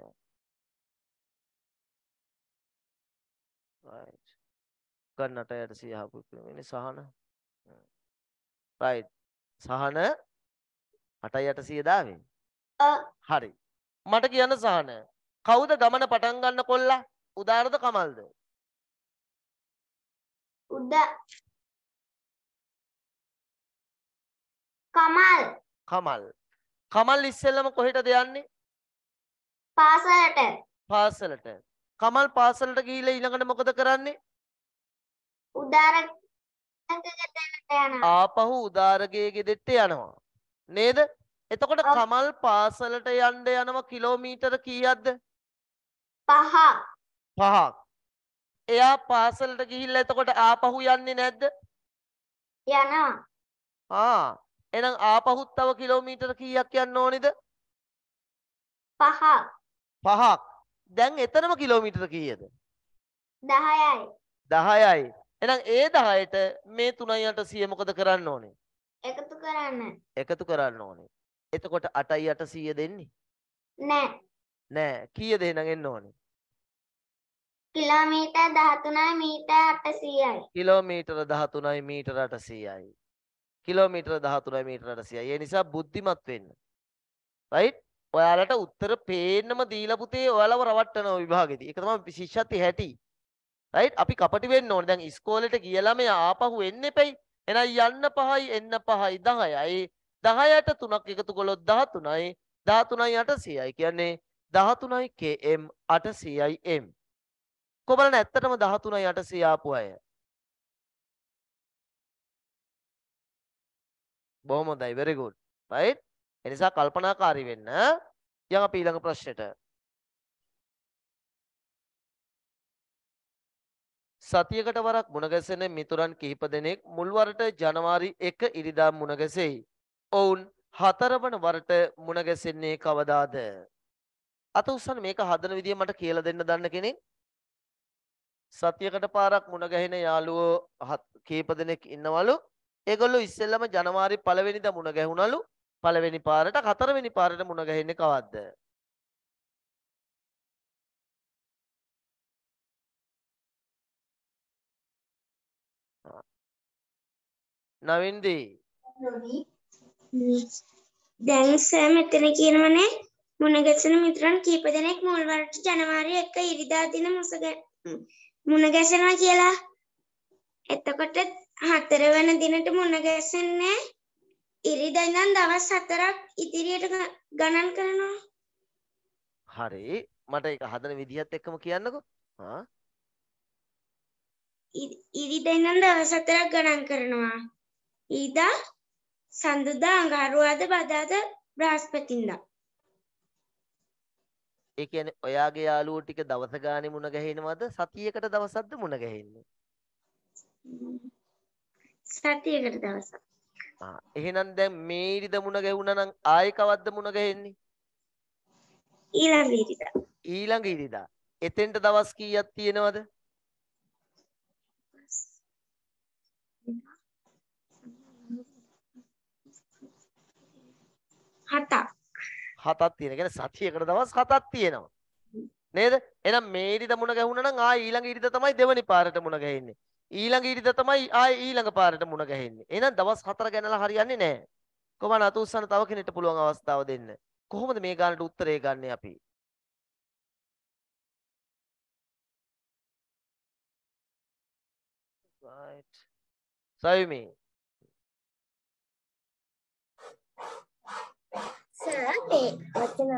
right. ගන්න අටයි අටසීය ආපු ඉන්නේ සහන. right. සහන අටයි අටසීය දාවේ. හරි. මට කියන්න සහන. කවුද ගමන පටන් ගන්න කොල්ලා? උදාරද කමල්ද? උදා කමල් කමල්. කමල් ඉස්සෙල්ලම කොහෙටද යන්නේ? පාසලට. පාසලට. කමල් පාසලට ගිහිල්ලා ඊළඟට මොකද කරන්නේ? උදාර ගෙදරට යනවා. ආපහු උදාරගේ ගෙදෙට්ට යනවා. නේද? එතකොට කමල් පාසලට යන්න යනවා කිලෝමීටර කීයක්ද? පහක්. පහක්. එයා පාසලට ගිහිල්ලා එතකොට ආපහු යන්නේ නැද්ද? යනවා. ආ එහෙනම් ආපහුත් තව කිලෝමීටර කීයක් යන්න ඕනේද? පහක්. පහක්. දැන් එතනම කිලෝමීටර කීයද? දහයයි. දහයයි. එහෙනම් ඒ දහයට මේ තුනයි අටසීය මොකද කරන්න ඕනේ? එකතු කරන්න. එකතු කරන්න ඕනේ. එතකොට අටයි අටසීය දෙන්නේ? නෑ. නෑ. කීයද එහෙනම් එන්න ඕනේ? කිලෝමීටර් දහතුනයි මීටර් අටසීයයි. කිලෝමීටර දහතුනයි මීටර අටසීයයි. කිලෝමීටර දහතුනයි මීටර අටසීයයි. ඒ නිසා බුද්ධිමත් වෙන්න. රයිට්? ඔයාලට උත්තර පේන්නම දීලා පුතේ ඔයාලව රවට්ටනවා විභාගෙදී. ඒක තමයි ශිෂ්‍යත්වයේ හැටි. රයිට්? අපි කපටි වෙන්න ඕනේ. දැන් ඉස්කෝලේට ගිය ළමයා ආපහු එන්න එපයි. එහෙනම් යන්න පහයි එන්න පහයි දහයයි. දහයට තුනක් එකතු කළොත් දහතුනයි. දහතුනයි අටසීයයි කියන්නේ දහතුනයි කේ.එම් අටසීයයි එම්. කොබලන ඇත්තටම දහතුනයි අටසීය ආපු අය. බොහොම හොඳයි. very good. right? එනිසා කල්පනාකාරී වෙන්න. යන් අපි ඊළඟ ප්‍රශ්නෙට. සතියකට වරක් මුණ ගැසෙන මිතුරන් කිහිප දෙනෙක් මුල් වරට ජනවාරි එක ඉරිදා මුණ ගැසෙයි. ඔවුන් හතර වන වරට මුණ ගැසෙන්නේ කවදාද? අත උස්සන්න මේක හදන විදිය මට කියලා දෙන්න දන්න කෙනෙක්. සතියකට පාරක් මුණ ගැහෙන යාළුවෝ කීප දෙනෙක් ඉන්නවලු. ඒගොල්ලෝ ඉස්සෙල්ලම ජනවාරි පළවෙනිදා මුණ ගැහුණලු. පළවෙනි පාරට හතරවෙනි පාරට මුණ ගැහෙන්නේ කවද්ද? නවින්දී දැන් සර් මෙතන කියනවනේ මුණ ගැසෙන මිතුරන් කීප දෙනෙක් මුල් වරට ජනවාරි එක ඉරිදා දින මුණ ගැසෙනවා කියලා. එතකොට හතර වෙන දිනට මුණ ගැසෙන්නේ ඉරිදා ඉඳන් දවස් හතරක් ඉදිරියට ගණන් කරනවා. හරි. මට ඒක හදන විදිහත් එක්කම කියන්නකෝ. ආ ඉරිදා ඉඳන් දවස් හතරක් ගණන් කරනවා. ඊදා සඳුදා අඟහරුවාදා බදාදා බ්‍රහස්පතින්දා. ඒ කියන්නේ ඔයාගේ යාළුවෝ ටික දවස ගානේ මුණ ගැහෙනවද සතියකට දවසක්ද මුණ ගැහෙන්නේ? සතියකට දවසක්. ආ එහෙනම් දැන් මේ ඉරිද මුණ ගැහුණා නම් ආයෙ කවද්ද මුණ ගැහෙන්නේ? ඊළඟ ඉරිදා. ඊළඟ ඉරිදා. එතෙන්ට දවස් කීයක් තියෙනවද? හතක්. හතක් තියෙන. කියන්නේ සතියකට දවස් හතක් තියෙනවා. නේද? එහෙනම් මේ ඉරිද මුණ ගැහුණා නම් ආයෙ ඊළඟ ඉරිද තමයි දෙවනි පාරට මුණ ගැහෙන්නේ. ඊළඟ ඉරිද තමයි ආයෙ ඊළඟ පාරට මුණ ගැහෙන්නේ. එහෙනම් දවස් හතර ගැනලා හරියන්නේ නැහැ. කොහොමද අත උස්සන්න තව කෙනෙක්ට පුළුවන් අවස්ථාව දෙන්න. කොහොමද මේ ගානට උත්තරේ ගන්නෙ අපි? right සයුමි සර් මේ වචන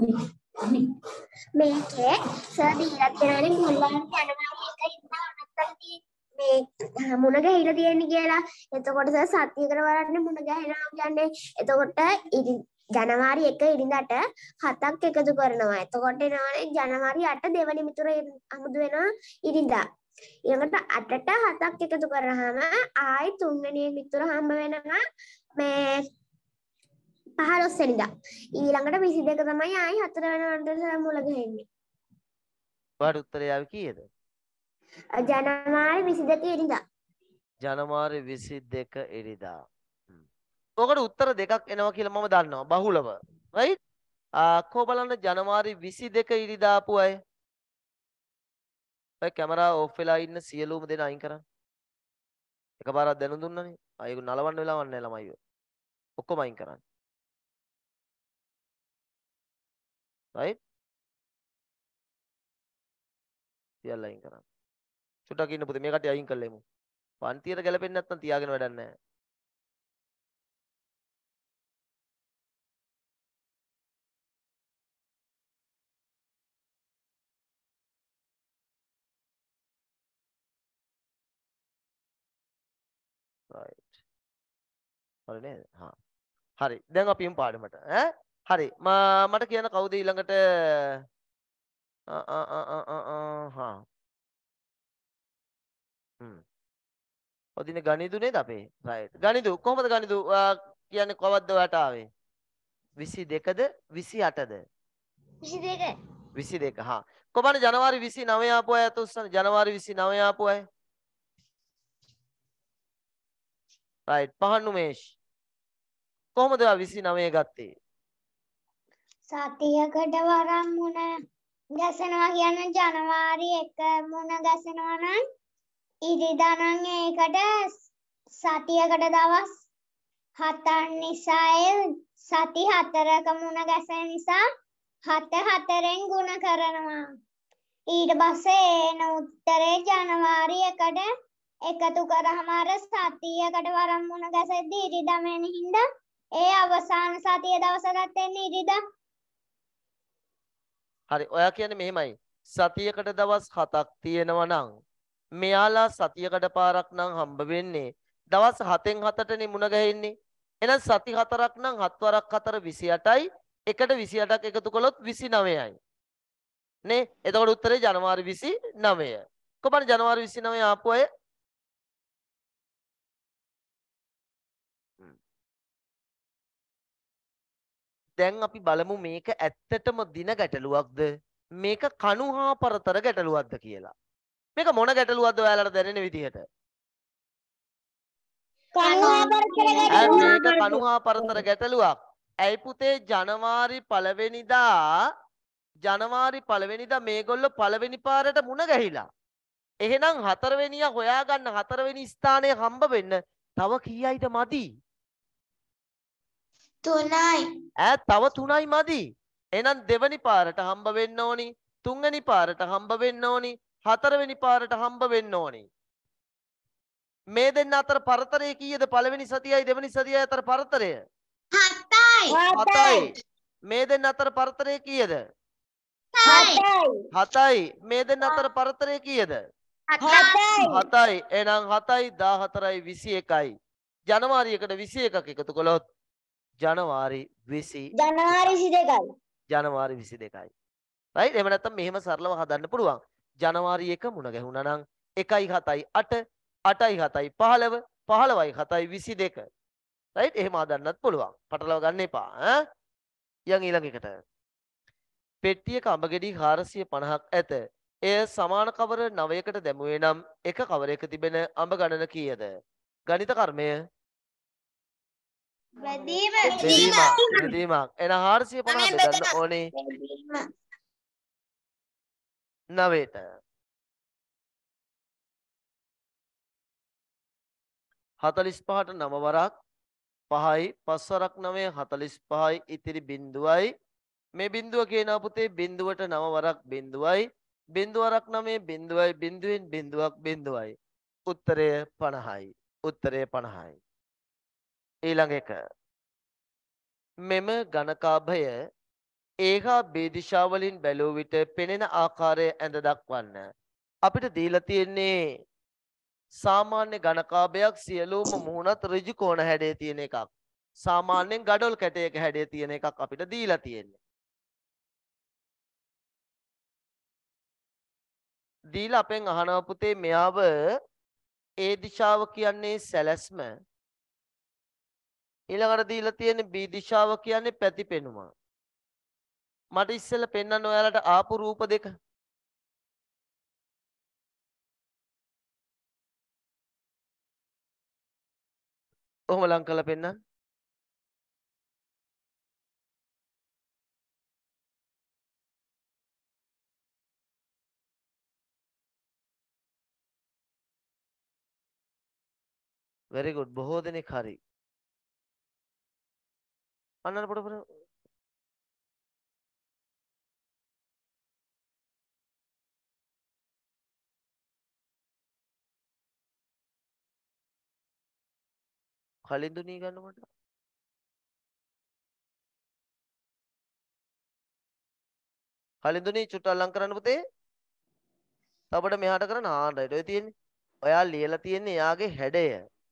මේකේ සර් දීලා තියෙනනේ මුල්ලන් ජනවාරි එක ඉඳලා නැත්තම් මේ මුණ ගැහිලා තියෙන්නේ කියලා. එතකොට සර් සතියකට වරන්නේ මුණ ගැහෙනවා කියන්නේ එතකොට ඉරි ජනවාරි එක ඉරිඳට හතක් එකතු කරනවා. එතකොට එනවනේ ජනවාරි අට දෙවනි මිතුර අමුදු වෙනවා ඉරිඳා. ඊළඟට අටට හතක් එකතු කරාම ආයි තුන්වෙනි මිතුර හම්බ වෙනවා මේ පහළොස් වෙනිදා. ඊළඟට විසි දෙක තමයි ආයි හතර වෙනිදාට මුල ගහන්නේ. ඔයාට උත්තරය ආවේ කීයද? ජනවාරි විසි දෙක ඉරිදා. ජනවාරි විසි දෙක ඉරිදා. ඔකට උත්තර දෙකක් එනවා කියලා මම දන්නවා බහුලව. right? ආ කො බලන්න ජනවාරි විසි දෙක ඉරිදා ආපු අය. ඔය කැමරා ඕෆ් වෙලා ඉන්න සියලුම දෙනා අයින් කරන්න. එකපාරක් දැනුම් දුන්නනේ. ආයෙක නලවන්න වෙලාවක් නැහැ ළමයිව. ඔක්කොම අයින් කරන්න. right? සියල්ල අයින් කරන්න. චුට්ටක් ඉන්න පුතේ මේ කට්ටිය අයින් කළෙමු. පන්තියට ගැලපෙන්නේ නැත්නම් තියාගෙන වැඩක් නැහැ. right. හරි නේද? හා. හරි. දැන් අපි යමු පාඩමට. ඈ? හරි. මට කියන්න කවුද ඊළඟට ආ ආ ආ ආ ආ හා. හ්ම්. ඔදිනේ ගණිතු නේද අපේ? right. ගණිතු කොහොමද ගණිතු කියන්නේ කවද්ද ඔයාට ආවේ? විසි දෙකද විසි අටද? විසි දෙක. විසි දෙක. හා. කොහොමද ජනවාරි විසි නවය ආපු අය අත උස්සන්න. ජනවාරි විසි නවය ආපු අය. right. පහන් උමේෂ්. කොහොමද ඔයා විසි නවය ගත්තේ? සතියකට වරක් මුණ ගැසෙනවා කියන්නේ ජනවාරි එක මුණ ගැසෙනවා නම් ඉරිදා නම් ඒකට සතියකට දවස් හතක් නිසා ඒ සති හතරක මුණ ගැසෙන නිසා හත හතරෙන් ගුණ කරනවා. ඊට පස්සේ එන උත්තරේ ජනවාරි එකට එකතු කරාම අර සතියකට වරක් මුණ ගැසෙද්දී ඉරිදා වෙන හින්දා ඒ අවසාන සතිය දවස ගන්න ඉරිදා. හරි. ඔයා කියන්නේ මෙහෙමයි. සතියකට දවස් හතක් තියෙනවා නම් මෙයාලා සතියකට පාරක් නම් හම්බ වෙන්නේ දවස් හතෙන් හතටනේ මුණ ගැහෙන්නේ. එහෙනම් සති හතරක් නම් හත් වරක් හතර විසි අටයි. එකට විසි අටක් එකතු කළොත් විසි නවයයි. නේ? එතකොට උත්තරේ ජනවාරි විසි නවය. කොහොමද ජනවාරි විසි නවය ආපු අය? දැන් අපි බලමු මේක ඇත්තටම දින ගැටලුවක්ද මේක කණු හා පරතර ගැටලුවක්ද කියලා. මේක මොන ගැටලුවක්ද ඔයාලට දැනෙන විදිහට? කණු හා පරතර ගැටලුවක්. මේක කණු හා පරතර ගැටලුවක්. ඇයි පුතේ ජනවාරි පළවෙනිදා ජනවාරි පළවෙනිදා මේගොල්ලෝ පළවෙනි පාරට මුණ ගැහිලා. එහෙනම් හතරවෙනියා හොයාගන්න හතරවෙනි ස්ථානය හම්බ වෙන්න තව කීයයිද මදි? තුනයි. ඈ තව තුනයි මදි. එහෙනම් දෙවනි පාරට හම්බ වෙන්න ඕනි, තුන්වෙනි පාරට හම්බ වෙන්න ඕනි, හතරවෙනි පාරට හම්බ වෙන්න ඕනි. මේ දෙන්න අතර පරතරය කීයද? පළවෙනි සතියයි දෙවෙනි සතියයි අතර පරතරය හතයි. හතයි. මේ දෙන්න අතර පරතරය කීයද? හතයි. හතයි. මේ දෙන්න අතර පරතරය කීයද? හතයි. හතයි. එහෙනම් හතයි දාහතරයි විසි එකයි. ජනවාරි එකට විසි එකක් එකතු කළොත් ජනවාරි විසි ජනවාරි විසි දෙකයි. ජනවාරි විසි දෙකයි. right එහෙම නැත්නම් මෙහෙම සරලව හදන්න පුළුවන්. ජනවාරි එක මුණ ගැහුණා නම් එකයි හතයි අට අටයි හතයි පහළව පහළවයි හතයි විසි දෙක. right එහෙම හදන්නත් පුළුවන්. පටලව ගන්න එපා ඈ. යන් ඊළඟ එකට. පෙට්ටියක අඹ ගෙඩි හාරසිය පනහක් ඇත. එය සමාන කවර නවයකට දැමුවේ නම් එක කවරයක තිබෙන අඹ ගණන කීයද? ගණිත කර්මය බැදීම බෙදීමක්. බෙදීමක්. එන හාරසිය පනහ බෙදන්න ඕනේ නවයට. හතළිස් පහට නව වරක් පහයි පස් වරක් නවය හතළිස් පහයි ඉතිරි බිංදුවයි. මේ බිංදුව කියනවා පුතේ බිංදුවට නව වරක් බිංදුවයි බිංදුව වරක් නවය බිංදුවයි බිංදුවෙන් බිංදුවක් බිංදුවයි. උත්තරය පනහයි. උත්තරය පනහයි. ඊළඟ එක. මෙම ගණකාභය ඒ හා බී දිශාවලින් බැලූ විට පෙනෙන ආකාරය ඇඳ දක්වන්න. අපිට දීලා තියෙන්නේ සාමාන්‍ය ගණකාභයක් සියලුම මුහුණත් ඍජු කෝණ හැඩයේ තියෙන එකක්. සාමාන්‍යයෙන් ගඩොල් කැටයක හැඩයේ තියෙන එකක් අපිට දීලා තියෙන්නේ. දීලා අපෙන් අහනවා පුතේ මෙයාව ඒ දිශාව කියන්නේ සැලැස්ම. ඊළඟට දීලා තියෙන්නේ බී දිශාව කියන්නේ පැතිපෙනුම. මට ඉස්සෙල්ලා පෙන්වන්න ඔයාලට ආපු රූප දෙක. ඔහොම ලං කරලා පෙන්නන්න. very good. බොහෝ දෙනෙක් හරි. අන්නර පොඩ පොඩ කලින් දුනී ගන්න මට. කලින් දුනී චුට්ටක් ලං කරන්න පුතේ. තවපඩ මෙහාට කරන ආන් රයිට් ඔය තියෙන්නේ. ඔයා ලියලා තියෙන්නේ එයාගේ හැඩය.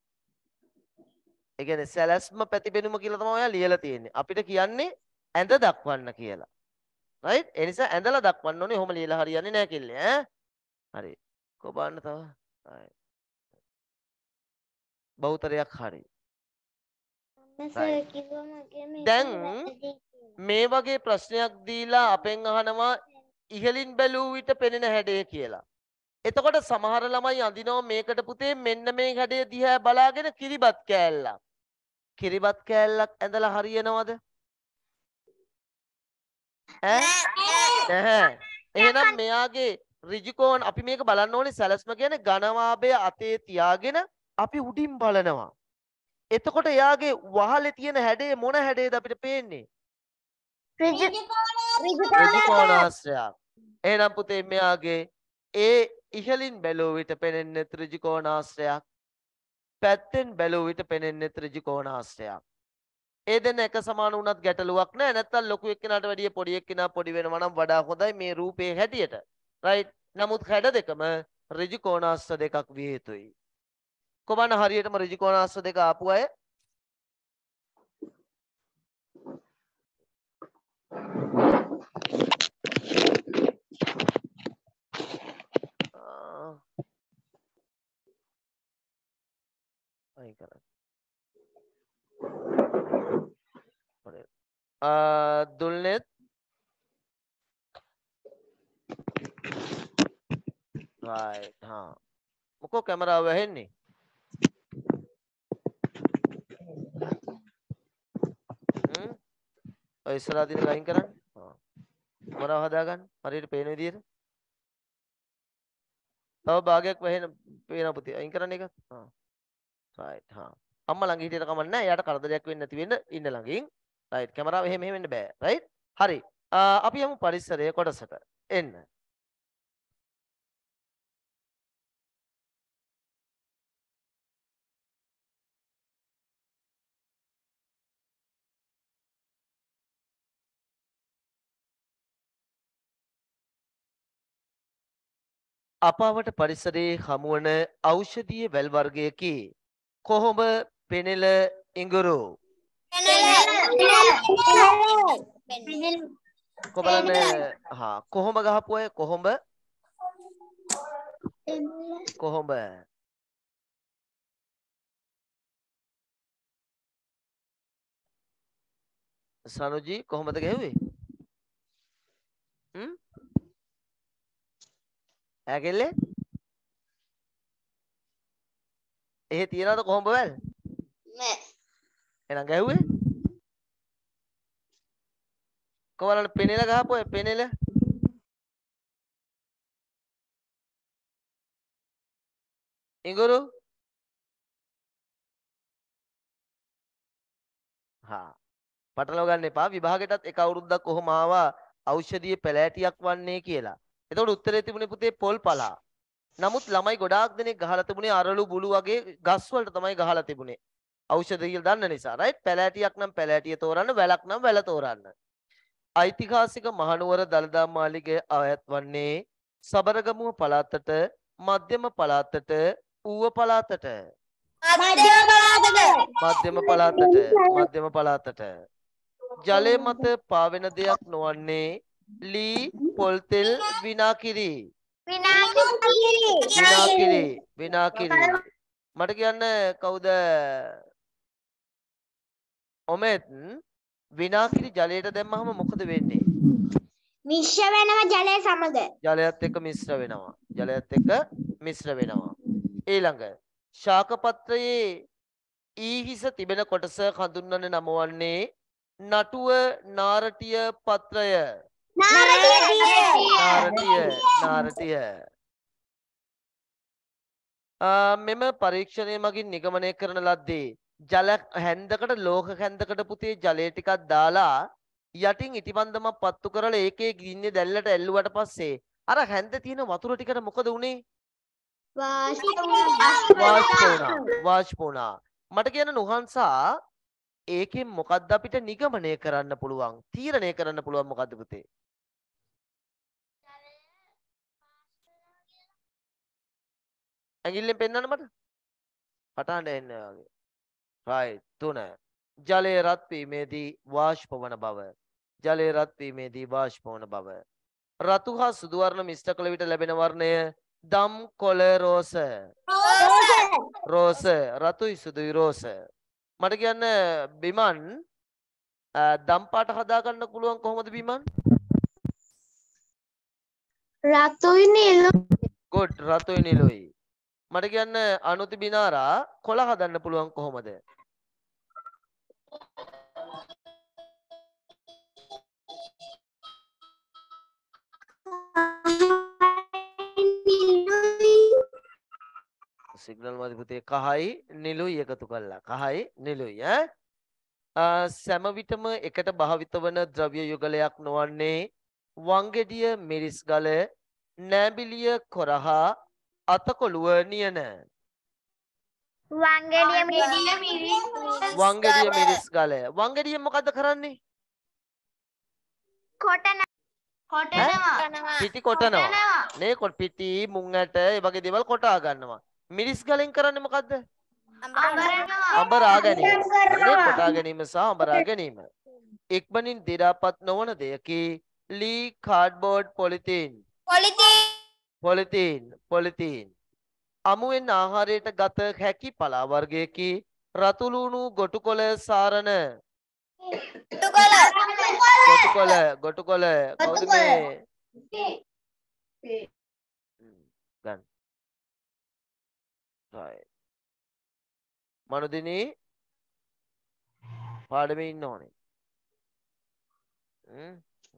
ඒ කියන්නේ සැලැස්ම පැතිපෙනුම කියලා තමයි ඔයා ලියලා තියෙන්නේ. අපිට කියන්නේ ඇඳ දක්වන්න කියලා. රයිට්? ඒ නිසා ඇඳලා දක්වන්න ඕනේ. ඔහොම ලියලා හරියන්නේ නැහැ කිල්ලේ ඈ. හරි. කො බලන්න තව. හරි. බහුතරයක් හරි. දැන් මේ වගේ ප්‍රශ්නයක් දීලා අපෙන් අහනවා ඉහලින් බැලූ විට පෙනෙන හැඩය කියලා. එතකොට සමහර ළමයි අඳිනවා මේකට පුතේ මෙන්න මේ හැඩය දිහා බලාගෙන කිරිබත් කෑල්ලක්. කිරිබත් කෑල්ලක් ඇඳලා හරියනවද? ඈ නැහැ. එහෙනම් මෙයාගේ ඍජු කෝණ අපි මේක බලන්න ඕනේ සැලැස්ම කියන්නේ ඝනවාභය අතේ තියාගෙන අපි උඩින් බලනවා. එතකොට එයාගේ වහලේ තියෙන හැඩේ මොන හැඩේද අපිට පේන්නේ? ඍජු කෝණාශ්‍රයක්. එහෙනම් පුතේ මෙයාගේ ඒ ඉහලින් බැලුව විට පෙනෙන්නේ ත්‍රිජු කෝණාශ්‍රයක්. පැත්තෙන් බැලුව විට පෙනෙන්නේ ත්‍රිජු කෝණාශ්‍රයක්. ඒ දෙන්න එක සමාන වුණත් ගැටලුවක් නැහැ. නැත්තම් ලොකු එක්කෙනාට වැඩිය පොඩි එක්කෙනා පොඩි වෙනවා නම් වඩා හොඳයි මේ රූපේ හැටියට. රයිට්. නමුත් හැඩ දෙකම ඍජු කෝණාශ්‍ර දෙකක් විය යුතුයි. කොබන හරියටම ඍජු කෝණාශ්‍ර දෙක ආපු අය අය කරා. අ දුල්නෙත් right හා මොකෝ කැමරාව වැහෙන්නේ? හ්ම් ඔය ඉස්සරහා දින ගයින් කරන්න. හා කැමරාව හදාගන්න හරියට පේන විදියට. තව භාගයක් වැහෙන පේන පුතේ අයින් කරන්න එක. හා right හා අම්මා ළඟ හිටියට කමක් නැහැ. එයාට කරදරයක් වෙන්නේ නැති වෙන්න ඉන්න ළඟින්. right කැමරාව එහෙම එහෙම වෙන්න බෑ. right හරි. අපි යමු පරිසරයේ කොටසට. එන්න. අපාවට පරිසරයේ හමුවන ඖෂධීය වැල් වර්ගයකි. කොහොඹ පෙනෙල ඉඟුරු කො බලන්න හා කොහොඹ ගහපු අය කොහොඹ කොහොඹ සනුජි කොහොමද ගැහුවේ හ්ම් ඇගෙල්ලේ එහෙ තියනවද කොහොඹ වැල් නෑ එහෙනම් ගැහුවේ කො බලන්න පෙනෙල ගහපු අය පෙනෙල ඉඟුරු හා පටලව ගන්න එපා විභාගෙටත් එක අවුරුද්දක් කොහොම ආවා ඖෂධීය පැලෑටියක් වන්නේ කියලා. එතකොට උත්තරේ තිබුණේ පුතේ පොල් පලා. නමුත් ළමයි ගොඩාක් දෙනෙක් ගහලා තිබුණේ අරලු බුළු වගේ ගස් වලට තමයි ගහලා තිබුණේ. ඖෂධ කියලා දන්න නිසා රයිට් පැලෑටියක් නම් පැලෑටිය තෝරන්න වැලක් නම් වැල තෝරන්න. ඓතිහාසික මහනුවර දළදා මාලිගය අයත් වන්නේ සබරගමුව පළාතට මධ්‍යම පළාතට ඌව පළාතට මධ්‍යම පළාතට මධ්‍යම පළාතට මධ්‍යම පළාතට ජලය මත පාවෙන දෙයක් නොවන්නේ ලී පොල්තෙල් විනාකිරි විනාකිරි විනාකිරි මට කියන්න කවුද ඔමෙත් විනාකිරි ජලයට දැම්මහම මොකද වෙන්නේ මිශ්‍ර වෙනවා ජලය සමග. ජලයත් එක්ක මිශ්‍ර වෙනවා ජලයත් එක්ක මිශ්‍ර වෙනවා ඊළඟ ශාක පත්‍රයේ ඊ හිස තිබෙන කොටස හඳුන්වන නම වන්නේ නටුව නාරටිය පත්‍රය නාරටිය නාරටිය මෙම පරීක්ෂණය මගින් නිගමනය කරන ලද්දේ ජල හැන්දකට ලෝහ හැන්දකට පුතේ ජලය ටිකක් දාලා යටින් ඉටිබන්ධමක් පත්තු කරලා ඒකේ ගින්නේ දැල්ලට ඇල්ලුවට පස්සේ අර හැන්ද තියෙන වතුර ටිකට මොකද උනේ වාෂ්ප වුණා වාෂ්ප වුණා මට කියන නුහන්සා ඒකෙන් මොකද්ද අපිට නිගමනය කරන්න පුළුවන් තීරණය කරන්න පුළුවන් මොකද්ද පුතේ ඇඟිල්ලෙන් පෙන්නන්න මට පටහඬ එන්නේ වගේ right තුන ජලය රත් වීමේදී වාෂ්ප වන බව ජලය රත් වීමේදී වාෂ්ප වන බව රතු හා සුදු වර්ණ මිශ්‍ර කළ විට ලැබෙන වර්ණය දම් කොළ රෝස රෝස රතුයි සුදුයි රෝස මට කියන්න බිමන් දම් පාට හදා ගන්න පුළුවන් කොහොමද බිමන් රතුයි නිලු good රතුයි නිලුයි මට කියන්න අනුති බිනාරා කොළ හදන්න පුළුවන් කොහොමද සිග්නල් මදි පුතේ කහයි නිලුයි එකතු කළා කහයි නිලුයි ඈ සෑම විටම එකට භාවිත වන ද්‍රව්‍ය යුගලයක් නොවන්නේ වංගෙඩිය මිරිස් ගල නෑබිලිය කොරහා අතකොළුව නියන වංගෙඩිය මිරිස් වංගෙඩිය මිරිස් ගල වංගෙඩිය මොකද්ද කරන්නේ කොටන කොටනවා පිටි කොටනවා නේ කොට පිටි මුං ඇට ඒ වගේ දේවල් කොටා ගන්නවා මිරිස් ගලෙන් කරන්නේ මොකද්ද අඹරා ගැනීම නේ කොටා ගැනීම සහ අඹරා ගැනීම ඉක්මනින් දි รา පත් නොවන දෙයකි ලී cardboard polythene polythene polythene polythene අමුවෙන් ආහාරයට ගත හැකි පලා වර්ගයකි රතුලුණු ගොටුකොළ සාරණ ගොටුකොළ ගොටුකොළ කවුද මේ ගන්න right මනුදිනී පාඩමේ ඉන්න ඕනේ හ්ම්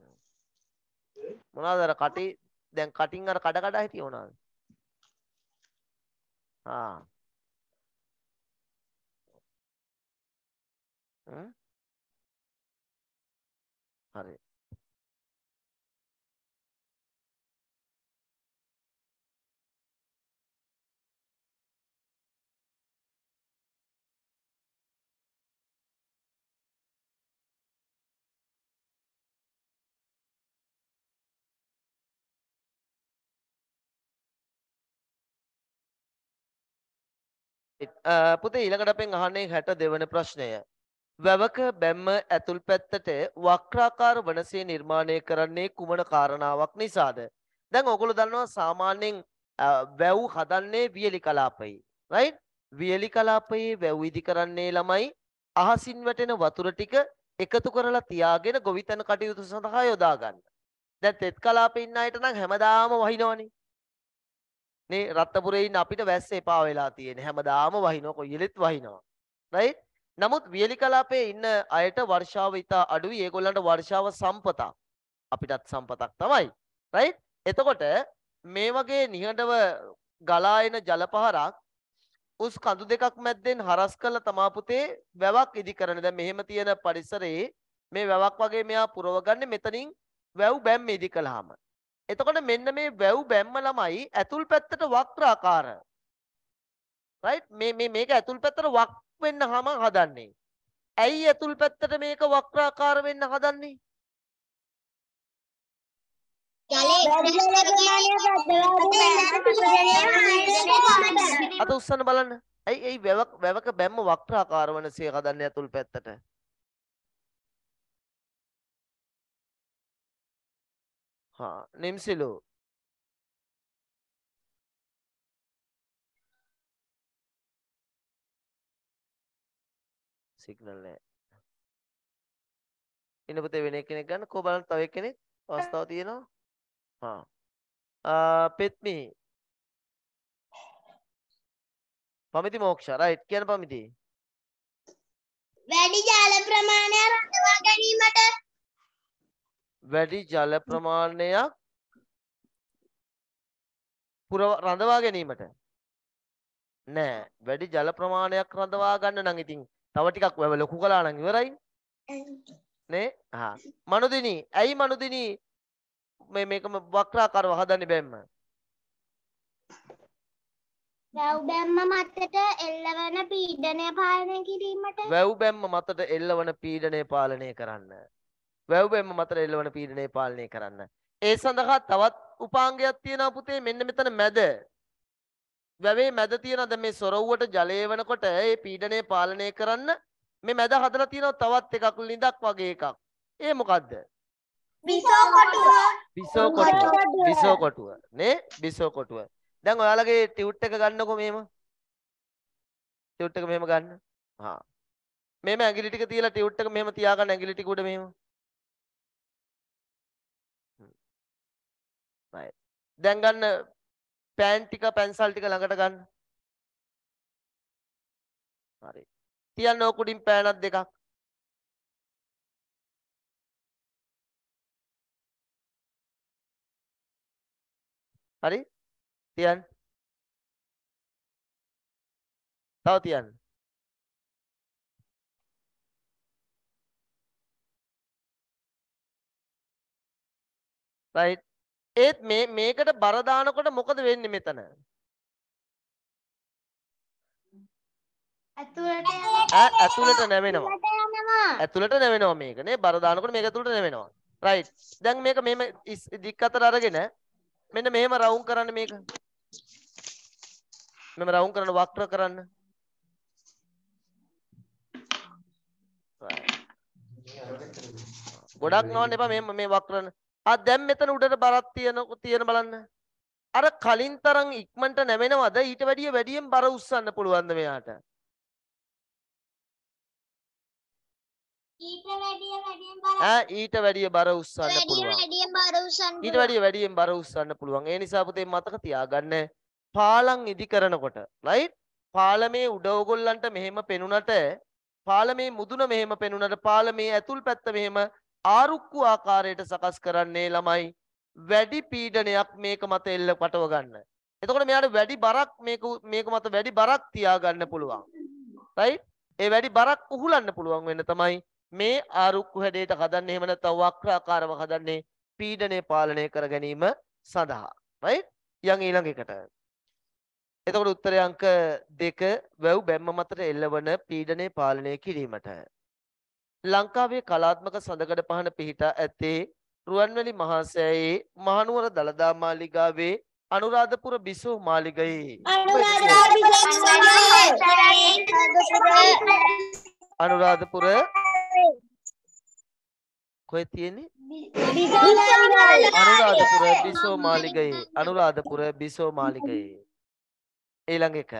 මොනවාද අර කටි දැන් කටින් අර කඩ කඩ හිටියේ මොනවාද ආ හ්ම් හරි පුතේ ඊළඟට අපෙන් අහන්නේ හැට දෙවන ප්‍රශ්නය වැවක බැම්ම ඇතුල් පැත්තට වක්‍රාකාර වනසේ නිර්මාණය කරන්නේ කුමන කාරණාවක් නිසාද? දැන් ඔයගොල්ලෝ දන්නවා සාමාන්‍යයෙන් වැව් හදන්නේ වියලි කලාපයේ. right? වියලි කලාපයේ වැව් ඉදි කරන්නේ ළමයි අහසින් වැටෙන වතුර ටික එකතු කරලා තියාගෙන ගොවිතැන කටයුතු සඳහා යොදා ගන්න. දැන් තෙත් කලාපේ ඉන්න අයට නම් හැමදාම වහිනවනේ. නේ රත්නපුරේ ඉන්න අපිට වැස්ස එපා වෙලා තියෙන්නේ. හැමදාම වහිනවා කොයිලෙත් වහිනවා. right? නමුත් වියලි කලාපේ ඉන්න අයට වර්ෂාව ඉතා අඩුයි. ඒගොල්ලන්ට වර්ෂාව සම්පතක්. අපිටත් සම්පතක් තමයි. right? එතකොට මේ වගේ නිහඬව ගලා එන ජලපහරක් උස් කඳු දෙකක් මැද්දෙන් හරස් කරලා තමා පුතේ වැවක් ඉදි කරන. දැන් මෙහෙම තියෙන පරිසරයේ මේ වැවක් වගේ මෙයා පුරවගන්නේ මෙතනින් වැව් බැම්ම ඉදි කළාම. එතකොට මෙන්න මේ වැව් බැම්ම ළමයි ඇතුල් පැත්තට වක්‍රාකාර. right? මේ මේ මේක ඇතුල් පැත්තට වක් වෙන්න හැම හදන්නේ. ඇයි ඇතුල් පැත්තට මේක වක්‍රාකාර වෙන්න හදන්නේ? අත උස්සන්න බලන්න. ඇයි ඇයි වැවක වැවක බැම්ම වක්‍රාකාර වනසේ හදන්නේ ඇතුල් පැත්තට? හා නිම්සිලු සිග්නල් නැහැ. ඉන්න පුතේ වෙන කෙනෙක් ගන්න කො බලන්න තව එක්කෙනෙක් අවස්ථාව තියෙනවා. හා ආ පෙත්මි පමිති මොක්ෂ රයිට් කියන පමිති වැඩි ජල ප්‍රමාණයක් රඳවා ගැනීමට වැඩි ජල ප්‍රමාණයක් පුර රඳවා ගැනීමට නෑ වැඩි ජල ප්‍රමාණයක් රඳවා ගන්න නම් ඉතින් තව ටිකක් වැව ලොකු කළා නම් ඉවරයි නේ. හා මනුදිනී ඇයි මනුදිනී මේ මේකම වක්‍රාකාරව හදන්නේ බැම්ම? වැව් බැම්ම මතට එල්ලවන පීඩනය පාලනය කිරීමට. වැව් බැම්ම මතට එල්ලවන පීඩනය පාලනය කරන්න. වැව් බැම්ම මතට එල්ලවන පීඩනය පාලනය කරන්න. ඒ සඳහා තවත් උපාංගයක් තියෙනවා පුතේ. මෙන්න මෙතන මැද වැවේ මැද තියෙන දැන් මේ සොරව්වට ජලය වෙනකොට ඒ පීඩනය පාලනය කරන්න මේ මැද හදලා තියෙනවා තවත් එකක් ලිඳක් වගේ එකක්. ඒ මොකද්ද? බිසෝ කොටුව. බිසෝ කොටුව. බිසෝ කොටුව නේ බිසෝ කොටුව. දැන් ඔයාලගේ ටියුට් එක ගන්නකො මෙහෙම. ටියුට් එක මෙහෙම ගන්න. හා. මෙහෙම ඇඟිලි ටික තියලා ටියුට් එක මෙහෙම තියාගන්න ඇඟිලි ටික උඩ මෙහෙම. right. දැන් ගන්න පෑන් ටික පැන්සල් ටික ළඟට ගන්න. හරි. තියන්න ඕක උඩින් පෑනක් දෙකක්. හරි? තියන්න. තව තියන්න. right. ඒත් මේ මේකට බර දානකොට මොකද වෙන්නේ මෙතන? ඇතුළට ඇතුළට නැවෙනවා. ඇතුළට නැවෙනවා මේක නේ. බර දානකොට මේක ඇතුළට නැවෙනවා. right. දැන් මේක මෙහෙම දික් අතර අරගෙන මෙන්න මෙහෙම රවුම් කරන්න මේක. මෙහෙම රවුම් කරන්න වක්‍ර කරන්න. ගොඩක් නවන්න එපා මෙහෙම මේ වක්‍රන. ආ දැන් මෙතන උඩට බරක් තියෙන තියෙන බලන්න. අර කලින් තරම් ඉක්මනට නැවෙනවද? ඊට වැඩිය වැඩියෙන් බර උස්සන්න පුළුවන්ද මෙයාට? ඊට වැඩිය වැඩියෙන් බර ඈ ඊට වැඩිය බර උස්සන්න පුළුවන්. වැඩියෙන් බර උස්සන්න ඊට වැඩිය වැඩියෙන් බර උස්සන්න පුළුවන්. ඒ නිසා පුතේ මතක තියාගන්න පාලම් ඉදි කරනකොට right පාලමේ උඩ ඕගොල්ලන්ට මෙහෙම පෙනුනට පාලමේ මුදුන මෙහෙම පෙනුනට පාලමේ ඇතුල් පැත්ත මෙහෙම ආරුක්කු ආකාරයට සකස් කරන්නේ ළමයි වැඩි පීඩනයක් මේක මත එල්ල පටව ගන්න. එතකොට මෙයාට වැඩි බරක් මේක මේක මත වැඩි බරක් තියාගන්න පුළුවන්. right ඒ වැඩි බරක් උහුලන්න පුළුවන් වෙන්න තමයි මේ ආරුක්කු හැඩයට හදන්නේ. එහෙම නැත්නම් වක්‍රාකාරව හදන්නේ පීඩනය පාලනය කර ගැනීම සඳහා. right යන් ඊළඟ එකට. එතකොට උත්තරය අංක දෙක වැව් බැම්ම මතට එල්ලවන පීඩනය පාලනය කිරීමට. ලංකාවේ කලාත්මක සඳකඩ පහන පිහිටා ඇත්තේ රුවන්වැලි මහා සෑයේ මහනුවර දළදා මාලිගාවේ අනුරාධපුර බිසෝ මාලිගයේ අනුරාධපුර කොහෙද තියෙන්නේ? අනුරාධපුර බිසෝ මාලිගයේ. අනුරාධපුර බිසෝ මාලිගයේ. ඊළඟ එක.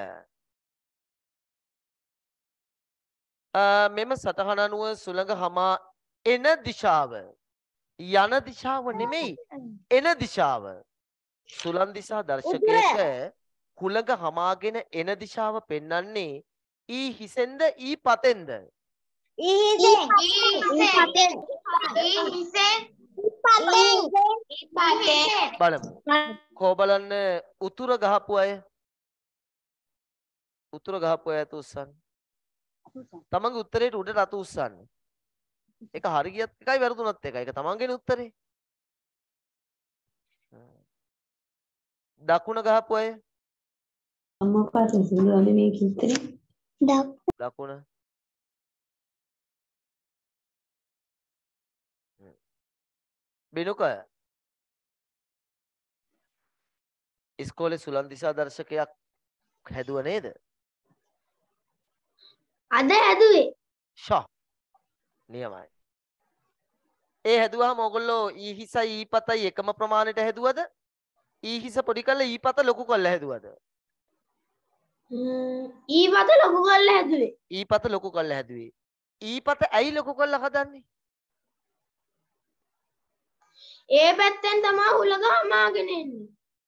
මෙම සටහන අනුව සුළඟ හමා එන දිශාව යන දිශාව නෙමෙයි එන දිශාව. සුළං දිසා දර්ශකයක හුළඟ හමාගෙන එන දිශාව පෙන්වන්නේ ඊ හිසෙන්ද ඊ පතෙන්ද? ඊ හිසෙන්. බලමු. කෝ බලන්න උතුර ගහපු අය. උතුර ගහපු අය අත උස්සන්න. තමන්ගේ උත්තරේට උඩට අත උස්සන්න. ඒක හරි ගියත් එකයි වැරදුනත් එකයි. ඒක තමන්ගේනේ උත්තරේ. දකුණ ගහපු අය. අම්මා පාට සුළුවනේ මේක උත්තරේ. දකුණ. බිනුක ඉස්කෝලේ සුළං දිසා දර්ශකයක් හැදුව නේද? අද හැදුවේ. ෂා නියමයි. ඒ හැදුවාම ඕගොල්ලෝ ඊ හිසයි ඊ පතයි එකම ප්‍රමාණයට හැදුවද? ඊ හිස පොඩි කරලා ඊ පත ලොකු කරලා හැදුවද? ඊ පත ලොකු කරලා හැදුවේ. ඊ පත ලොකු කරලා හැදුවේ. ඊ පත ඇයි ලොකු කරලා හදන්නේ? ඒ පැත්තෙන් තමයි හුළඟ හමාගෙන එන්නේ.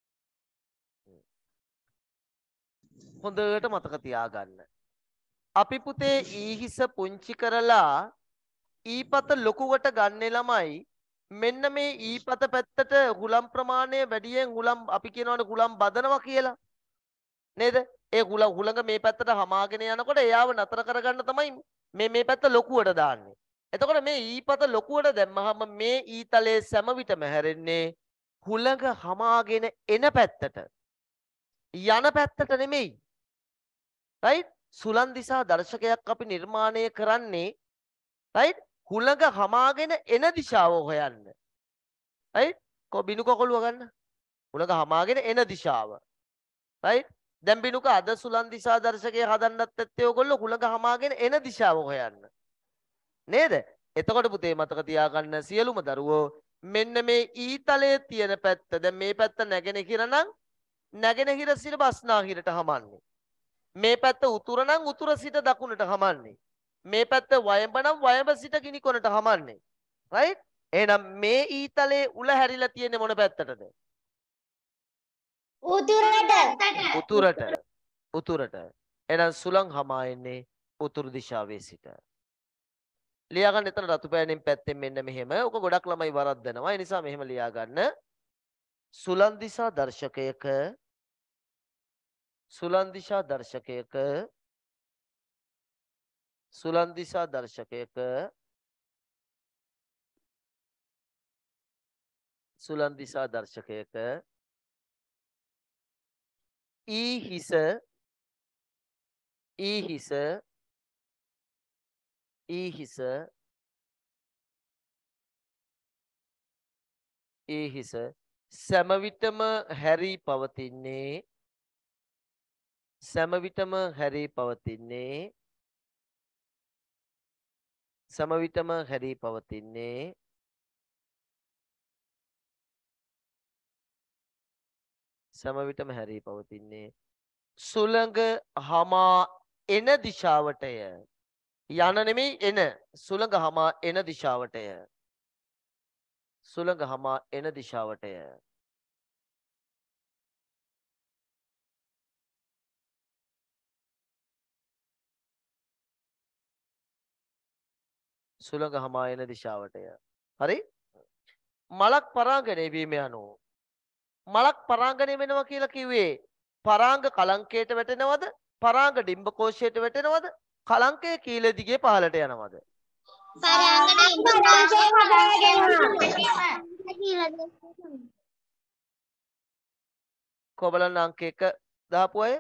හොඳට මතක තියාගන්න. අපි පුතේ ඊ හිස පුංචි කරලා ඊ පත ලොකුවට ගන්නේ ළමයි මෙන්න මේ ඊ පත පැත්තට හුළම් ප්‍රමාණය වැඩියෙන් හුළම් අපි කියනවනේ හුළම් බදනවා කියලා. නේද? ඒ හුළඟ හුළඟ මේ පැත්තට හමාගෙන යනකොට එයාව නතර කරගන්න තමයි මේ මේ පැත්ත ලොකුවට දාන්නේ. එතකොට මේ ඊ පත ලොකුවට දැම්මහම මේ ඊ තලයේ සෑම විටම හැරෙන්නේ හුළඟ හමාගෙන එන පැත්තට. යන පැත්තට නෙමෙයි. right? සුළං දිසා දර්ශකයක් අපි නිර්මාණය කරන්නේ right? හුළඟ හමාගෙන එන දිශාව හොයන්න. right? කො බිනු කොකලුව ගන්න. හුළඟ හමාගෙන එන දිශාව. right? දැන් බිනුක අද සුළං දිසා දර්ශකය හදන්නත් ඇත්තේ ඔයගොල්ලෝ හුළඟ හමාගෙන එන දිශාව හොයන්න. නේද? එතකොට පුතේ මතක තියාගන්න සියලුම දරුවෝ මෙන්න මේ ඊතලයේ තියෙන පැත්ත දැන් මේ පැත්ත නැගෙනහිර නම් නැගෙනහිර සිට බස්නාහිරට හමන්නේ. මේ පැත්ත උතුර නම් උතුර සිට දකුණට හමන්නේ. මේ පැත්ත වයඹ නම් වයඹ සිට ගිනිකොනට හමන්නේ. right? එහෙනම් මේ ඊතලයේ උල හැරිලා තියෙන්නේ මොන පැත්තටද? උතුරට. උතුරට. උතුරට. එහෙනම් සුළං හමා එන්නේ උතුරු දිශාවේ සිට. ලියා ගන්න එතන රතු පෑනෙන් පැත්තෙන් මෙන්න මෙහෙම. ඔක ගොඩක් ළමයි වරද්දනවා. ඒ නිසා මෙහෙම ලියා ගන්න. සුළං දිසා දර්ශකයක සුළං දිසා දර්ශකයක සුළං දිසා දර්ශකයක සුළං දිසා දර්ශකයක ඊ හිස ඊ හිස ඊ හිස ඊ හිස සෑම විටම හැරී පවතින්නේ සෑම විටම හැරී පවතින්නේ සෑම විටම හැරී පවතින්නේ සෑම විටම හැරී පවතින්නේ සුළඟ හමා එන දිශාවටය. යන නෙමෙයි එන. සුළඟ හමා එන දිශාවටය. සුළඟ හමා එන දිශාවටය. සුළඟ හමා එන දිශාවටය. හරි? මලක් පරාගණය වීම යනු මලක් පරාගණය වෙනවා කියලා කිව්වේ පරාංග කලංකයට වැටෙනවද? පරාංග ඩිම්බ කෝෂයට වැටෙනවද? කලංකය කීල දිගේ පහළට යනවද? පරාංග ඩිම්බ කෝෂය පහළට. කො බලන්න අංක එක දාපු අය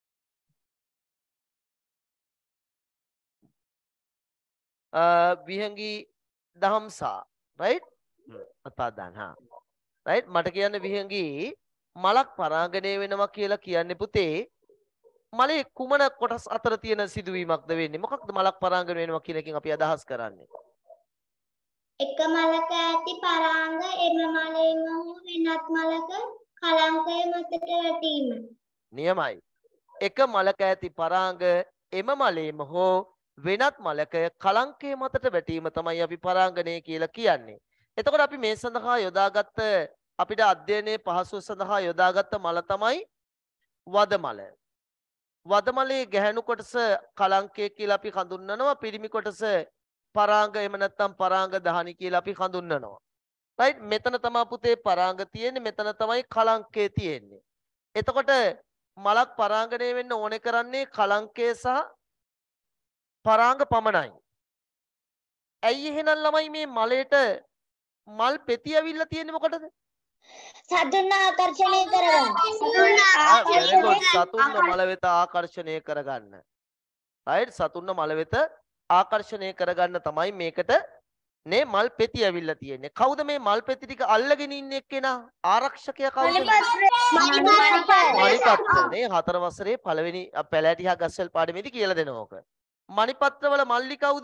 විහංගී දහම්සා right? අපාදාන හා right? මට කියන්න විහංගී මලක් පරාගණය වෙනවා කියලා කියන්නේ පුතේ මලේ කුමන කොටස් අතර තියෙන සිදුවීමක්ද වෙන්නේ? මොකක්ද මලක් පරාංගන වෙනවා කියන එකෙන් අපි අදහස් කරන්නේ? එක මලක ඇති පරාංග එම මලේම හෝ වෙනත් මලක කලංකය මතට වැටීම. නියමයි. එක මලක ඇති පරාංග එම මලේම හෝ වෙනත් මලක කලංකය මතට වැටීම තමයි අපි පරාංගනය කියලා කියන්නේ. එතකොට අපි මේ සඳහා යොදාගත්ත අපිට අධ්‍යයනයේ පහසුව සඳහා යොදාගත්ත මල තමයි වද මල. වද මලේ ගැහැණු කොටස කලංකය කියලා අපි හඳුන්වනවා. පිරිමි කොටස පරාංග එහෙම නැත්නම් පරාංග දහනි කියලා අපි හඳුන්වනවා. රයිට්, මෙතන තමයි පුතේ පරාංග තියෙන්නේ, මෙතන තමයි කලංකය තියෙන්නේ. එතකොට මලක් පරාංගණය වෙන්න ඕනේ කරන්නේ කලංකය සහ පරාංග පමණයි. ඇයි එහෙනම් ළමයි මේ මලේට මල් පෙති ඇවිල්ලා තියෙන්නේ මොකටද? සතුන් ආකර්ෂණය කරගන්න. very good. සතුන්ව මල වෙත ආකර්ෂණය කරගන්න. right, සතුන්ව මල වෙත ආකර්ෂණය කරගන්න තමයි මේකට නේ මල් පෙති ඇවිල්ලා තියෙන්නේ. කවුද මේ මල් පෙති ටික අල්ලගෙන ඉන්නේ එක්කෙනා? ආරක්ෂකයා කවුද? මණිපත්‍ර නේ හතර වසරේ පළවෙනි පැලෑටිහා ගස්වැල් පාඩමේදී කියලා දෙනවා ඕක. මණිපත්‍රවල මල්ලි කවුද?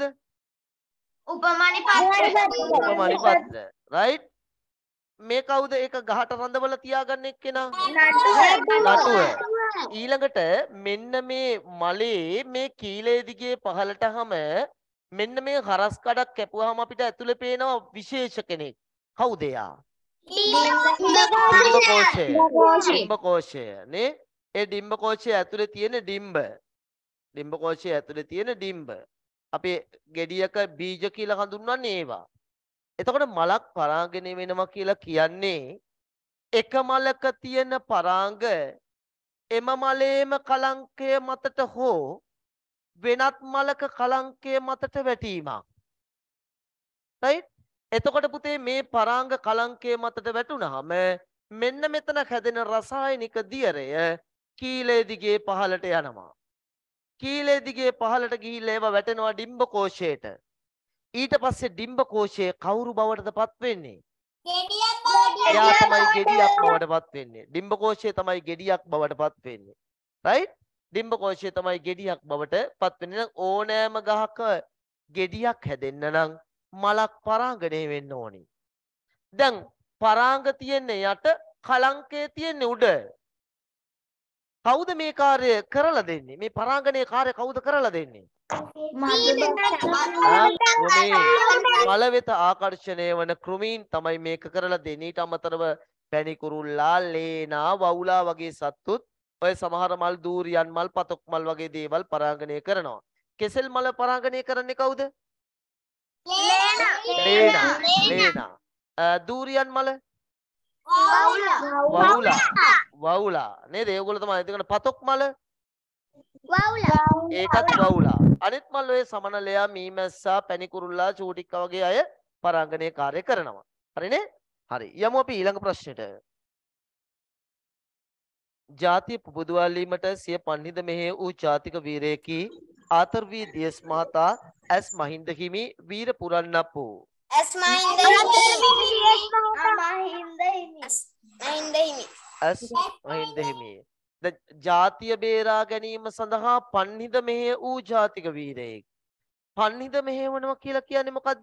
උපමණිපත්‍ර. උපමණිපත්‍ර. right, මේ කවුද? ඒක ගහට රඳවල තියාගන්න එක්කෙනා? නටුව. ඊළඟට මෙන්න මේ මලේ මේ කීලේ දිගේ පහළටම මෙන්න මේ හරස් කඩක් කැපුවාම අපිට ඇතුලේ පේනවා විශේෂ කෙනෙක්. කවුද එයා? ඩිම්බ කෝෂය. ඩිම්බ කෝෂය නේ. ඒ ඩිම්බ කෝෂය ඇතුලේ තියෙන ඩිම්බ. ඩිම්බ කෝෂය ඇතුලේ තියෙන ඩිම්බ. අපි ගෙඩියක බීජ කියලා හඳුන්වන්නේ ඒවා. එතකොට මලක් පරාගණය වෙනවා කියලා කියන්නේ එක මලක තියෙන පරාංග එම මලේම කලංකය මතට හෝ වෙනත් මලක කලංකය මතට වැටීමක්. right, එතකොට පුතේ මේ පරාංග කලංකය මතට වැටුනහම මෙන්න මෙතන හැදෙන රසායනික දියරය කීලේ දිගේ පහළට යනවා. කීලේ දිගේ පහළට ගිහිල්ලා ඒවා වැටෙනවා ඩිම්බ කෝෂයට. ඊට පස්සේ ඩිම්බ කෝෂය කවුරු බවටද පත් වෙන්නේ? එයා තමයි ගෙඩියක් බවට පත් වෙන්නේ. ඩිම්බ කෝෂය තමයි ගෙඩියක් බවට පත් වෙන්නේ. right, ඩිම්බ කෝෂය තමයි ගෙඩියක් බවට පත් වෙන්නේ. නම් ඕනෑම ගහක ගෙඩියක් හැදෙන්න නම් මලක් පරාගණය වෙන්න ඕනි. දැන් පරාංග තියෙන්නේ යට, කලංකය තියෙන්නේ උඩ. කවුද මේ කාර්ය කරලා දෙන්නේ? මේ පරාගණයේ කාර්ය කවුද කරලා දෙන්නේ? මල වෙත ආකර්ෂණය වන කෘමීන් තමයි මේක කරලා දෙන්නේ. ඊට අමතරව පැණි කුරුල්ලා, ලේනා, වවුලා වගේ සත්තුත් ඔය සමහර මල්, දූරියන් මල්, පතොක් මල් වගේ දේවල් පරාගණය කරනවා. කෙසෙල් මල පරාගණය කරන්නේ කවුද? ලේනා. ලේනා. දූරියන් මල? වවුලා. වවුලා නේද? ඒගොල්ලෝ තමයි. එතකොට පතොක් මල? වවුලා. ඒකත් වවුලා. අනිත් මල් ඔය සමනලයා, මීමැස්සා, පැණි කුරුල්ලා, චූටික්කා වගේ අය පරාගණයේ කාර්ය කරනවා. හරිනේ? හරි. යමු අපි ඊළඟ ප්‍රශ්නෙට. ජාතිය පුබුදුවාලීමට සිය පන්හිද මෙහෙය වූ ජාතික වීරයෙකි ආතරවී දියස් මහතා ඇස් මහින්ද හිමි වීර පුරන්නප් වූ. ඇස් මහින්ද හිමි. මහින්ද හිමි. ඇස් මහින්ද හිමි. ද ජාතිය බේරා ගැනීම සඳහා පන්හිද මෙහෙය වූ ජාතික වීරයෙක්. පන්හිද මෙහෙයවනවා කියලා කියන්නේ මොකද්ද?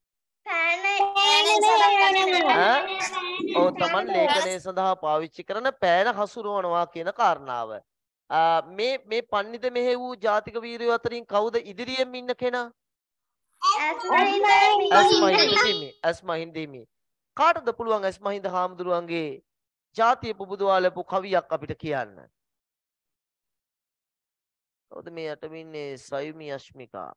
ඔව්, තමන් ලේඛනය සඳහා පාවිච්චි කරන පෑන හසුරුවනවා කියන කාරණාව. මේ මේ පන්හිද මෙහෙය වූ ජාතික වීරයෝ අතරින් කවුද ඉදිරියෙන් ඉන්න කෙනා? ඇස් මහින්ද හිමි. ඇස් මහින්ද හිමි. කාටද පුළුවන් ඇස් මහින්ද හාමුදුරුවන්ගේ ජාතිය පුබුදුවාලපු කවියක් අපිට කියන්න? කවුද මේ යටම ඉන්නේ? සයුමි අශ්මිකා.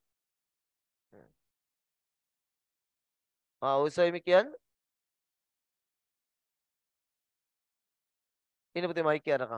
ආ ඔය සයුමි කියන්නේ? ඉන්න පුතේ මයික් යනකම්.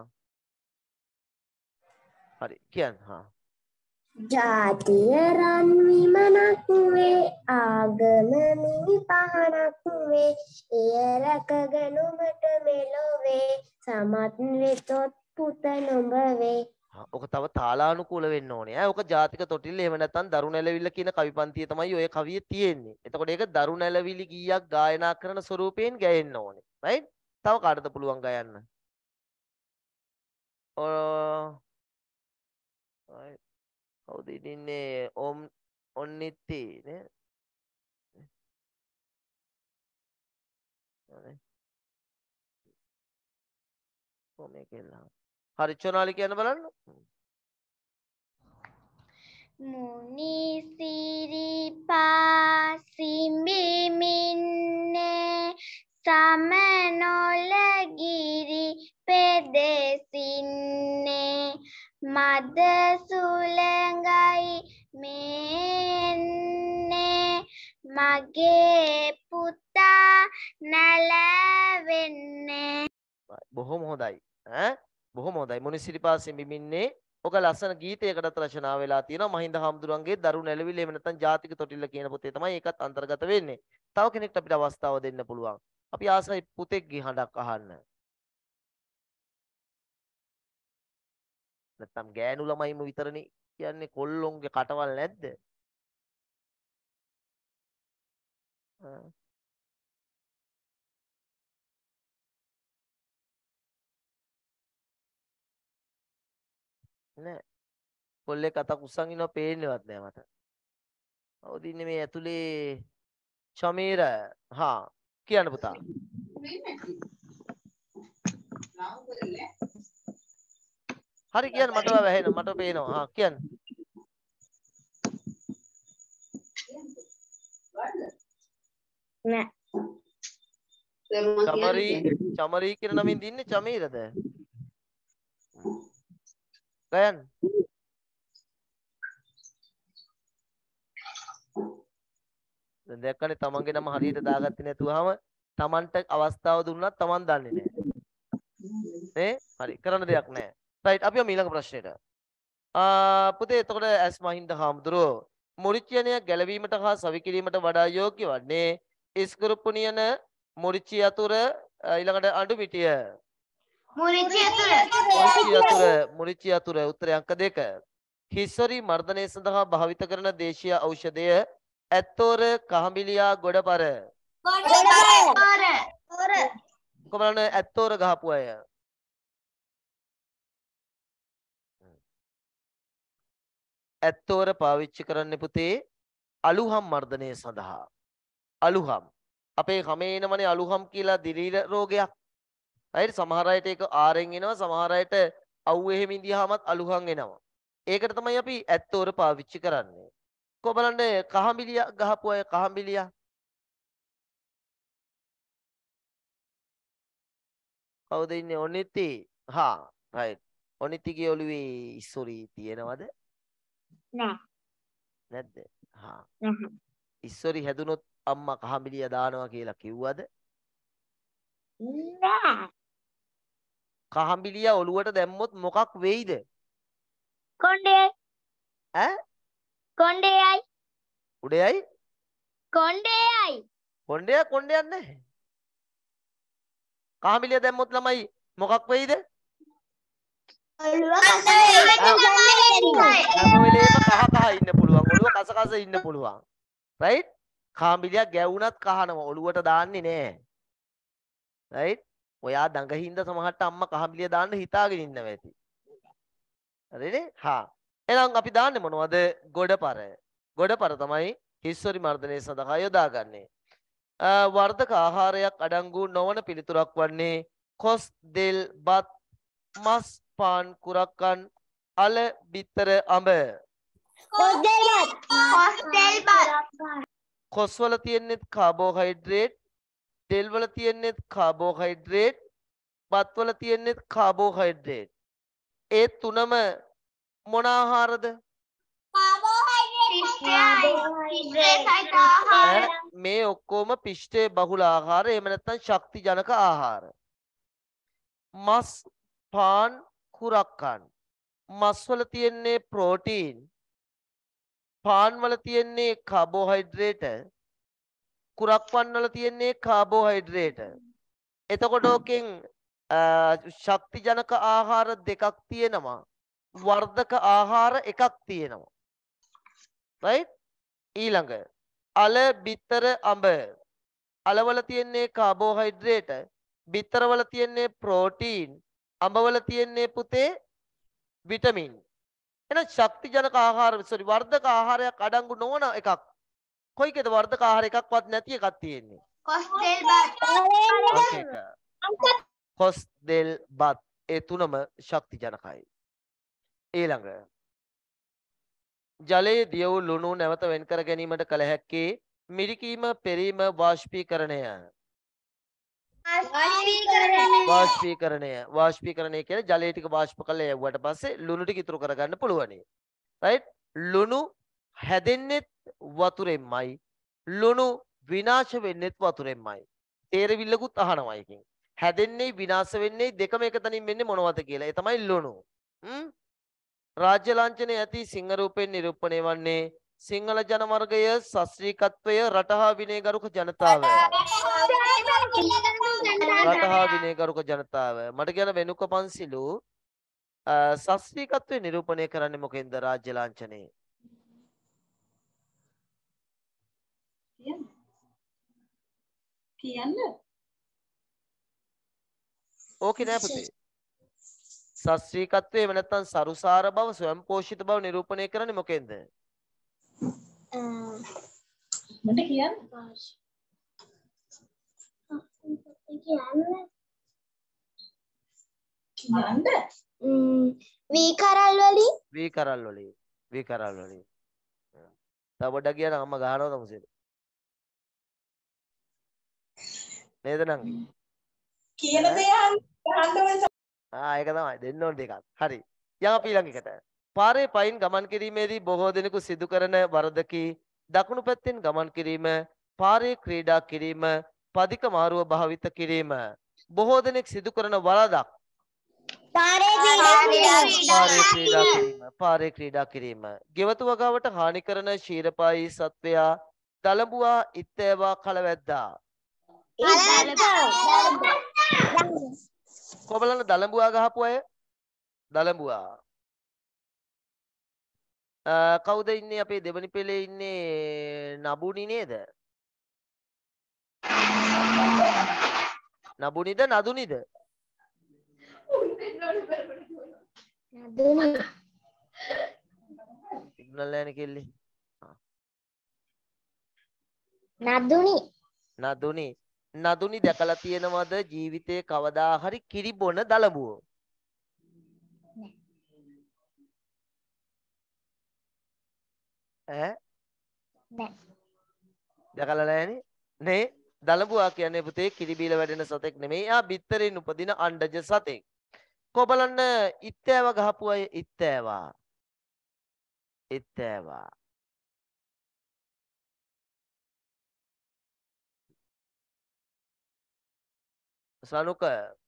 හරි කියන්න. හා ජාතිය රන් විමනක් වේ, ආගම මිනි පහනක් වේ, එය රැකගනුමට මෙලොවේ සමත් වෙතොත් පුත නොඹ වේ. ඔක තව තාලානුකූල වෙන්න ඕනේ. ඈ ඔක ජාතික තොටිල්ල එහෙම නැත්නම් දරු නැලවිල්ල කියන කවි පන්තිය තමයි ඔය කවිය තියෙන්නේ. එතකොට ඒක දරු නැලවිලි ගීයක් ගායනා කරන ස්වරූපයෙන් ගැයෙන්න ඕනේ. රයිට්? තව කාටද පුළුවන් ගයන්න? right. කවුද ඉන්නේ ඕම් ඔන්නිත්ති නේ? හරි. කොහොමද කියලා. හරි චොනාලි කියන්න බලන්න. මුනිසිරිපා සිඹිමින්නේ සමනොලගිරි පෙදෙසින්නේ මද සුළඟයි මෙන්නේ මගේ පුතා නැලවෙන්නේ. බොහොම හොඳයි ඈ බොහොම හොඳයි. මුනිසිරිපා සිඹිමින්නේ ඔක ලස්සන ගීතයකටත් රචනා වෙලා තියෙනවා. මහින්ද හාමුදුරන්ගේ දරු නැලවිලි එහෙම නැත්නම් ජාතික තොටිල්ල කියන පොතේ තමයි ඒකත් අන්තර්ගත වෙන්නේ. තව කෙනෙක්ට අපිට අවස්ථාව දෙන්න පුළුවන්. අපි ආසයි පුතෙක්ගේ හඬක් අහන්න. නැත්නම් ගෑනු ළමයිම විතරනේ කියන්නේ කොල්ලොන්ගේ කටවල් නැද්ද? නෑ. කොල්ලෙක් අතක් උස්සන් ඉන්නවා පේන්නේවත් නෑ මට. කවුද ඉන්නේ මේ ඇතුලේ? ශමීර. හා කියන්න පුතා. හරි කියන්න මට වැහෙනවා මට පේනවා. හා කියන්න. නෑ. චමරි චමරි කියන නමින් දින්නේ චමීරද? ගයන්. දැන් දැක්කනේ තමන්ගේ නම හරියට දාගත්තේ නැතුවම තමන්ට අවස්ථාව දුන්නත් තමන් දන්නේ නැහැ. නේ? හරි කරන්න දෙයක් නැහැ. රයිට් අපි යමු ඊළඟ ප්‍රශ්නෙට. ආ පුතේ එතකොට ඇස් මහින්ද හාමුදුරුවෝ මුරිච්චියනය ගැලවීමට හා සවිකිරීමට වඩා යෝග්‍ය වන්නේ ඉස්කුරුප්පුනියන මුරිච්චි යතුර ඊළඟට අඬු මිටිය. මුරිච්චි යතුර. මුරිච්චි යතුර මුරිච්චි යතුර උත්තරය අංක දෙක. හිස්සරි මර්ධනය සඳහා භාවිත කරන දේශීය ඖෂධය ඇත්තෝර කහඹිලියා ගොඩපර. ගොඩපර. කොහොමද ඇත්තෝර ගහපු අය? ඇත්තෝර පාවිච්චි කරන්න පුතේ අලුහම් මර්ධනය සඳහා. අලුහම් අපේ කමේ එනමනේ අලුහම් කියලා දිලීර රෝගයක්. හරිද? සමහර අයට ඒක ආරෙන් එනවා, සමහර අයට අවු එහෙම ඉඳියාමත් අලුහම් එනවා. ඒකට තමයි අපි ඇත්තෝර පාවිච්චි කරන්නේ. කො බලන්න කහඹිලියා ගහපු අය කහඹිලියා. කවුද ඉන්නේ? ඔනිති. හා රයිට්. ඔනිතිගේ ඔළුවේ ඉස්සොරි තියෙනවද? නෑ. නැද්ද? හා. නැහැ. ඉස්සොරි හැදුනොත් අම්මා කහඹිලිය දානවා කියලා කිව්වද? නෑ. කහඹිලිය ඔළුවට දැම්මොත් මොකක් වෙයිද? කොණ්ඩේයි. ඈ? කොණ්ඩේයි. උඩයයි? කොණ්ඩේයි. කොණ්ඩේ කොණ්ඩයක් නැහැ. කහඹිලිය දැම්මොත් ළමයි මොකක් වෙයිද? ඔළුව හැම වෙලේම කහ කහ ඉන්න පුළුවන්. ඔළුව කස කස ඉන්න පුළුවන්. රයිට්? කහඹිලිය ගැවුනත් කහනවා. ඔළුවට දාන්නේ නැහැ. රයිට්? ඔයා දඟහින්ද සමහරට අම්මා කහඹිලිය දාන්න හිතාගෙන ඉන්නව ඇති. හරිනේ? හා. එහෙනම් අපි දාන්නේ මොනවද? ගොඩපර. ගොඩපර තමයි හිස්සොරි මර්ධනය සඳහා යොදාගන්නේ. වර්ධක ආහාරයක් අඩංගු නොවන පිළිතුරක් වන්නේ කොස්, දෙල්, බත්, මස්, පාන්, කුරක්කන්, අල, බිත්තර, අඹ. කොස් දෙල් බත්. කොස් දෙල් බත්. කොස් වල තියෙන්නේ කාබෝහයිඩ්‍රේට්, තෙල් වල තියෙන්නේ කාබෝහයිඩ්‍රේට්, බත් වල තියෙන්නේ කාබෝහයිඩ්‍රේට්. ඒ තුනම මොන ආහාරද? කාබෝහයිඩ්‍රේට්. මේ ඔක්කොම පිෂ්ඨයේ බහුල ආහාර, එහෙම නැත්නම් ශක්ති ජනක ආහාර. මස්, පාන්, කුරක්කන්. මස් වල තියෙන්නේ ප්‍රෝටීන්, පාන් වල තියෙන්නේ කාබෝහයිඩ්‍රේට, කුරක්කන් වල තියෙන්නේ කාබෝහයිඩ්‍රේට. එතකොට ඕකෙන් ශක්ති ජනක ආහාර දෙකක් තියෙනවා, වර්ධක ආහාර එකක් තියෙනවා. රයිට්? ඊළඟ අල, බිත්තර, අඹ. අලවල තියෙන්නේ කාබෝහයිඩ්‍රේට, බිත්තරවල තියෙන්නේ ප්‍රෝටීන්, අඹවල තියෙන්නේ පුතේ විටමින්. එහෙනම් ශක්ති ජනක ආහාර sorry වර්ධක ආහාරයක් අඩංගු නොවන එකක්. කොයිකද වර්ධක ආහාර එකක්වත් නැති එකක් තියෙන්නේ? කොස් දෙල් බත්. අංක එක. කොස් දෙල් බත් ඒ තුනම ශක්ති ජනකයි. ඊළඟ ජලයේ දිය වූ ලුණු නැවත වෙන් කර ගැනීමට කල හැක්කේ මිරිකීම, පෙරීම, වාෂ්පීකරණය. වාෂ්පීකරණය වාෂ්පීකරණය කියන්නේ ජලය ටික වාෂ්ප කරලා යවුවට පස්සේ ලුණු ටික ඉතුරු කරගන්න පුළුවනි. රයිට්? ලුණු හැදෙන්නෙත් වතුරෙන්මයි. ලුණු විනාශ වෙන්නෙත් වතුරෙන්මයි. තේරවිල්ලකුත් අහනවා එකෙන්. හැදෙන්නේ විනාශ වෙන්නේ දෙකම එක තැනින් වෙන්නේ මොනවද කියලා. ඒ තමයි ලුණු. හ්ම්? රාජ්‍ය ලාංඡනයේ ඇති සිංහ රූපෙන් නිරූපණය වන්නේ සිංහල ජන වර්ගය, ශාස්ත්‍රීයත්වය, රටහා විනයගරුක ජනතාව. රටහා විනයගරුක ජනතාව. මට කියන වෙනුක පන්සිලු ශාස්ත්‍රීයත්වය නිරූපණය කරන්නේ මොකෙන්ද රාජ්‍ය ලාංඡනයේ? කියන්න ඕකේ නෑ පුතේ. ශාස්ත්‍රීයත්වය එහෙම නැත්නම් සරුසාර බව, ස්වයංපෝෂිත බව නිරූපණය කරන්නේ මොකෙන්ද? මට කියන්න කියන්න වී කරල් වලින් වී කරල් වලින් වී කරල් වලින් තව පොඩ්ඩක් ගියා නම් අම්මා ගහනවා තමුසෙට නේද නංගි කියන දේ අහන්න ඕනේ. ආ ඒක තමයි දෙන්න ඕන දෙකක් හරි යන් අපි ඊළඟ එකට පාරේ පයින් ගමන් කිරීමේදී බොහෝ දෙනෙකු සිදු කරන වරදකි දකුණු පැත්තෙන් ගමන් කිරීම පාරේ ක්‍රීඩා කිරීම පදික මාරුව භාවිත කිරීම බොහෝ දෙනෙක් සිදු කරන වරදක් පාරේ ක්‍රීඩා පාරේ ක්‍රීඩා කිරීම පාරේ ක්‍රීඩා කිරීම ගෙවතු වගාවට හානි කරන ශීරපායි සත්වයා දලඹුවා ඉත්තේවා කලවැද්දා කොබලන්න දලඹුවා ගහපු අය දලඹුවා කවුද ඉන්නේ අපේ දෙවනි පෙළේ ඉන්නේ නබුනි නේද නබුනිද නදුනිද නදුනි සිග්නල් නැහැ නේ කෙල්ලේ නදුනි නදුනි නදුනි දැකලා තියෙනවද ජීවිතේ කවදා හරි කිරි බොන දලඹුවෝ ඈ නෑ දැකලා නැහනේ නේ දලඹුවා කියන්නේ පුතේ කිරි බීලා වැඩෙන සතෙක් නෙමෙයි. එයා බිත්තරෙන් උපදින අණ්ඩජ සතෙක්. කොබලන්න ඉත්තෑව ගහපු අය ඉත්තෑවා. ඉත්තෑවා. සනුක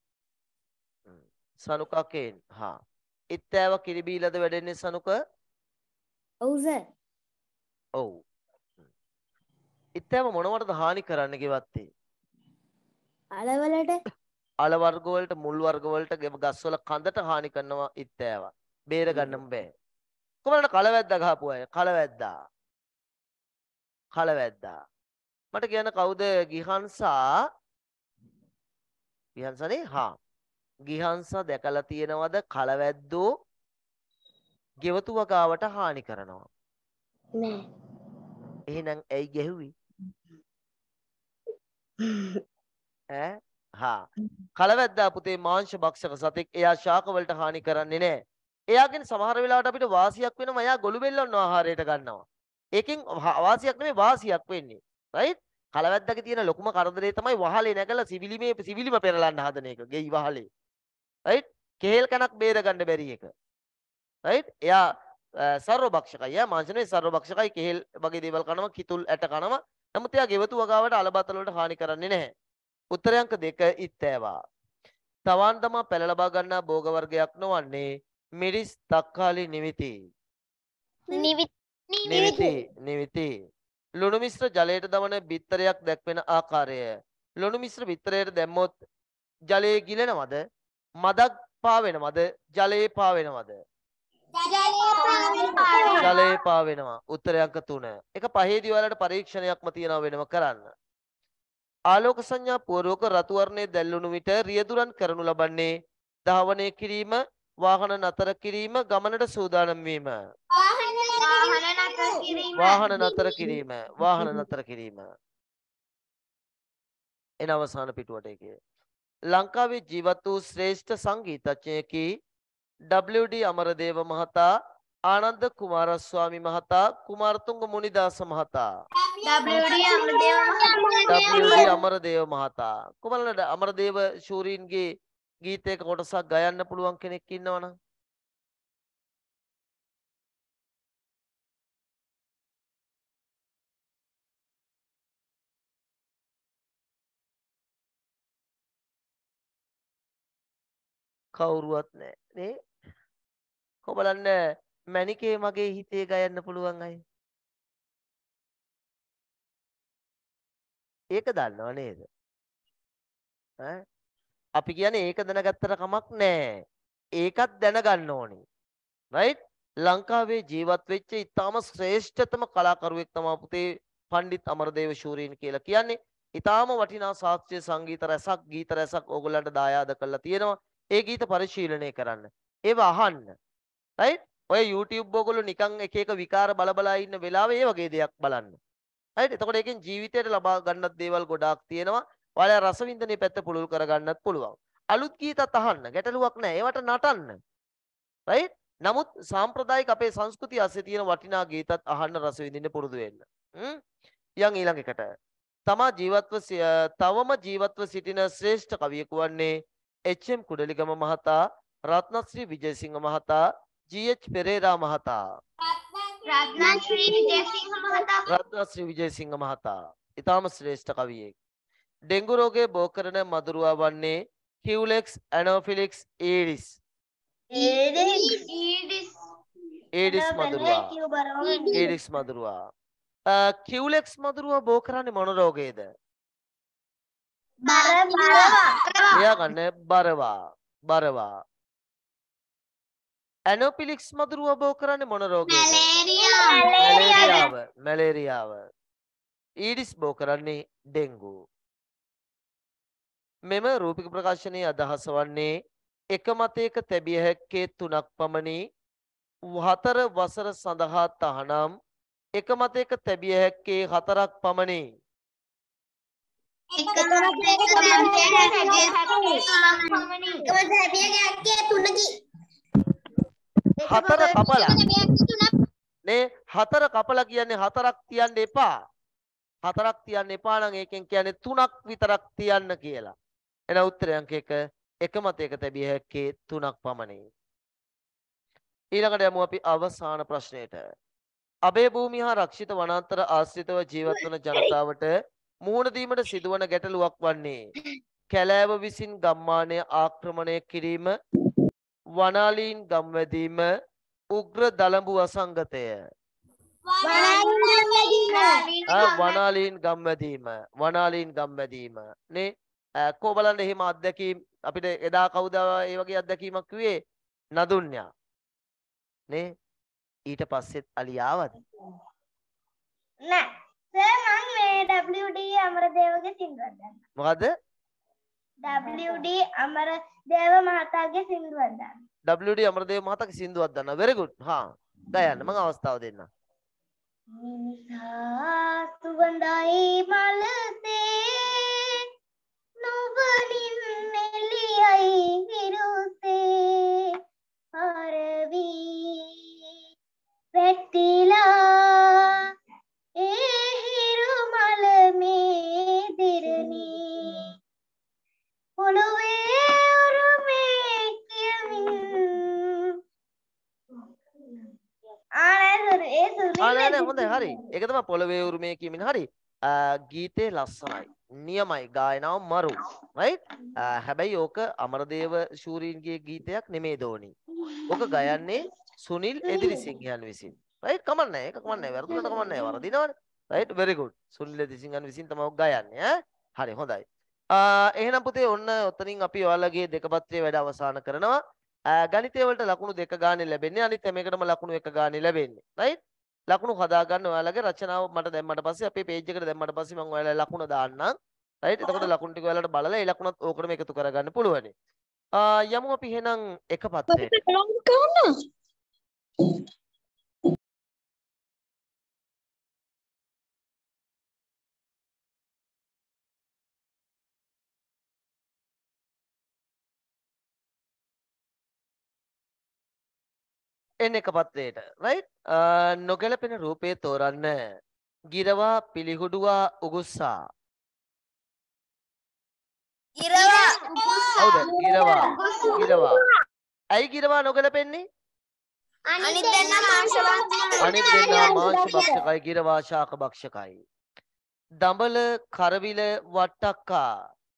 සනුකකෙන් හා ඉත්තෑව කිරි බීලාද වැඩෙන්නේ සනුක? ඔව් සර්. ඔව්. ඉත්තෑව මොනවටද හානි කරන්න ගෙවත්තේ? අලවලට අල වර්ග වලට මුල් වර්ග වලට ගස්වල කඳට හානි කරනවා ඉත්තෑවා. බේර ගන්නම බෑ. කොහොමද කලවැද්දා ගහපු අය? කලවැද්දා. කලවැද්දා. මට කියන්න කවුද ගිහන්සා? ගිහන්සනේ? හා. ගිහන්සා දැකලා තියෙනවද කලවැද්දෝ ගෙවතු වගාවට හානි කරනවා? නෑ. එහෙනම් ඇයි ගැහුවේ? ඈ හා කලවැද්දා පුතේ මාංශ භක්ෂක සතෙක්. එයා ශාක වලට හානි කරන්නේ නැහැ. එයාගෙන් සමහර වෙලාවට අපිට වාසියක් වෙනවා. එයා ගොළු බෙල්ලොන්න ආහාරයට ගන්නවා. ඒකෙන් වාසියක් නෙමෙයි වාසියක් වෙන්නේ. රයිට්? කලවැද්දාගේ තියෙන ලොකුම කරදරේ තමයි වහලේ නැගලා සිවිලිමේ සිවිලිම පෙරලන්න හදන එක. ගෙයි වහලේ. රයිට්? කෙහෙල් කනක් බේර ගන්න බැරි එක. රයිට්? එයා සර්ව භක්ෂකයි. එයා මාංශ නෙමෙයි සර්ව භක්ෂකයි. කෙහෙල් වගේ දේවල් කනවා, කිතුල් ඇට කනවා. නමුත් එයා ගෙවතු වගාවට අලබතල වලට හානි කරන්නේ නැහැ. උත්තරයන්ක දෙක ඉත්තෑවා. තවන් තමා පැල ලබා ගන්නා භෝග වර්ගයක් නොවන්නේ මිරිස්, තක්කාලි, නිවිති. නිවිති නිවිති. ලුණු මිශ්‍ර ජලයට දමන බිත්තරයක් දැක්වෙන ආකාරය. ලුණු මිශ්‍ර බිත්තරයට දැම්මොත් ජලයේ ගිලෙනවද? මදක් පාවෙනවද? ජලයේ පාවෙනවද? ජලයේ පාවෙනවා. උත්තරයන්ක තුන. එක පහේදී ඔයාලට පරීක්ෂණයක්ම තියනවා වෙනම කරන්න. ආලෝක සංඥා පූර්වක රතු වර්ණයේ දැල්ලුණු විට රියදුරන් කරනු ලබන්නේ ධාවනය කිරීම, වාහන නතර කිරීම ගමනට සූදානම් වීම වාහන නතර කිරීම. වාහන නතර කිරීම වාහන නතර කිරීම එන අවසාන පිටුවට එකේ ලංකාවේ ජීවත් වූ ශ්‍රේෂ්ඨ සංගීතඥයෙකි ඩබ්ලිව් ඩී අමරදේව මහතා ආනන්ද කුමාරස්වාමි මහතා කුමාරතුංග මුනිදාස මහතා W D Amaradeva W D Amaradeva මහතා කොමලට අමරදේව ශූරීන්ගේ ගීතයක කොටසක් ගයන්න පුළුවන් කෙනෙක් ඉන්නවනම් කවුරුවත් නැහැ නේ කොබලන්න මැනිකේ මගේ හිතේ ගයන්න පුළුවන් අය ඒක දන්නව නේද ඈ අපි කියන්නේ ඒක දැනගත්තට කමක් නැහැ ඒකත් දැනගන්න ඕනේ රයිට් ලංකාවේ ජීවත් වෙච්ච ඉතාම ශ්‍රේෂ්ඨතම කලාකරුවෙක් තමයි පුතේ පණ්ඩිත් අමරදේව ශූරීන් කියලා කියන්නේ ඉතාම වටිනා ශාස්ත්‍රීය සංගීත රසක් ගීත රසක් ඕගොල්ලන්ට දායාද කරලා තියෙනවා ඒ ගීත පරිශීලනය කරන්න ඒවා අහන්න රයිට් ඔය YouTube ඕගොල්ලෝ නිකන් එක එක විකාර බල බලා ඉන්න වෙලාවේ ඒ වගේ දෙයක් බලන්න රයිට් එතකොට ඒකෙන් ජීවිතයට ලබා ගන්නත් දේවල් ගොඩාක් තියෙනවා ඔයාලා රසවින්දනයේ පැත්ත පුළුල් කරගන්නත් පුළුවන් අලුත් ගීතත් අහන්න ගැටලුවක් නැහැ ඒවට නටන්න රයිට් නමුත් සාම්ප්‍රදායික අපේ සංස්කෘතිය ඇස්සේ තියෙන වටිනා ගීතත් අහන්න රස විඳින්න පුරුදු වෙන්න හ්ම් යන් ඊළඟ එකට තමා ජීවත්ව තවම ජීවත්ව සිටින ශ්‍රේෂ්ඨ කවියෙකු වන්නේ එච් එම් කුඩලිගම මහතා රත්නශ්‍රී විජේසිංහ මහතා ජී එච් පෙරේරා මහතා රත්නශ්‍රී විජේසිංහ මහතා රත්නශ්‍රී විජේසිංහ මහතා ඊටාම ශ්‍රේෂ්ඨ කවියෙක් ඩෙන්ගු රෝගය බෝ කරන මදුරුවා වන්නේ කියුලෙක්ස් ඇනෝෆිලික්ස් ඒඩිස් ඊඩිස් ඒඩිස් මදුරුවා ඒඩිස් මදුරුවා කියුලෙක්ස් මදුරුවා බෝ කරන්නේ මොන රෝගයේද බර බරවා එයා ගන්න බරවා බරවා ඇනෝෆිලික්ස් මදුරුවා බෝ කරන්නේ මොන රෝගයේද මැලේරියාව මැලේරියාව ඊඩිස් බෝ කරන්නේ ඩෙන්ගු මෙම රූපික ප්‍රකාශනයේ අදහස වන්නේ එක මතයක තැබිය හැක්කේ තුනක් පමණි හතර වසර සඳහා තහනම් එක මතයක තැබිය හැක්කේ හතරක් පමණි හතර කපලා නේ හතර කපලා කියන්නේ හතරක් තියන්න එපා හතරක් තියන්න එපා නම් ඒකෙන් කියන්නේ තුනක් විතරක් තියන්න කියලා එන උත්තරය අංක එක එක මතයක තැබිය හැක්කේ තුනක් පමණි ඊළඟට යමු අපි අවසාන ප්‍රශ්නයට අබේ භූමිය හා රක්ෂිත වනාන්තර ආශ්‍රිතව ජීවත් වන ජනතාවට මුහුණ දීමට සිදුවන ගැටලුවක් වන්නේ කැලෑව විසින් ගම්මානය ආක්‍රමණය කිරීම වනාලීන් ගම්වැදීම උග්‍ර දලඹු අසංගතය වනාලීන් ගම්වැදීම වනාලීන් ගම්වැදීම නේ කෝ බලන්න එහෙම අත්දැකීම් අපිට එදා කවුද ඒ වගේ අත්දැකීමක් කිව්වේ නදුන්යා නේ ඊට පස්සෙත් අලි ආවද නෑ සර් මම මේ ඩබ්ලිව් ඩී අමරදේවගේ සින්දුවක් දන්නවා මොකද්ද ඩබ්ලිව් ඩී අමරදේව මහතාගේ සින්දුවක් දන්නවා ඩබ්ලිව් ඩී අමරදේව මහතාගේ සින්දුවක් දන්නවා very good හා ගයන්න මම අවස්ථාව දෙන්නම් මිනිසා සුවඳයි මලසේ නුඹනින් එළියයි විරුසේ හරවි පැතිලා ඒ හිරු මල මේ දිරණී පොළොවේ උරුමේ කියමින් ආනන්ද ඒ සුරින් ආ නෑ නෑ හොඳයි හරි ඒක තමයි පොළවේ උරුමේ කියමින් හරි ගීතේ ලස්සනයි නියමයි ගායනාව මරු රයිට් හැබැයි ඕක අමරදේව ශූරීන්ගේ ගීතයක් නෙමේ දෝනි ඕක ගයන්නේ සුනිල් එදිරිසිංහයන් විසින් රයිට් කමන්නේ ඒක කමන්නේ වැරදුනට කමන්නේ වරදිනවනේ රයිට් very good සුනිල් එදිරිසිංහයන් විසින් තමයි ඕක ගයන්නේ ඈ හරි හොඳයි එහෙනම් පුතේ ඔන්න ඔතනින් අපි ඔයාලගේ දෙක පත්‍රයේ වැඩ අවසන් කරනවා ගණිතය වලට ලකුණු දෙක ගානේ ලැබෙන්නේ අනිත් හැම එකටම ලකුණු එක ගානේ ලැබෙන්නේ රයිට් ලකුණු හදා ගන්න ඔයාලගේ රචනාව මට දැම්මට පස්සේ අපේ page එකට දැම්මට පස්සේ මම ඔයාලා ලකුණ දාන්නම් රයිට් එතකොට ලකුණු ටික ඔයාලට බලලා ඒ ලකුණත් ඕකටම එකතු කරගන්න පුළුවන් යමු අපි එහෙනම් එක පත්‍රයට. එන්න එක පත්‍රයට. right? නොගැලපෙන රූපේ තෝරන්න. ගිරවා පිළිහුඩුවා උගුස්සා. ගිරවා හවුද? ගිරවා. ගිරවා. ඇයි ගිරවා නොගැලපෙන්නේ? අනිත් දෙන්න මාංශ අනිත් දෙන්නා මාංශ භක්ෂකයි ගිරවා ශාක භක්ෂකයි. දඹල කරවිල වට්ටක්කා.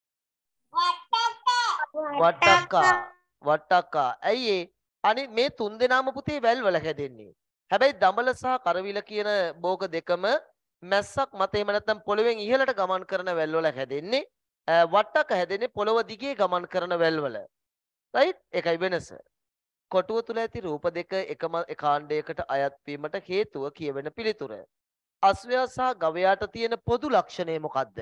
වට්ටක්කා. වට්ටක්කා. ඇයි ඒ? අනිත් මේ තුන් දෙනාම පුතේ වැල්වල හැදෙන්නේ. හැබැයි දඹල සහ කරවිල කියන බෝක දෙකම මැස්සක් මත එහෙම නැත්නම් පොළවෙන් ඉහළට ගමන් කරන වැල්වල හැදෙන්නේ. වට්ටක්ක හැදෙන්නේ පොළව දිගේ ගමන් කරන වැල්වල. right? ඒකයි වෙනස. කොටුව තුල ඇති රූප දෙක එකම කාණ්ඩයකට අයත් වීමට හේතුව කියවෙන පිළිතුර. අශ්වයා සහ ගවයාට තියෙන පොදු ලක්ෂණය මොකක්ද?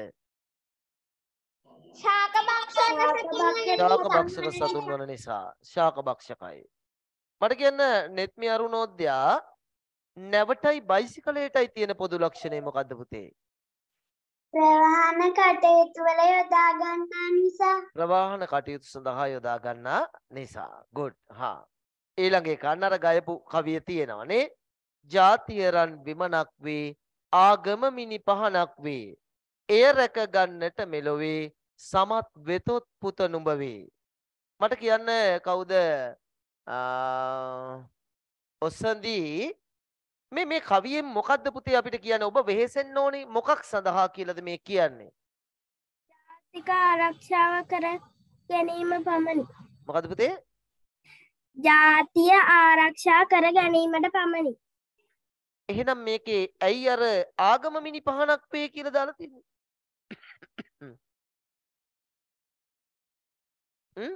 ශාක ශාක භක්ෂක සතුන් වන නිසා ශාක භක්ෂකයි. මට කියන්න නෙත්මි අරුණෝද්‍යා නැවටයි බයිසිකලයටයි තියෙන පොදු ලක්ෂණය මොකද්ද පුතේ? ප්‍රවාහන කටයුතු වල යොදා ගන්නා නිසා. ප්‍රවාහන කටයුතු සඳහා යොදා ගන්නා නිසා. good. හා. ඊළඟ එක අන්නර ගයපු කවිය තියෙනවානේ. ජාතිය රන් විමනක් වේ ආගම මිනි පහනක් වේ. එය රැක ගන්නට මෙලොවේ සමත් වෙතොත් පුත නුඹ වේ. මට කියන්න කවුද ඔසන්දී මේ මේ කවියෙන් මොකද්ද පුතේ අපිට කියන්නේ? ඔබ වෙහෙසෙන්න ඕනේ මොකක් සඳහා කියලාද මේ කියන්නේ? ජාතික ආරක්ෂාව කර ගැනීම පමණි. මොකද්ද පුතේ? ජාතිය ආරක්ෂා කර ගැනීමට පමණි. එහෙනම් මේකේ ඇයි අර ආගම මිනි පහනක් වේ කියලා දාලා තියෙන්නේ? හ්ම්?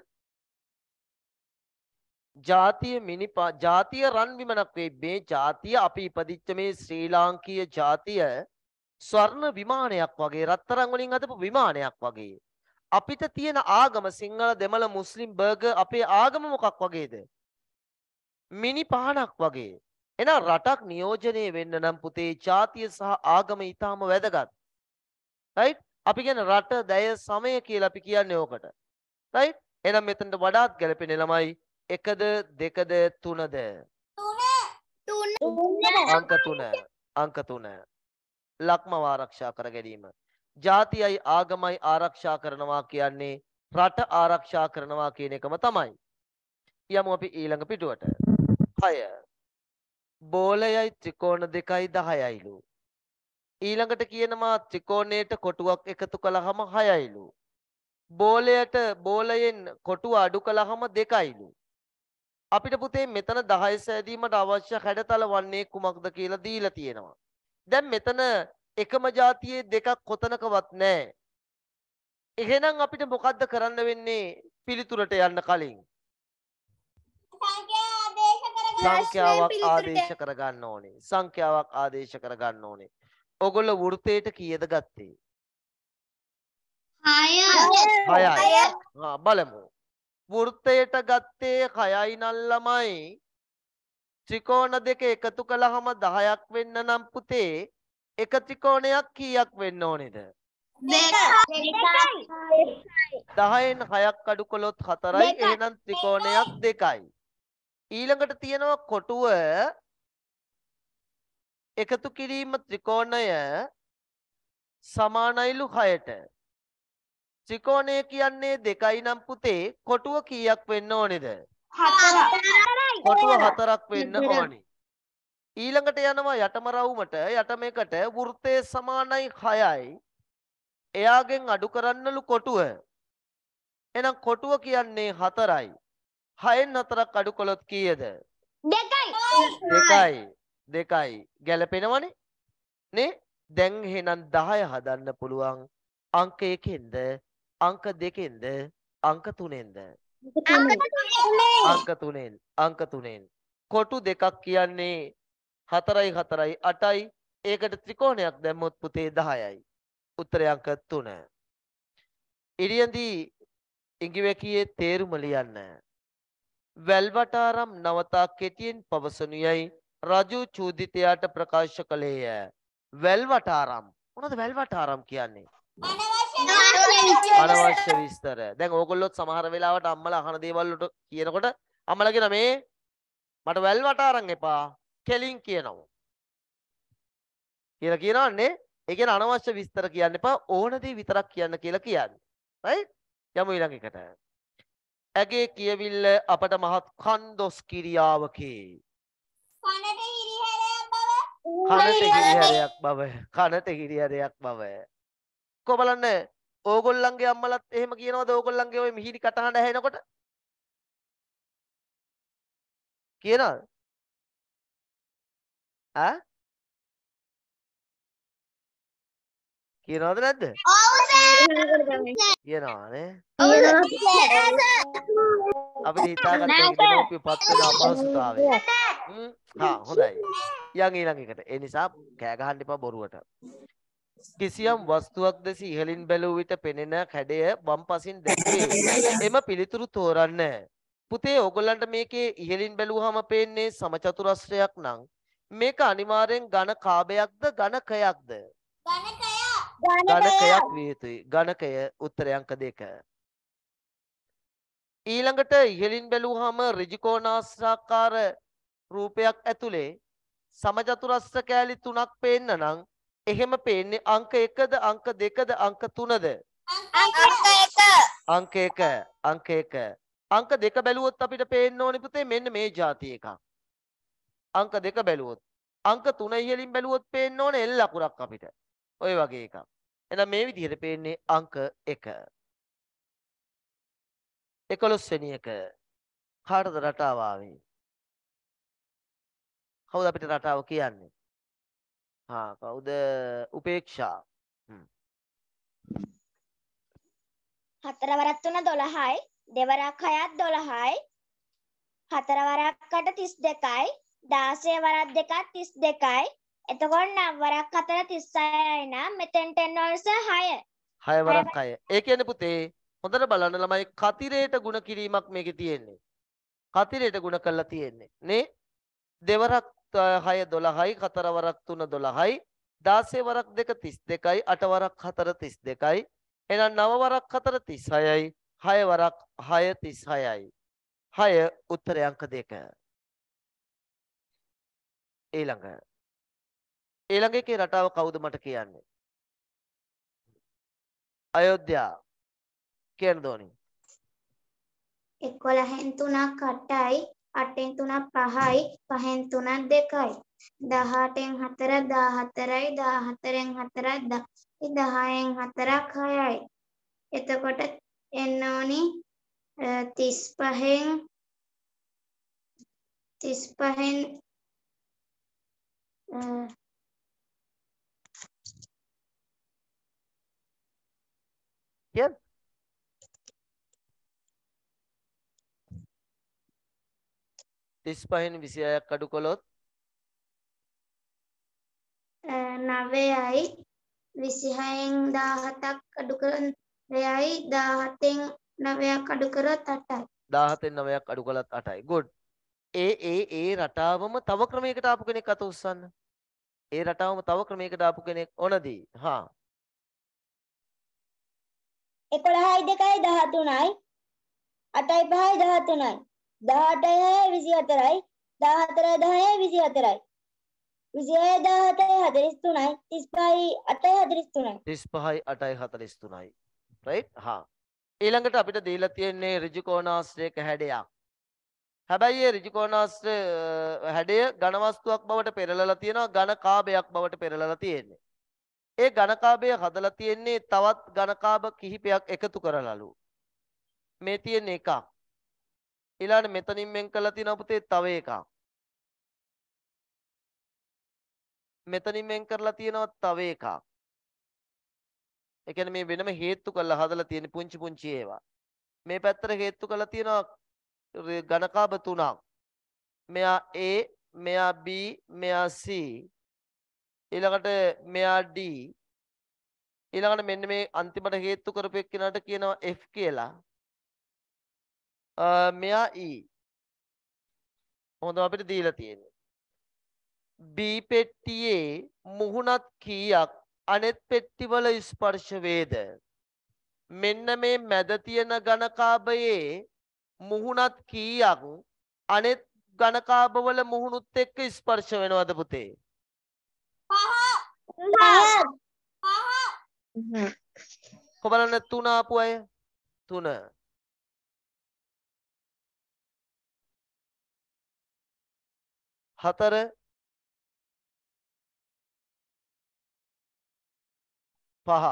ජාතිය මිනි ජාතිය රන් විමනක් වේ. මේ ජාතිය අපි ඉපදිච්ච මේ ශ්‍රී ලාංකීය ජාතිය ස්වර්ණ විමානයක් වගේ රත්තරන් වලින් හදපු විමානයක් වගේ. අපිට තියෙන ආගම සිංහල දෙමළ මුස්ලිම් බර්ගර් අපේ ආගම මොකක් වගේද? මිනි පහනක් වගේ. එහෙනම් රටක් නියෝජනය වෙන්න නම් පුතේ ජාතිය සහ ආගම ඊටාම වැදගත්. right? අපි කියන රට දය සමය කියලා අපි කියන්නේ ඕකට. right? එහෙනම් මෙතනට වඩාත් ගැලපෙන්නේ ළමයි එකද දෙකද තුනද? තුන. අංක තුන. අංක තුන. ලක්මව ආරක්ෂා කර ගැනීම. ජාතියයි ආගමයි ආරක්ෂා කරනවා කියන්නේ රට ආරක්ෂා කරනවා කියන එකම තමයි. යමු අපි ඊළඟ පිටුවට. හය. බෝලයයි ත්‍රිකෝණ දෙකයි දහයයිලු. ඊළඟට කියනවා ත්‍රිකෝණයට කොටුවක් එකතු කළාම හයයිලු. බෝලයට බෝලයෙන් කොටුව අඩු කළාම දෙකයිලු. අපිට පුතේ මෙතන දහය සෑදීමට අවශ්‍ය හැඩතල වන්නේ කුමක්ද කියලා දීලා තියෙනවා. දැන් මෙතන එකම જાතියේ දෙකක් කොතනකවත් නැහැ. එහෙනම් අපිට මොකද්ද කරන්න වෙන්නේ පිළිතුරට යන්න කලින්? සංඛ්‍යාවක් ආදේශ කරගන්න ඕනේ. සංඛ්‍යාවක් ආදේශ කරගන්න ඕනේ. ඔගොල්ලෝ වෘත්තයට කීයද ගත්තේ? හයයි. හා බලමු. වෘත්තයට ගත්තේ හයයි නම් ළමයි. ත්‍රිකෝණ දෙක එකතු කළාම දහයක් වෙන්න නම් පුතේ එක ත්‍රිකෝණයක් කීයක් වෙන්න ඕනේද? දහයෙන් හයක් අඩු කළොත් හතරයි. එහෙනම් ත්‍රිකෝණයක් දෙකයි. ඊළඟට තියෙනවා කොටුව එකතු කිරීම ත්‍රිකෝණය සමානයිලු හයට. ත්‍රිකෝණය කියන්නේ දෙකයි නම් පුතේ කොටුව කීයක් වෙන්න ඕනේද? කොටුව හතරක් වෙන්න ඕනේ. ඊළඟට යනවා යටම රවුමට. යටම එකට වෘත්තය සමානයි හයයි. එයාගෙන් අඩු කරන්නලු කොටුව. එහෙනම් කොටුව කියන්නේ හතරයි. හයෙන් හතරක් අඩු කළොත් කීයද? දෙකයි. දෙකයි. දෙකයි. ගැලපෙනවනේ නේ? දැන් එහෙනම් දහය හදන්න පුළුවන් අංක එකෙන්ද අංක දෙකෙන්ද අංක තුනෙන්ද? අංක තුනෙන්. අංක තුනෙන්. කොටු දෙකක් කියන්නේ හතරයි හතරයි අටයි. ඒකට ත්‍රිකෝණයක් දැම්මොත් පුතේ දහයයි. උත්තරය අංක තුන. ඉරියන්දී ඉඟිවැකියේ තේරුම ලියන්න. වැල්වටාරම් නවතා කෙටියෙන් පවසනුයයි රජු චූදිතයාට ප්‍රකාශ කළේය. වැල්වටාරම් මොනවද වැල්වටාරම් කියන්නේ? අනවශ්‍ය විස්තර. දැන් ඕගොල්ලොත් සමහර වෙලාවට අම්මලා අහන දේවල් වලට කියනකොට අම්මලා කියන මේ මට වැල්වටාරම් එපා කෙලින් කියනවා. කියලා කියනවන්නේ ඒ කියන්නේ අනවශ්‍ය විස්තර කියන්න එපා ඕන දේ විතරක් කියන්න කියලා කියන්නේ. right? යමු ඊළඟ එකට. ඇගේ කියවිල්ල අපට මහත් කන්දොස් කිරියාවකි. කනට හිරිහැරයක් බව. කනට හිරිහැරයක් බව. කනට හිරිහැරයක් බව. කො බලන්න ඕගොල්ලන්ගේ අම්මලත් එහෙම කියනවද ඕගොල්ලන්ගේ ওই මිහිරි කටහඬ ඇහෙනකොට? කියනවද? ඈ? කියනවද නැද්ද? ඔව් සර්. කියනවානේ. ඔව්. අපිට හිතාගත්ත දෙනෝපිය පත් වෙන අපහසුතාවය. හ්ම් හා හොඳයි. යන් ඊළඟ එකට. ඒ නිසා කෑ ගහන්න එපා බොරුවට. කිසියම් වස්තුවක් දැස ඉහළින් බැලුව විට පෙනෙන කැඩය වම්පසින් දැක්වේ. එම පිළිතුරු තෝරන්න. පුතේ ඕගොල්ලන්ට මේකේ ඉහළින් බැලුවාම පේන්නේ සමචතුරස්‍රයක් නම් මේක අනිවාර්යෙන් ඝන කාභයක්ද ඝනකයක්ද? ගණකය. ඝනකයක් විය යුතුයි. ඝනකය උත්තරය අංක දෙක. ඊළඟට ඉහළින් බැලුවාම ඍජුකෝණාස්ත්‍රාකාර රූපයක් ඇතුලේ සමචතුරස්‍ර කෑලි තුනක් පේන්න නම් එහෙම පේන්නේ අංක එකද අංක දෙකද අංක තුනද? අංක එක. අංක එක අංක එක අංක දෙක බැලුවොත් අපිට පේන්න ඕනේ පුතේ මෙන්න මේ જાති එකක්. අංක දෙක බැලුවොත් අංක තුන ඉහළින් බැලුවොත් පේන්න ඕනේ එල් අකුරක් අපිට. ඔය වගේ එකක්. එහෙනම් මේ විදිහට පේන්නේ අංක එක. එකොළොස් වෙනි එක. කාටද රටාව ආවේ? කවුද අපිට රටාව කියන්නේ? හා කවුද? උපේක්ෂා. හ්ම්. හතර වරක් තුන දොළහයි. දෙවරක් හයත් දොළහයි. හතර වරක් අට තිස් දෙකයි. දාසය වරක් දෙකත් තිස් දෙකයි. එතකොට නව වරක් හතර තිස්සයයි නම් මෙතෙන්ට එන්න ඕනස හය. හය වරක් හය. ඒ කියන්නේ පුතේ හොඳට බලන්න ළමයි කතිරේට ಗುಣ කිරීමක් මේකේ තියෙන්නේ. කතිරේට ಗುಣ කරලා තියෙන්නේ. නේ? දෙවරක් හය දොළහයි, හතර වරක් තුන දොළහයි, දාසය වරක් දෙක තිස් දෙකයි, අට වරක් හතර තිස් දෙකයි. එහෙනම් නව වරක් හතර තිස් හයයි, හය වරක් හය තිස් හයයි. හය උත්තරය අංක දෙක. ඊළඟ ඊළඟ එකේ රටාව කවුද මට කියන්නේ? අයෝධ්‍යා කියන්න දෝනි. එකොළහෙන් තුනක් අටයි, අටෙන් තුනක් පහයි, පහෙන් තුනක් දෙකයි. දහඅටෙන් හතර දාහතරයි, දාහතරෙන් හතරක් දහයි, දහයෙන් හතරක් හයයි. එතකොට එන්න ඕනි තිස් පහෙන් තිස් පහෙන් කියන්න. තිස් පහෙන් විසිහයක් අඩු කළොත් නවයයි, විසිහයෙන් දාහතක් අඩු කරොත් නවයයි, දාහතෙන් නවයක් අඩු කරොත් අටයි. දාහතෙන් නවයක් අඩු කළත් අටයි. good. ඒ ඒ ඒ රටාවම තව ක්‍රමයකට ආපු කෙනෙක් අත උස්සන්න. ඒ රටාවම තව ක්‍රමයකට ආපු කෙනෙක් ඕනදී. හා. එකොළහයි දෙකයි දහතුනයි. අටයි පහයි දහතුනයි. දහඅටයි හයයි විසිහතරයි. දහහතරයි දහයයි විසිහතරයි. විසිහයයි දහහතයි හතළිස් තුනයි. තිස් පහයි අටයි හතළිස් තුනයි. තිස් පහයි අටයි හතළිස් තුනයි. right? හා. ඊළඟට අපිට දීලා තියෙන්නේ ඍජුකෝණාශ්‍රයක හැඩයක්. හැබැයි ඒ ඍජුකෝණාශ්‍ර හැඩය ඝන වස්තුවක් බවට පෙරලලා තියෙනවා ඝන කාභයක් බවට පෙරලලා තියෙන්නේ. ඒ ඝන කාභය හදලා තියෙන්නේ තවත් ඝන කාභ කිහිපයක් එකතු කරලාලු. මේ තියෙන එකක්. ඊළඟ මෙතනින් මෙන් කරලා තියෙනවා පුතේ තව එකක්. මෙතනින් මෙන් කරලා තියෙනවා තව එකක්. ඒ කියන්නේ මේ වෙනම හේතු කරලා හදලා තියෙන පුංචි පුංචි ඒවා. මේ පැත්තට හේතු කරලා තියෙනවා ඝන කාභ තුනක්. මෙයා A, මෙයා B, මෙයා C. ඊළඟට මෙයා D. ඊළඟට මෙන්න මේ අන්තිමට හේතු කරපු එක්කෙනාට කියනවා F කියලා. මෙයා E. හොඳ අපිට දීලා තියෙන්නේ. B පෙට්ටියේ මුහුණත් කීයක් අනෙත් පෙට්ටිවල ස්පර්ශ වේද? මෙන්න මේ මැද තියෙන ඝනකාභයේ මුහුණත් කීයක් අනෙත් ඝනකාභවල මුහුණුත් එක්ක ස්පර්ශ වෙනවද පුතේ? කොබලන්න තුන ආපු අය තුන. හතර පහ.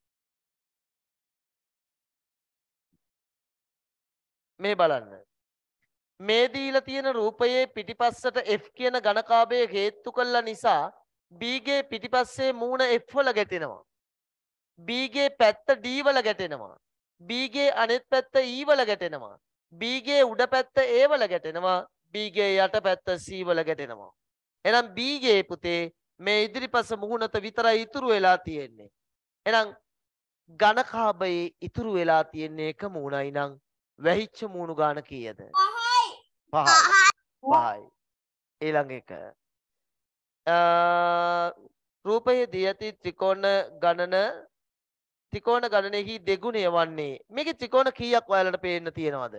මේ බලන්න. මේ දීලා තියෙන රූපයේ පිටිපස්සට F කියන ඝනකාභය හේතු කළා නිසා B ගේ පිටිපස්සේ මූණ F වල ගැටෙනවා. B ගේ පැත්ත D වල ගැටෙනවා. B ගේ අනෙත් පැත්ත E වල ගැටෙනවා. B ගේ උඩ පැත්ත A වල ගැටෙනවා. B ගේ යට පැත්ත C වල ගැටෙනවා. එහෙනම් B ගේ පුතේ මේ ඉදිරිපස මුහුණත විතරයි ඉතුරු වෙලා තියෙන්නේ. එහෙනම් ඝනකාභයේ ඉතුරු වෙලා තියෙන්නේ එක මූණයි නම් වැහිච්ච මූණු ගාන කීයද? පහයි. පහයි. ඊළඟ එක. රූපයේ දී ඇති ත්‍රිකෝණ ගණන ත්‍රිකෝණ ගණනෙහි දෙගුණය වන්නේ. මේකේ ත්‍රිකෝණ කීයක් ඔයාලට පේන්න තියෙනවද?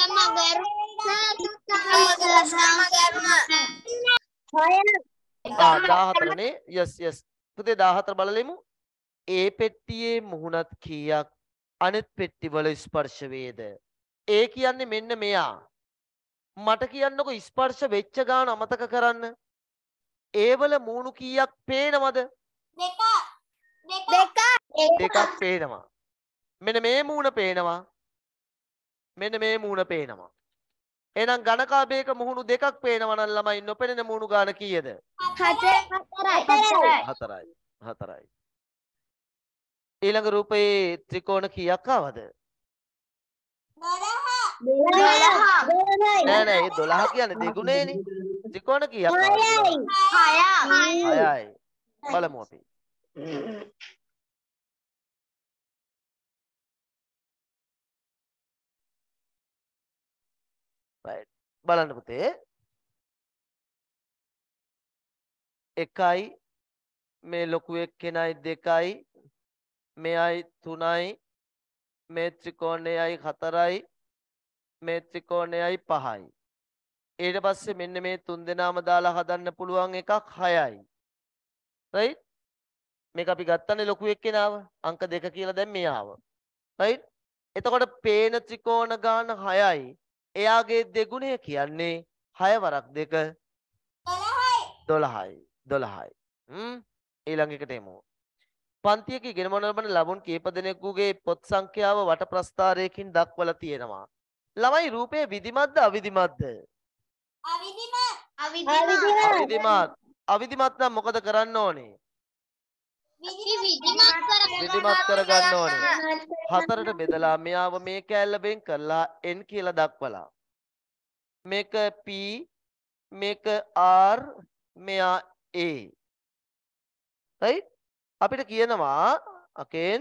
ආ දාහතර නේ. yes yes. පුතේ දාහතර බලලෙමු. ඒ පෙට්ටියේ මුහුණත් කීයක් අනෙත් පෙට්ටිවල ස්පර්ශ වේද? ඒ කියන්නේ මෙන්න මෙයා. මට කියන්නකො ස්පර්ශ වෙච්ච ගාන අමතක කරන්න. ඒ වල මූණු කීයක් පේනවද? දෙක. දෙක. දෙකක් පේනවා. මෙන්න මේ මූණ පේනවා. මෙන්න මේ මූණ පේනවා. එහෙනම් ඝනකාභයක මුහුණු දෙකක් පේනවා නම් ළමයි නොපෙනෙන මුහුණු ගාන කීයද? හතරයි. හතරයි. හතරයි. ඊළඟ රූපයේ ත්‍රිකෝණ කීයක් ආවද? නෑ නෑ ඒ දොළහ කියන්නේ දෙගුණේනේ. ත්‍රිකෝණ කීයක් ආවද? හයයි. බලමු අපි. right. බලන්න පුතේ. එකයි මේ ලොකු එක්කෙනයි දෙකයි මෙයයි තුනයි මේ ත්‍රිකෝණයයි හතරයි මේ ත්‍රිකෝණයයි පහයි. ඊට පස්සේ මෙන්න මේ තුන් දෙනාම දාලා හදන්න පුළුවන් එකක් හයයි. right? මේක අපි ගත්තනේ ලොකු එක්කෙනාව අංක දෙක කියලා දැන් මෙයාව. right? එතකොට පේන ත්‍රිකෝණ ගාන හයයි. එයාගේ දෙගුණය කියන්නේ හය වරක් දෙක දොළහයි. දොළහයි. හ්ම් ඊළඟ එකට එමු. පන්තියක ඉගෙන මොන ලබන ලබුන් කීප දෙනෙකුගේ පොත් සංඛ්‍යාව වට ප්‍රස්ථාරයකින් දක්වලා තියෙනවා. ළමයි රූපේ විධිමත්ද අවිධිමත්ද? අවිධිමත්. අවිධිමත්. අවිධිමත් නම් මොකද කරන්න ඕනේ? විධිමත් කරගන්න ඕනේ. හතරට බෙදලා මෙයාව මේ කෑල්ල වෙන් කරලා n කියලා දක්වලා. මේක p මේක r මෙයා a. right? අපිට කියනවා අකෙන්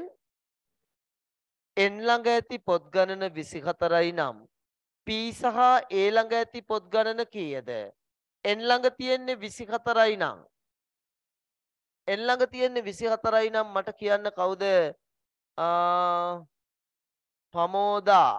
n ළඟ ඇති පොත් ගණන විසිහතරයි නම් p සහ a ළඟ ඇති පොත් ගණන කීයද? n ළඟ තියෙන්නේ විසිහතරයි නම් n ළඟ තියෙන්නේ විසිහතරයි නම් මට කියන්න කවුද? පමෝදා.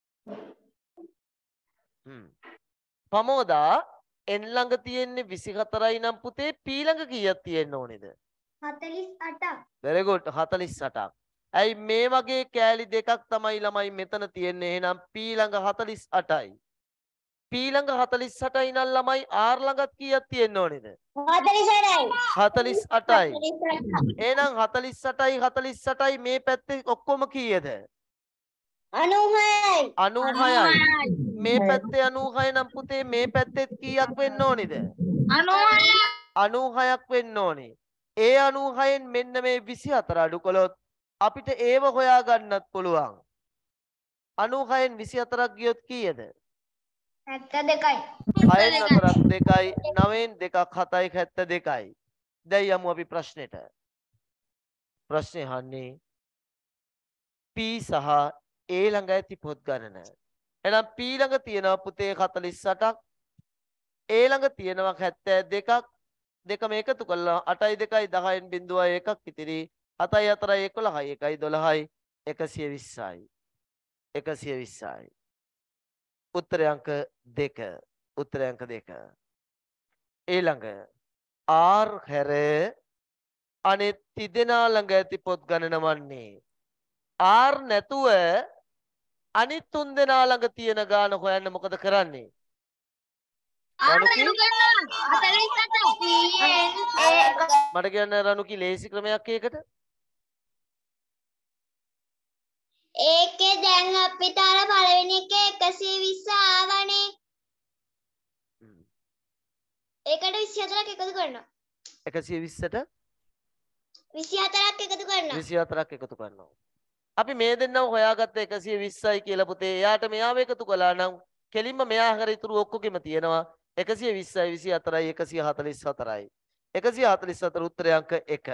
හ්ම් පමෝදා n ළඟ තියෙන්නේ විසිහතරයි නම් පුතේ p ළඟ කීයක් තියෙන්න ඕනේද? හතළිස් අටක්. very good හතළිස් අටක්. ඇයි මේ වගේ කෑලි දෙකක් තමයි ළමයි මෙතන තියෙන්නේ. එහෙනම් p ළඟ හතළිස් අටයි. p ළඟ හතළිස් අටයි නම් ළමයි r ළඟත් කීයක් තියෙන්න ඕනේද? හතළිස් අටයි. එහෙනම් හතළිස් අටයි හතළිස් අටයි මේ පැත්තේ ඔක්කොම කීයද? අනූහයයි. අනූහයයි. මේ පැත්තේ අනූහය නම් පුතේ මේ පැත්තෙත් කීයක් වෙන්න ඕනේද? අනූහයක් වෙන්න ඕනේ. ඒ අනූහයෙන් මෙන්න මේ විසිහතර අඩු කළොත් අපිට ඒව හොයා ගන්නත් පුළුවන්. අනූහයෙන් විසිහතරක් ගියොත් කීයද? හැත්තෑ දෙකයි. හයෙන් හතරක් දෙකයි නවයෙන් දෙකක් හතයි හැත්තෑ දෙකයි. දැන් යමු අපි ප්‍රශ්නෙට. ප්‍රශ්නේ අහන්නේ p සහ a ළඟ ඇති පොත් ගණන. එහෙනම් P ළඟ තියෙනවා පුතේ හතළිස් අටක්. A ළඟ තියෙනවා හැත්තෑ දෙකක්. දෙකම එකතු කළා අටයි දෙකයි දහයෙන් බිංදුවයි එකක් ඉතිරි. හතයි හතරයි එකොළහයි එකයි දොළහයි එකසිය විස්සයි. එකසිය විස්සයි. උත්තරය අංක දෙක. උත්තරය අංක දෙක. ඊළඟ R හැර අනෙත් තිදෙනා ළඟ ඇති පොත් ගණන වන්නේ R නැතුව අනිත් තුන් දෙනා ළඟ තියෙන ගාන හොයන්න මොකද කරන්නේ? රණුකි මට කියන්න රණුකි ලේසි ක්‍රමයක් ඒකට. ඒකේ දැන් අපිට අර පළවෙනි එකේ එකසිය විස්ස ආවනේ. ඒකට විසි හතරක් එකතු කරනවා. එකසිය විස්සට විසි හතරක් එකතු කරනවා. විසි හතරක් එකතු කරනවා. අපි මේ දෙන්නම හොයාගත්ත එකසිය විස්සයි කියලා පුතේ. එයාට මෙයාව එකතු කළා නම් කෙලින්ම මෙයා හැර ඉතුරු ඔක්කොගෙම තියෙනවා එකසිය විස්සයි විසි හතරයි එකසිය හතළිස් හතරයි. එකසිය හතළිස් හතර උත්තරය අංක එක.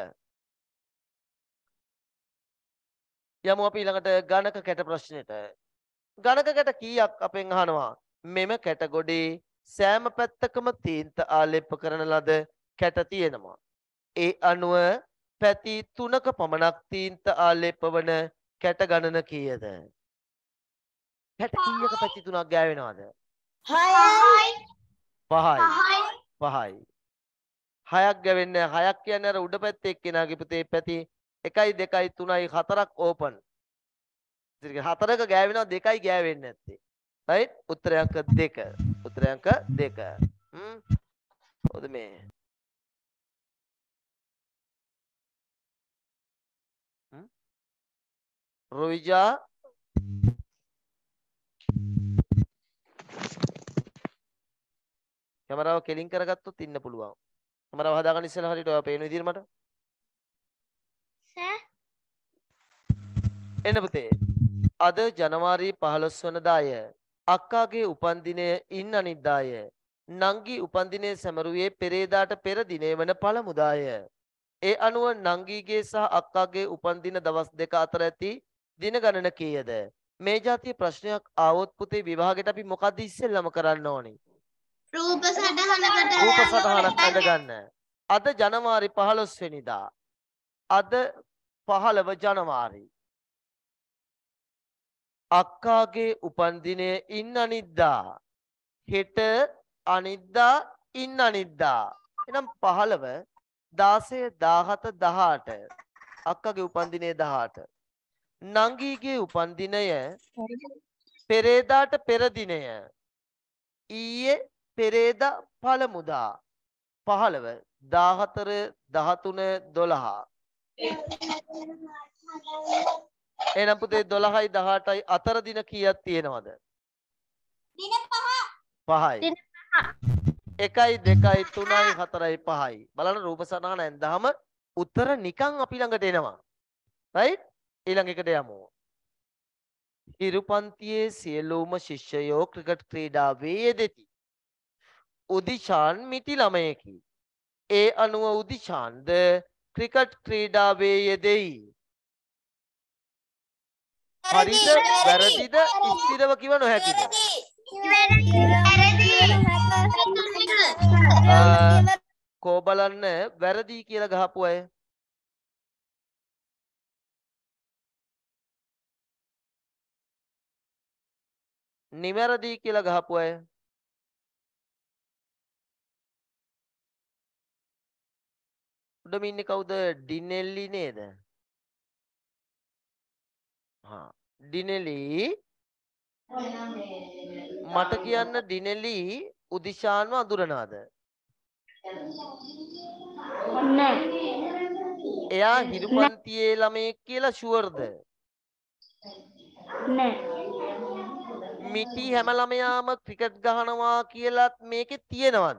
යමු අපි ඊළඟට ගණක කැට ප්‍රශ්නෙට. ගණක කැට කීයක් අපෙන් අහනවා? මෙම කැට ගොඩේ සෑම පැත්තකම තීන්ත ආලේප කරන ලද කැට තියෙනවා. ඒ අනුව පැති තුනක පමණක් තීන්ත ආලේප වන කැට ගණන කීයද? කැට කීයක පැති තුනක් ගෑවෙනවද? හයයි. පහයි. පහයි. හයක් ගෑවෙන්නේ නැහැ. හයක් කියන්නේ අර උඩ පැත්තේ එක්කෙනාගේ පුතේ පැති එකයි දෙකයි තුනයි හතරක් ඕපන්. ඉතින් හතරක ගෑවෙනවා දෙකයි ගෑවෙන්නේ නැත්තේ. රයිට්? උත්තරය අංක දෙක. උත්තරය අංක දෙක. හ්ම්. ඔද මේ හ්ම් රොයිජා කැමරාව කෙලින් කරගත්තොත් ඉන්න පුළුවන්. කැමරාව හදාගන්න ඉස්සෙල්ලා හරියට ඔයා පේන විදිහට මට. සර්. එන්න පුතේ. අද ජනවාරි පහළොස් වනදාය අක්කාගේ උපන්දිනය ඉන් අනිද්දාය. නංගි උපන්දිනය සැමරුවේ පෙරේදාට පෙර දිනේ වන පළමුදාය. ඒ අනුව නංගිගේ සහ අක්කාගේ උපන්දින දවස් දෙක අතර ඇති දින ගණන කීයද? මේ જાතිය ප්‍රශ්නයක් ආවොත් පුතේ විභාගෙට අපි මොකද්ද ඉස්සෙල්ලාම කරන්න ඕනේ? රූප සටහනකට රූප සටහනක් ඇඳ ගන්න. අද ජනවාරි පහළොස් වෙනිදා. අද පහළව ජනවාරි. අක්කාගේ උපන්දිනය ඉන් අනිද්දා. හෙට අනිද්දා ඉන් අනිද්දා. එනම් පහළව දාසය දාහත දහඅට. අක්කාගේ උපන්දිනය දහඅට. නංගීගේ උපන්දිනය පෙරේදාට පෙර දිනය. ඊයේ පෙරේදා පළමුදා. පහළව දාහතර දහතුන දොළහ. එහෙනම් පුතේ දොළහයි දහඅටයි අතර දින කීයක් තියෙනවද? දින පහ. පහයි. දින එකයි දෙකයි තුනයි හතරයි පහයි. බලන්න රූප සටහන ඇඳාම උත්තර නිකන් අපි ළඟට එනවා. රයිට්? ඊළඟ එකට යමු. හිරුපන්තියේ සියලුම ශිෂ්‍යයෝ ක්‍රිකට් ක්‍රීඩාවේ යෙදෙති. උදිෂාන් මිටි ළමයෙකි. ඒ අනුව උදිෂාන්ද ක්‍රිකට් ක්‍රීඩාවේ යෙදෙයි. හරිද වැරදිද ස්ථිරව කිව නොහැකිද? කෝ බලන්න වැරදි කියලා ගහපු අය. නිවැරදි කියලා ගහපු අය. උඩම ඉන්නේ කවුද? ඩිනෙල්ලි නේද? හා ඩිනෙලි මට කියන්න ඩිනෙලි උදිෂාන්ව අඳුරනවාද? නෑ. එයා හිරුපන්තියේ ළමයෙක් කියලා ෂුවර්ද? නෑ. මිටි හැම ළමයාම ක්‍රිකට් ගහනවා කියලාත් මේකේ තියෙනවද?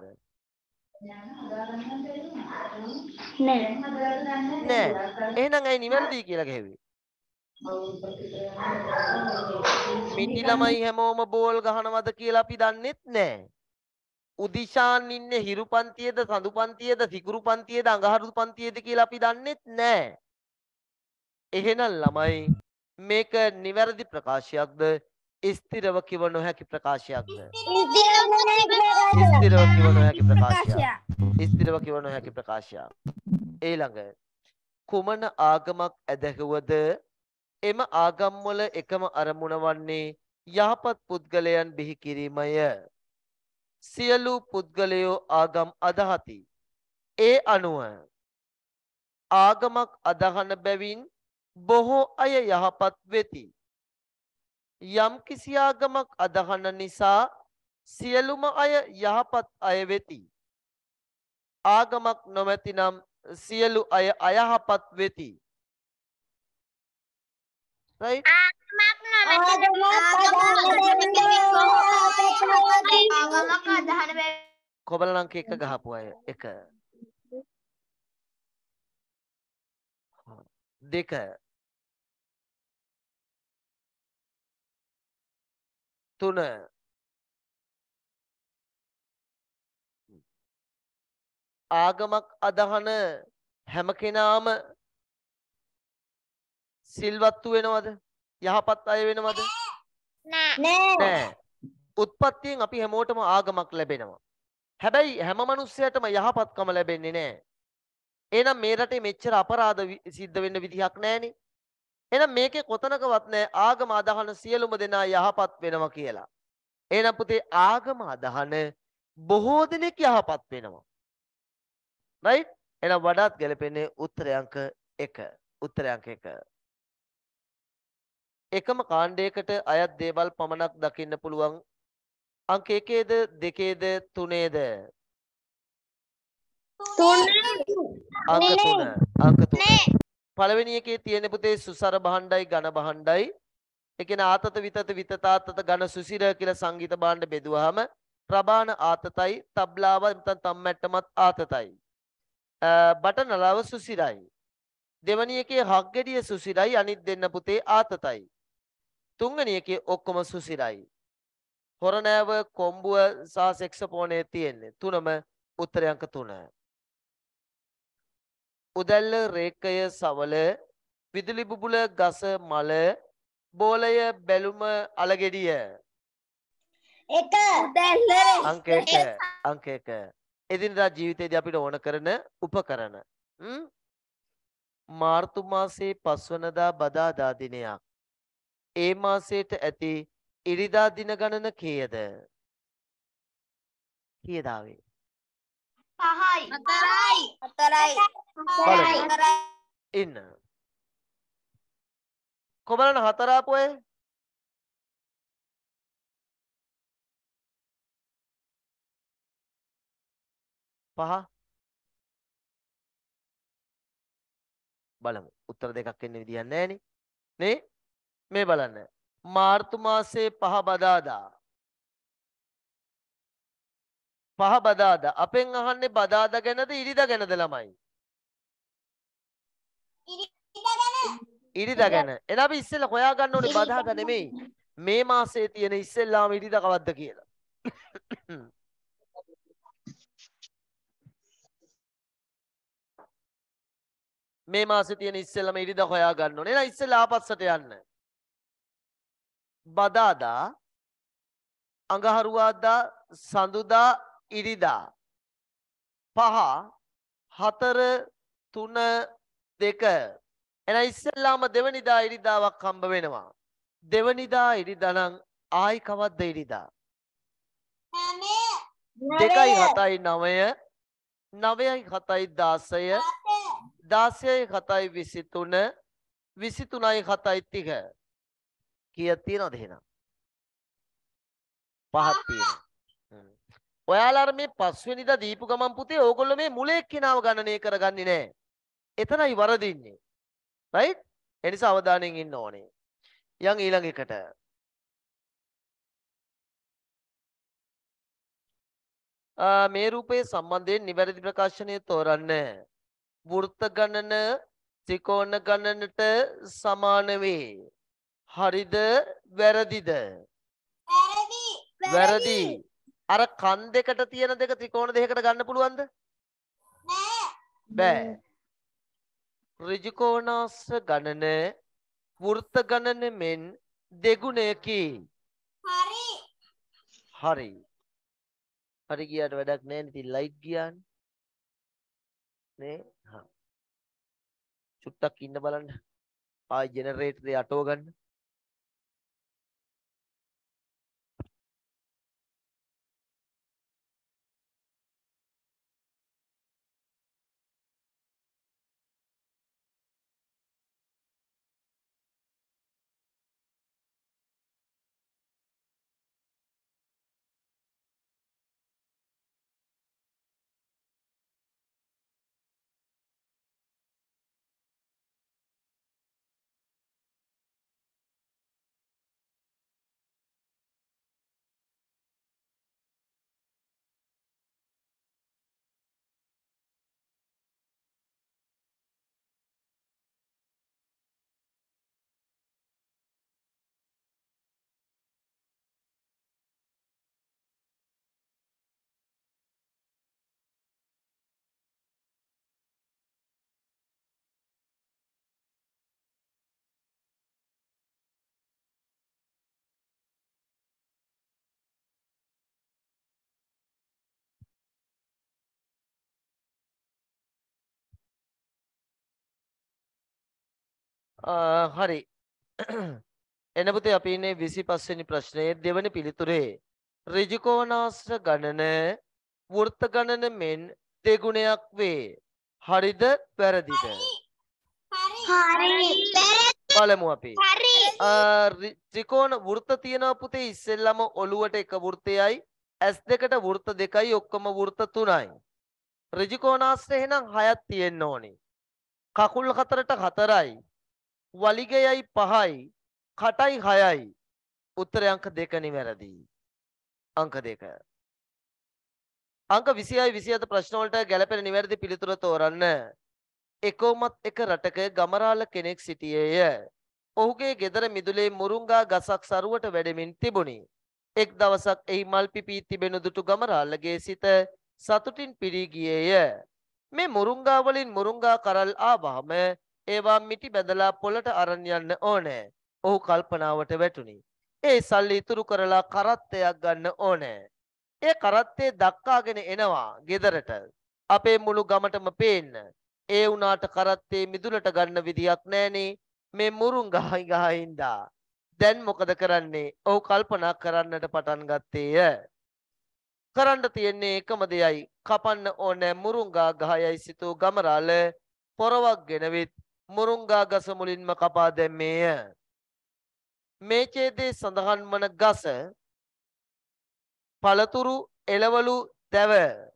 නෑ. නෑ. එහෙනම් ඇයි නිවැරදි කියලා ගහුවේ? මිටි ළමයි හැමෝම බෝල් ගහනවද කියලා අපි දන්නෙත් නෑ. උදිෂාන් ඉන්නේ හිරු පන්තියේද සඳු පන්තියේද සිකුරු පන්තියේද අඟහරු පන්තියේද කියලා අපි දන්නෙත් නෑ. එහෙනම් ළමයි මේක නිවැරදි ප්‍රකාශයක්ද? ස්ථිරව කිව නොහැකි ප්‍රකාශයක්ද? ස්ථිරව ස්ථිරව කිව නොහැකි ප්‍රකාශයක්. ස්ථිරව කිව නොහැකි ප්‍රකාශයක්. ඊළඟ කුමන ආගමක් ඇදහුවද එම ආගම් වල එකම අරමුණ වන්නේ යහපත් පුද්ගලයන් බිහි කිරීමය. සියලු පුද්ගලයෝ ආගම් අදහති. ඒ අනුව ආගමක් අදහන බැවින් බොහෝ අය යහපත් වෙති. යම් කිසි ආගමක් අදහන නිසා සියලුම අය යහපත් අය වෙති. ආගමක් නොමැතිනම් සියලු අය අයහපත් වෙති. right? ආගමක් නොමැතිනම් ආගමක් අදහන බැවින් කොබලලංක එක ගහපු අය එක දෙක තුන ආගමක් අදහන හැම කෙනාම සිල්වත්තු වෙනවද? යහපත් අය වෙනවද? නෑ. උත්පත්තියෙන් අපි හැමෝටම ආගමක් ලැබෙනවා. හැබැයි හැම මිනිස්සයටම යහපත්කම ලැබෙන්නේ නෑ. එහෙනම් මේ රටේ මෙච්චර අපරාධ සිද්ධ වෙන්න විදිහක් නෑනේ. එහෙනම් මේකේ කොතනකවත් නෑ ආගම අදහන සියලුම දෙනා යහපත් වෙනවා කියලා. එහෙනම් පුතේ ආගම අදහන බොහෝ දෙනෙක් යහපත් වෙනවා. right? එහෙනම් වඩාත් ගැලපෙන්නේ උත්තරය අංක එක. උත්තරය අංක එක. එකම කාණ්ඩයකට අයත් දේවල් පමණක් දකින්න පුළුවන් අංක එකේද දෙකේද තුනේද? අංක තුන. අංක තුන. පළවෙනි එකේ තියෙන පුතේ සුසර භාණ්ඩයි ඝන භාණ්ඩයි. ඒ කියන්නේ ආතත විතත විතතාතත ඝන සුසිර කියලා සංගීත භාණ්ඩ බෙදුවාම ප්‍රබාන ආතතයි තබ්ලාව නැත්නම් තම්මැට්ටමත් ආතතයි. බටනලාව සුසිරයි. දෙවැනි එකේ හග්ගෙඩිය සුසිරයි අනිත් දෙන්න පුතේ ආතතයි. තුන්වෙනි එකේ ඔක්කොම සුසිරයි. හොරනෑව කොම්බුව සහ සෙක්සෆෝනේ තියෙන්නේ. තුනම උත්තරය අංක තුන. උදැල්ල රේඛය සවල විදුලි බුබුල ගස මල බෝලය බැලුම අලගෙඩිය. එක උදැල්ල අංක එක. අංක එක. එදිනදා ජීවිතයේදී අපිට ඕන කරන උපකරණ. මාර්තු මාසයේ පස්වනදා බදාදා දිනයක්. ඒ මාසයට ඇති ඉරිදා දින ගණන කීයද? කීයද ආවේ? පහයි හතරයි හතරයි බලමු. ඉන්න. කොබලන හතර ආපු අය? පහ. බලමු. උත්තර දෙකක් එන්න විදියක් නැහැ නේ. නේ? මේ බලන්න. මාර්තු මාසයේ පහ බදාදා. පහ බදාදා. අපෙන් අහන්නේ බදාදා ගැනද ඉරිදා ගැනද ළමයි? ඉරිදා ගැන. එහෙනම් අපි ඉස්සෙල්ලා හොයා ගන්න ඕනේ බදාදා නෙමෙයි. මේ මාසයේ තියෙන ඉස්සෙල්ලාම ඉරිදා කවද්ද කියලා. මේ මාසේ තියෙන ඉස්සෙල්ලාම ඉරිදා හොයා ගන්න ඕනේ. එහෙනම් ඉස්සෙල්ලා ආපස්සට යන්න. බදාදා අඟහරුවාදා සඳුදා ඉරිදා පහ හතර තුන දෙක. එහෙනම් ඉස්සෙල්ලාම දෙවනිදා ඉරිදාවක් හම්බ වෙනවා. දෙවනිදා ඉරිදා නම් ආයි කවද්ද ඉරිදා? දෙකයි හතයි නවය නවයයි හතයි දාසය දාසයයි හතයි විසිතුන විසිතුනයි හතයි තිහ. කීයක් තියෙනවද එහෙනම්? පහක් තියෙනවා. ඔයාලා අර මේ පස්වෙනිදා දීපු ගමන් පුතේ ඕගොල්ලෝ මේ මුල එක්කිනාව ගණනය කරගන්නේ නැහැ. එතනයි වරදින්නේ. right? ඒ නිසා අවධානයෙන් ඉන්න ඕනේ. යන් ඊළඟ එකට. මේ රූපයේ සම්බන්ධයෙන් නිවැරදි ප්‍රකාශනය තෝරන්න. වෘත්ත ගණන ත්‍රිකෝණ ගණනට සමාන වේ. හරිද වැරදිද? වැරදි වැරදි. අර කන් දෙකට තියෙන දෙක ත්‍රිකෝණ දෙකකට ගන්න පුළුවන්ද? නෑ බෑ. ඍජුකෝණාස්ස ගණන වෘත්ත ගණන මෙන් දෙගුණයකි. හරි. හරි ගියාට වැඩක් නැහැ. ඉතින් ලයිට් ගියානේ. නේ? හා. චුට්ටක් ඉන්න බලන්න. ආයි ජෙනරේටරේ අටව ගන්න. හරි. එන පුතේ අපි ඉන්නේ විසිපස් වෙනි ප්‍රශ්නයේ දෙවන පිළිතුරේ. ඍජුකෝණාශ්‍ර ගණන වෘත්ත ගණන මෙන් දෙගුණයක් වේ. හරිද වැරදිද? හරි. බලමු අපි. ත්‍රිකෝණ වෘත්ත තියෙනවා පුතේ ඉස්සෙල්ලම ඔළුවට එක වෘත්තයයි ඇස් දෙකට වෘත්ත දෙකයි ඔක්කොම වෘත්ත තුනයි. ඍජුකෝණාශ්‍ර එහෙනම් හයක් තියෙන්න ඕනේ. කකුල් හතරට හතරයි. වලිගයයි පහයි කටයි හයයි. උත්තරය අංක දෙක නිවැරදි. අංක දෙක. අංක විසිහයි විසිහත ප්‍රශ්න වලට ගැළපෙන නිවැරදි පිළිතුර තෝරන්න. එකෝමත් එක රටක ගමරාල කෙනෙක් සිටියේය. ඔහුගේ ගෙදර මිදුලේ මුරුංගා ගසක් සරුවට වැඩෙමින් තිබුණි. එක් දවසක් එහි මල් පිපී තිබෙන දුටු ගමරාලගේ සිත සතුටින් පිරී ගියේය. මේ මුරුංගා වලින් මුරුංගා කරල් ආවහම ඒවා මිටි බැඳලා පොළට අරන් යන්න ඕනේ. ඔහු කල්පනාවට වැටුණි. ඒ සල්ලි ඉතුරු කරලා කරත්තයක් ගන්න ඕනේ. ඒ කරත්තේ දක්කාගෙන එනවා ගෙදරට. අපේ මුළු ගමටම පේන්න. ඒ වුණාට කරත්තේ මිදුලට ගන්න විදියක් නැහනේ. මේ මුරුංගායි ගහින්දා. දැන් මොකද කරන්නේ? ඔහු කල්පනා කරන්නට පටන් ගත්තේය. කරන්න තියෙන්නේ එකම දෙයයි. කපන්න ඕනේ මුරුංගා ගහයයි සිතූ ගමරාල පොරවක් ගෙනවිත් මුරුංගා ගස මුලින්ම කපා දැම්මේය. මේ ඡේදයේ සඳහන් වන ගස පළතුරු එළවලු දැව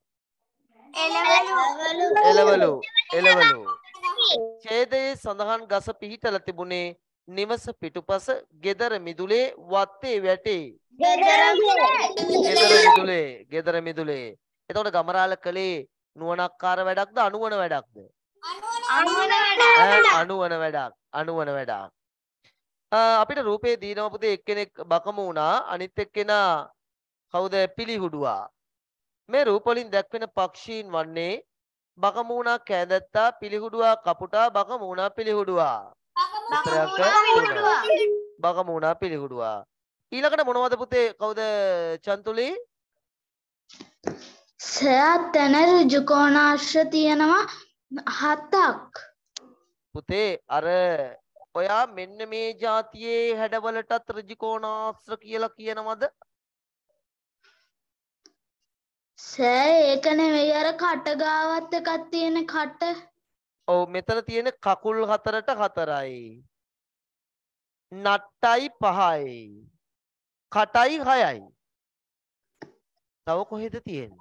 එළවලු එළවලු ඡේදයේ සඳහන් ගස පිහිටලා තිබුණේ නිවස පිටුපස ගෙදර මිදුලේ වත්තේ වැටේ. ගෙදර මිදුලේ ගෙදර මිදුලේ. එතකොට ගමරාල කලේ නුවණක්කාර වැඩක්ද අනුවණ වැඩක්ද? අනුවන වැඩක් අනුවන වැඩක්. අපිට රූපේ දීනව පුතේ එක්කෙනෙක් බකමු වුණා අනිත් එක්කෙනා කවුද පිලිහුඩුවා. මේ රූප වලින් දැක්වෙන පක්ෂීන් වන්නේ බකමු වුණා කෑදැත්තා පිලිහුඩුවා කපුටා බකමු වුණා පිලිහුඩුවා. බකමු වුණා පිලිහුඩුවා. ඊළඟට මොනවද පුතේ කවුද චන්තුලි? සයතන ඍජුකෝණාශ්‍ර තියෙනවා හතක්. පුතේ අර ඔයා මෙන්න මේ જાතියේ හැඩවලටත් ඍජුකෝණාශ්‍ර කියලා කියනවද? සෑ ඒක නෙවෙයි අර කට ගාවත් එකක් තියෙන කට. ඔව් මෙතන තියෙන කකුල් හතරට හතරයි. නට්ටයි පහයි. කටයි හයයි. තව කොහෙද තියෙන්නේ?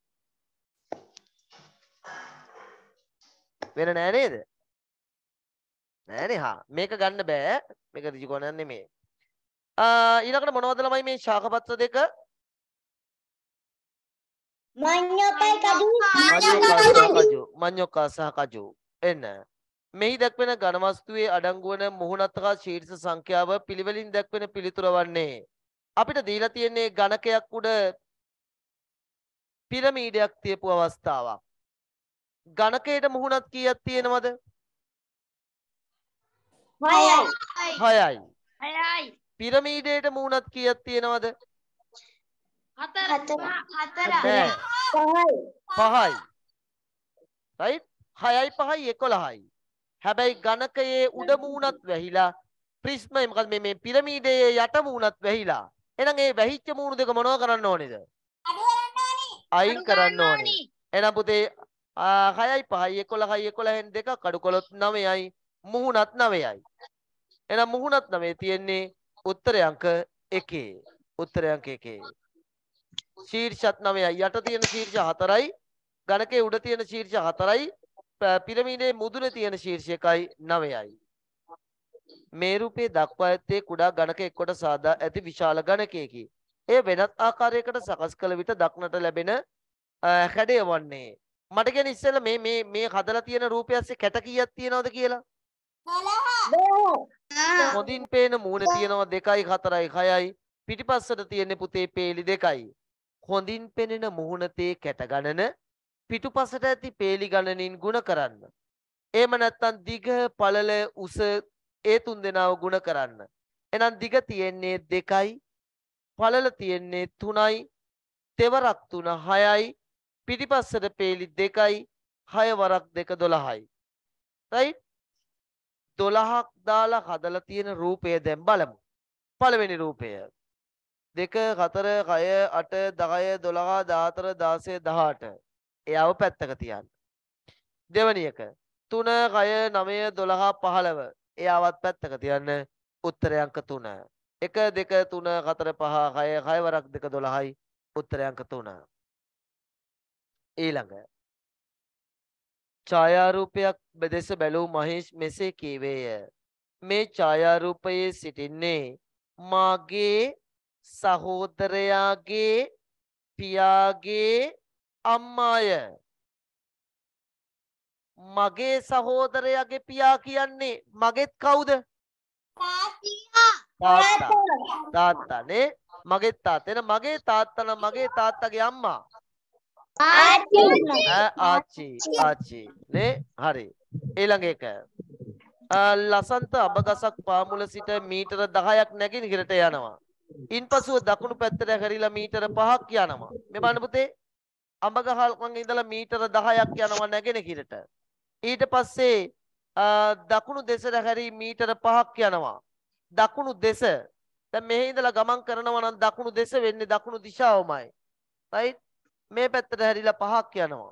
වෙන නෑ නේද? නෑනේ හා මේක ගන්න බෑ. මේක ඍජුකෝණයක් නෙමෙයි. ආ ඊළඟට මොනවද ළමයි මේ ශාකපත්‍ර දෙක? මඤ්ඤොකයි කජු කජු මඤ්ඤොකා සහ කජු. එන්න. මෙහි දැක්වෙන ඝන වස්තුවේ අඩංගු වන මුහුණත් හා ශීර්ෂ සංඛ්‍යාව පිළිවෙලින් දැක්වෙන පිළිතුර වන්නේ. අපිට දීලා තියෙන්නේ ඝනකයක් උඩ පිරමීඩයක් තියපු අවස්ථාවක්. ඝනකයට මුහුණත් කීයක් තියෙනවද? හයයි. හයයි. පිරමීඩයට මුහුණත් කීයක් තියෙනවද? නෑ පහයි right හයයි පහයි එකොළහයි හැබැයි ගණකයේ උඩ මූණත් වැහිලා ප්‍රිස්මයි මොකද මේ මේ පිරමීඩයේ යට මූණත් වැහිලා එහෙනම් ඒ වැහිච්ච මූණු දෙක මොනව කරන්න ඕනේද අයින් කරන්න ඕනේ එහෙනම් පුතේ හයයි පහයි එකොළහයි එකොළහෙන් දෙක කඩු කළොත් නවයයි මුහුණත් නවයයි එහෙනම් මුහුණත් නවය තියෙන්නේ උත්තරය අංක එකේ උත්තරය අංක එකේ ශීර්ෂත් නවයයි යට තියෙන ශීර්ෂ හතරයි ගණකේ උඩ තියෙන ශීර්ෂ හතරයි පිරමීඩයේ මුදුනේ තියෙන ශීර්ෂ එකයි නවයයි මේ රූපේ දක්වා ඇත්තේ කුඩා ගණක එක් කොට සාදා ඇති විශාල ගණකයකි එය වෙනත් ආකාරයකට සකස් කළ විට දක්නට ලැබෙන හැඩය වන්නේ මට කියන ඉස්සෙල්ලා මේ මේ මේ හදලා තියෙන රූපය ඇස්සේ කැට කීයක් තියෙනවද කියලා හොඳින් පේන මූණේ තියෙනවා දෙකයි හතරයි හයයි පිටිපස්සට තියෙන්නේ පුතේ පේලි දෙකයි හොඳින් පෙනෙන මුහුණතේ කැට ගණන පිටුපසට ඇති පේලි ගණනින් ගුණ කරන්න එහෙම නැත්නම් දිග පළල උස ඒ තුන් දෙනාව ගුණ කරන්න එහෙනම් දිග තියෙන්නේ දෙකයි පළල තියෙන්නේ තුනයි තෙවරක් තුන හයයි පිටිපස්සට පේලි දෙකයි හය වරක් දෙක දොළහයි right දොළහක් දාලා හදලා තියෙන රූපය දැන් බලමු පළවෙනි රූපය දෙක හතර හය අට දහය දොළහ දහතර දාසය දහඅට එයාව පැත්තක තියන්න දෙවෙනි එක තුන හය නවය දොළහ පහළව එයාවත් පැත්තක තියන්න උත්තරය අංක තුන එක දෙක තුන හතර පහ හය හය වරක් දෙක දොළහයි උත්තරය අංක තුන ඊළඟ ඡායාරූපයක් බෙදෙස බැලූ මහේෂ් මෙසේ කීවේය මේ ඡායාරූපයේ සිටින්නේ මාගේ සහෝදරයාගේ පියාගේ අම්මාය මගේ සහෝදරයාගේ පියා කියන්නේ මගෙත් කවුද තාත්තා තාත්තානේ මගේ තාත්තා එන මගේ තාත්තා නම් මගේ තාත්තගේ අම්මා ආච්චි ආච්චි ආච්චි නේ හරි ඊළඟ එක ලසන්ත අබ ගසක් පාමුල සිට මීටර දහයක් නැගෙනහිරට යනවා ඉන්පසුව දකුණු පැත්තට හැරිලා මීටර පහක් යනවා මේ බලන්න පුතේ අඹ ගහක් ඉඳලා මීටර දහයක් යනවා නැගෙනහිරට ඊට පස්සේ දකුණු දෙසට හැරි මීටර පහක් යනවා දකුණු දෙස දැන් මෙහි ඉඳලා ගමන් කරනවා නම් දකුණු දෙස වෙන්නේ දකුණු දිශාවමයි right මේ පැත්තට හැරිලා පහක් යනවා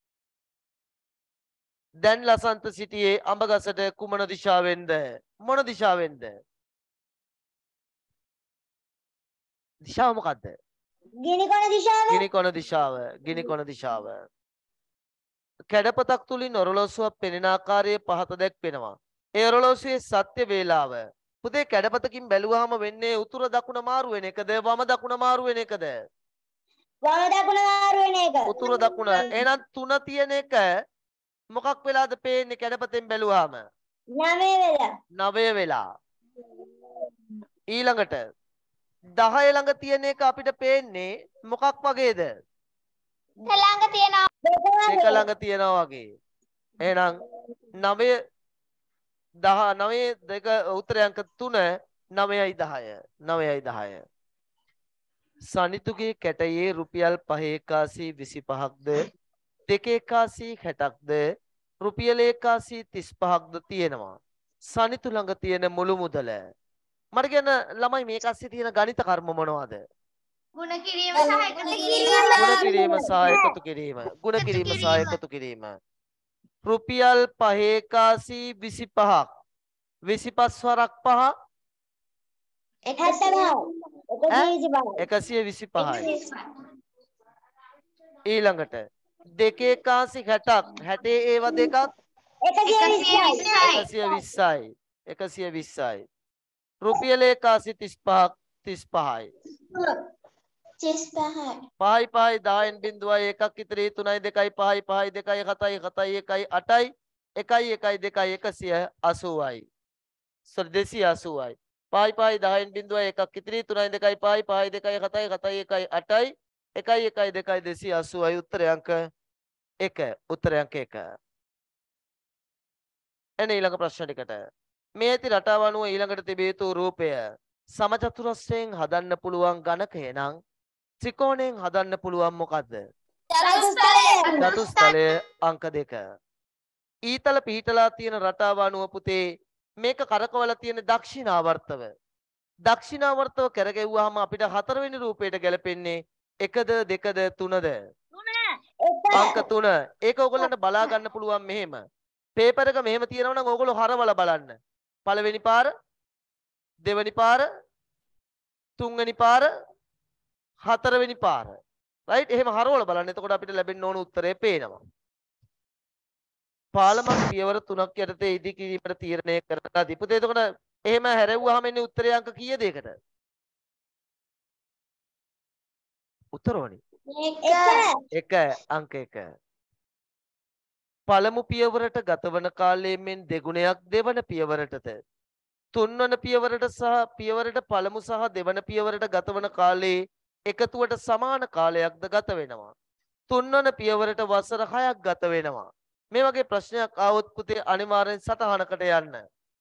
දැන් ලසන්ත සිටියේ අඹ ගසට කුමන දිශාවෙන්ද මොන දිශාවෙන්ද දිශාව මොකද්ද ගිනිකොන දිශාව ගිනිකොන දිශාව ගිනිකොන දිශාව කැඩපතක් තුලින් ඔරලෝසුවක් පෙනෙන ආකාරයේ පහත දැක්වෙනවා ඒ ඔරලෝසුවේ සත්‍ය වේලාව පුතේ කැඩපතකින් බැලුවාම වෙන්නේ උතුර දකුණ මාරු වෙන එකද වම දකුණ මාරු වෙන එකද වම දකුණ මාරු වෙන එක උතුර දකුණ එහෙනම් තුන තියෙන එක මොකක් වෙලාද පේන්නේ කැඩපතෙන් බැලුවාම නවය වෙලා නවය වෙලා ඊළඟට දහය ළඟ තියෙන එක අපිට පේන්නේ මොකක් වගේද ළඟ තියෙනවා දෙක ළඟ තියෙනවා වගේ එහෙනම් නවය දහ නවය දෙක උත්තරය අංක තුන නවයයි දහය නවයයි දහය සනිතුගේ කැටයේ රුපියල් පහ එකාසි විසිපහක්ද දෙක එකාසි හැටක්ද රුපියල් එකාසි තිස්පහක්ද තියෙනවා සනිතු ළඟ තියෙන මුළු මුදල මට කියන ළමයි මේක ඇස්සේ තියෙන ගණිත කර්ම මොනවද ගුණ කිරීම සහ එකතු කිරීම ගුණ කිරීම සහ එකතු කිරීම ගුණ කිරීම සහ එකතු කිරීම රුපියල් පහ එකාසි විසිපහක් විසිපස් වරක් පහ එකසිය විසිපහයි ඊළඟට දෙක එකාසි හැටක් හැටේ ඒව දෙකක් එකසිය විස්සයි එකසිය විස්සයි රුපියල් එකාසි තිස්පහක් තිස්පහයි පහයි පහයි දහයෙන් බිංදුවයි එකක් ඉතිරි තුනයි දෙකයි පහයි පහයි දෙකයි හතයි හතයි එකයි අටයි එකයි එකයි දෙකයි එකසිය අසූවයි සර් දෙසිය අසූවයි පහයි පහයි දහයෙන් බිංදුවයි එකක් ඉතිරි තුනයි දෙකයි පහයි පහයි දෙකයි හතයි හතයි එකයි අටයි එකයි එකයි දෙකයි දෙසිය අසූවයි උත්තරය අංක එක උත්තරය අංක එක එන ඊළඟ ප්‍රශ්න ටිකට මේ ඇති රටාව අනුව ඊළඟට තිබිය යුතු රූපය සමචතුරස්‍රයෙන් හදන්න පුළුවන් ගණකය නම් ත්‍රිකෝණයෙන් හදන්න පුළුවන් මොකද්ද? චතුස්තලය. චතුස්තලය අංක දෙක. ඊතල පිහිටලා තියෙන රටාව අනුව පුතේ මේක කරකවලා තියෙන දක්ෂිණාවර්තව. දක්ෂිණාවර්තව කරගෙව්වහම අපිට හතරවෙනි රූපයට ගැලපෙන්නේ එකද දෙකද තුනද? අංක තුන. ඒක ඔයගොල්ලන්ට බලා ගන්න පුළුවන් මෙහෙම. පේපර් එක මෙහෙම තියෙනවා නම් ඔයගොල්ලෝ හරවලා බලන්න. පළවෙනි පාර, දෙවෙනි පාර, තුන්වෙනි පාර, හතරවෙනි පාර. රයිට්? එහෙම හරවලා බලන්න. එතකොට අපිට ලැබෙන්න ඕන උත්තරය පේනවා. පාලමක් පියවර තුනක් යටතේ ඉදි කිරීමට තීරණය කරලා දීපුතේ. එතකොට එහෙම හැරෙව්වහම එන්නේ උත්තරය අංක කීයද ඒකට? උත්තරෝනේ. එක. අංක එක. පළමු පියවරට ගතවන කාලයෙන් මෙන් දෙගුණයක් දෙවන පියවරටද තුන්වන පියවරට සහ පියවරට පළමු සහ දෙවන පියවරට ගතවන කාලයේ එකතුවට සමාන කාලයක්ද ගත වෙනවා. තුන්වන පියවරට වසර හයක් ගත වෙනවා. මේ වගේ ප්‍රශ්නයක් ආවොත් පුතේ අනිවාර්යෙන් සටහනකට යන්න.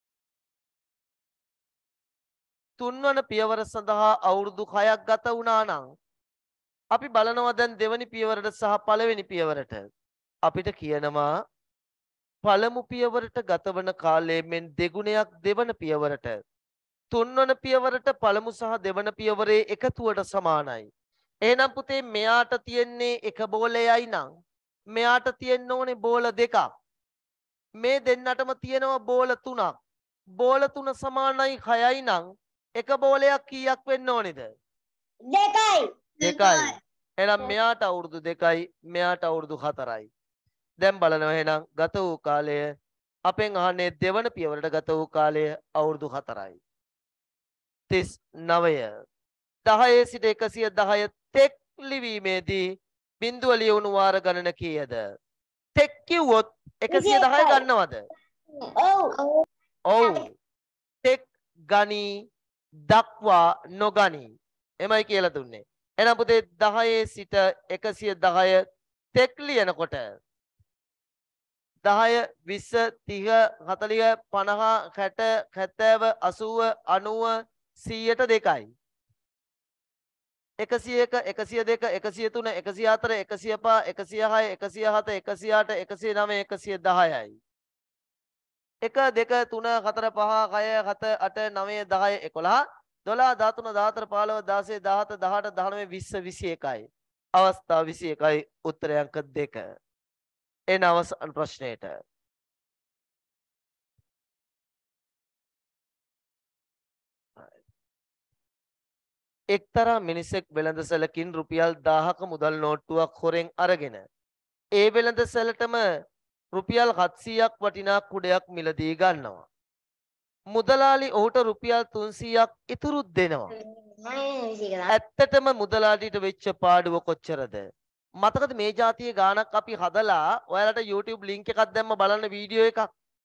තුන්වන පියවර සඳහා අවුරුදු හයක් ගත වුණා නම් අපි බලනවා දැන් දෙවනි පියවරට සහ පළවෙනි පියවරට. අපිට කියනවා පළමු පියවරට ගතවන කාලයෙන් මෙන් දෙගුණයක් දෙවන පියවරට තුන්වන පියවරට පළමු සහ දෙවන පියවරේ එකතුවට සමානයි. එහෙනම් පුතේ මෙයාට තියෙන්නේ එක බෝලයයි නම් මෙයාට තියෙන්න ඕනේ බෝල දෙකක්. මේ දෙන්නටම තියෙනවා බෝල තුනක්. බෝල තුන සමානයි හයයි නම් එක බෝලයක් කීයක් වෙන්න ඕනේද? දෙකයි. දෙකයි. එහෙනම් මෙයාට අවුරුදු දෙකයි මෙයාට අවුරුදු හතරයි. දැන් බලනවා එහෙනම් ගත වූ කාලය අපෙන් අහන්නේ දෙවන පියවරට ගත වූ කාලය අවුරුදු හතරයි. තිස් නවය. දහයේ සිට එකසිය දහය තෙක් ලිවීමේදී බිඳුව ලියවුණු වාර ගණන කීයද? තෙක් කිව්වොත් එකසිය දහය ගන්නවද? ඔව්. ඔව්. තෙක් ගනි දක්වා නොගනි. එමයි කියලා දුන්නේ. එහෙනම් පුතේ දහයේ සිට එකසිය දහය තෙක් ලියනකොට දහය විස්ස තිහ හතලිහ පනහ හැට හැත්තෑව අසූව අනූව සීයට දෙකයි. එකසිය එක එකසිය දෙක එකසිය තුන එකසිය හතර එකසිය පහ එකසිය හය එකසිය හත එකසිය අට එකසිය නවය එකසිය දහයයි. එක දෙක තුන හතර පහ හය හත අට නවය දහය එකොළහ දොළහ දහතුන දහහතර පහළොව දහසය දහහත දහඅට දහනවය විස්ස විසි එකයි. අවස්ථාව විසි එකයි. උත්තරය අංක දෙක. එන අවසන් ප්‍රශ්නයට. එක්තරා මිනිසෙක් වෙළඳසැලකින් රුපියල් දාහක මුදල් නෝට්ටුවක් හොරෙන් අරගෙන ඒ වෙළඳසැලටම රුපියල් හත්සීයක් වටිනා කුඩයක් මිලදී ගන්නවා. මුදලාලි ඔහුට රුපියල් තුන්සීයක් ඉතුරුත් දෙනවා. ඇත්තටම මුදලාලිට වෙච්ච පාඩුව කොච්චරද? මතකද මේ જાතියේ ගානක් අපි හදලා ඔයාලට YouTube link එකක් දැම්ම බලන්න වීඩියෝ එකක්.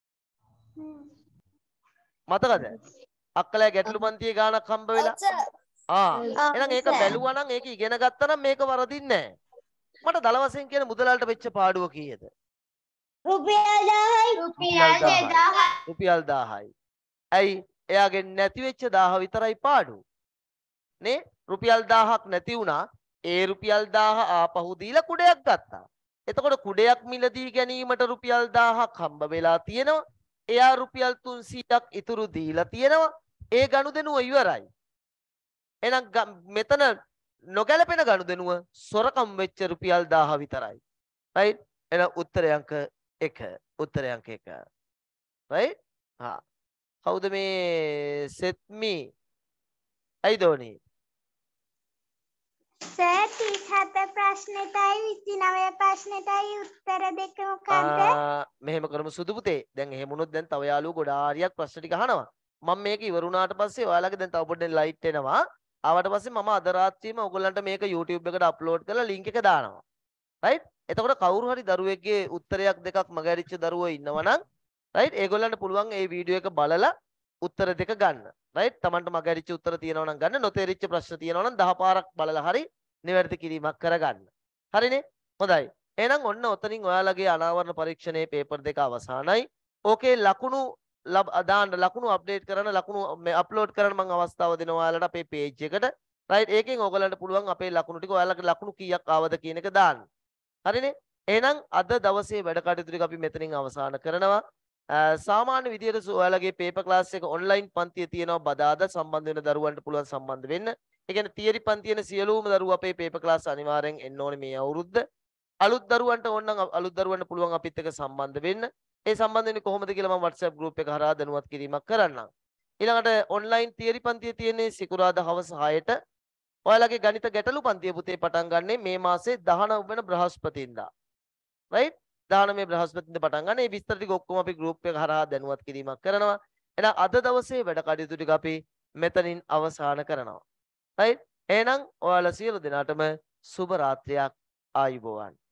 මතකද? අක්කලා ගැටලු පන්තියේ ගානක් හම්බ වෙලා. ආ එහෙනම් ඒක බැලුවා නම් ඒක ඉගෙන ගත්තා නම් මේක වරදින්නේ නැහැ. මට දල වශයෙන් කියන මුදලාලට වෙච්ච පාඩුව කීයද? රුපියල් දහයයි. රුපියල් දෙදාහයි. රුපියල් දහයයි. ඇයි එයාගේ නැති වෙච්ච දාහ විතරයි පාඩු. නේ? රුපියල් දහයක් නැති වුණා. ඒ රුපියල් දාහ ආපහු දීලා කුඩයක් ගත්තා. එතකොට කුඩයක් මිලදී ගැනීමට රුපියල් දහයක් හම්බ වෙලා තියෙනවා. එයා රුපියල් තුන්සීයක් ඉතුරු දීලා තියෙනවා. ඒ ගනුදෙනුව ඉවරයි. එහෙනම් මෙතන නොගැලපෙන ගනුදෙනුව සොරකම් වෙච්ච රුපියල් දහය විතරයි. රයිට්? එහෙනම් උත්තරය අංක එක. උත්තරය අංක එක. රයිට්? හා. කවුද මේ සෙත්මි? ඇයි දෝනි? සර් තිස් හත ප්‍රශ්නෙටයි විසි නවය ප්‍රශ්නෙටයි උත්තර දෙක මොකද්ද? මෙහෙම කරමු සුදු පුතේ. දැන් එහෙම වුණොත් දැන් තව යාළුවෝ ගොඩාරියක් ප්‍රශ්න ටික අහනවා. මම මේක ඉවර වුණාට පස්සේ ඔයාලගේ දැන් තව පොඩ්ඩක් ලයිට් එනවා. ආවට පස්සේ මම අද රාත්‍රියේම ඔයගොල්ලන්ට මේක YouTube එකට අප්ලෝඩ් කරලා link එක දානවා. රයිට්? එතකොට කවුරු හරි දරුවෙක්ගේ උත්තරයක් දෙකක් මගහැරිච්ච දරුවෝ ඉන්නවනම් රයිට්? ඒගොල්ලන්ට පුළුවන් ඒ වීඩියෝ එක බලලා උත්තර දෙක ගන්න. රයිට්? Tamanට මගහැරිච්ච උත්තර තියෙනවා නම් ගන්න. නොතේරිච්ච ප්‍රශ්න තියෙනවා නම් දහ පාරක් බලලා හරි නිවැරදි කිරීමක් කරගන්න. හරිනේ? හොඳයි. එහෙනම් ඔන්න ඔතනින් ඔයාලගේ අනාවරණ පරීක්ෂණයේ පේපර් දෙක අවසానයි. ඕකේ ලකුණු දාන්න ලකුණු අප්ඩේට් කරන ලකුණු අප්ලෝඩ් කරන්න මම අවස්ථාව දෙනවා ඔයාලට අපේ page එකට. රයිට්. ඒකෙන් ඕගලන්ට පුළුවන් අපේ ලකුණු ටික ඔයාලගේ ලකුණු කීයක් ආවද කියන එක දාන්න. හරිනේ. එහෙනම් අද දවසේ වැඩ කටයුතු ටික අපි මෙතනින් අවසන් කරනවා. සාමාන්‍ය විදියට ඔයාලගේ පේපර් ක්ලාස් එක ඔන්ලයින් පන්තිය තියෙනවා බදාදා සම්බන්ධ වෙන දරුවන්ට පුළුවන් සම්බන්ධ වෙන්න. ඒ කියන්නේ තියරි පන්තියන සියලුම දරුවෝ අපේ පේපර් ක්ලාස් අනිවාර්යෙන් එන්න ඕනේ මේ අවුරුද්ද. අලුත් දරුවන්ට ඕන නම් අලුත් දරුවන්ට පුළුවන් අපිත් එක්ක සම්බන්ධ වෙන්න. ඒ සම්බන්ධ වෙන්නේ කොහොමද කියලා මම WhatsApp group එක හරහා දැනුවත් කිරීමක් කරන්නම්. ඊළඟට ඔන්ලයින් තියරි පන්තිය තියෙන්නේ සිකුරාදා හවස හයට. ඔයාලගේ ගණිත ගැටලු පන්තිය පුතේ පටන් ගන්නේ මේ මාසේ දහනව වෙන බ්‍රහස්පතින්දා. රයිට්? දහනව මේ බ්‍රහස්පතින්දා පටන් ගන්න. මේ විස්තර ටික ඔක්කොම අපි group එක හරහා දැනුවත් කිරීමක් කරනවා. එහෙනම් අද දවසේ වැඩ කටයුතු ටික අපි මෙතනින් අවසන් කරනවා. රයිට්? එහෙනම් ඔයාලා සියලු දෙනාටම සුබ රාත්‍රියක් ආයුබෝවන්.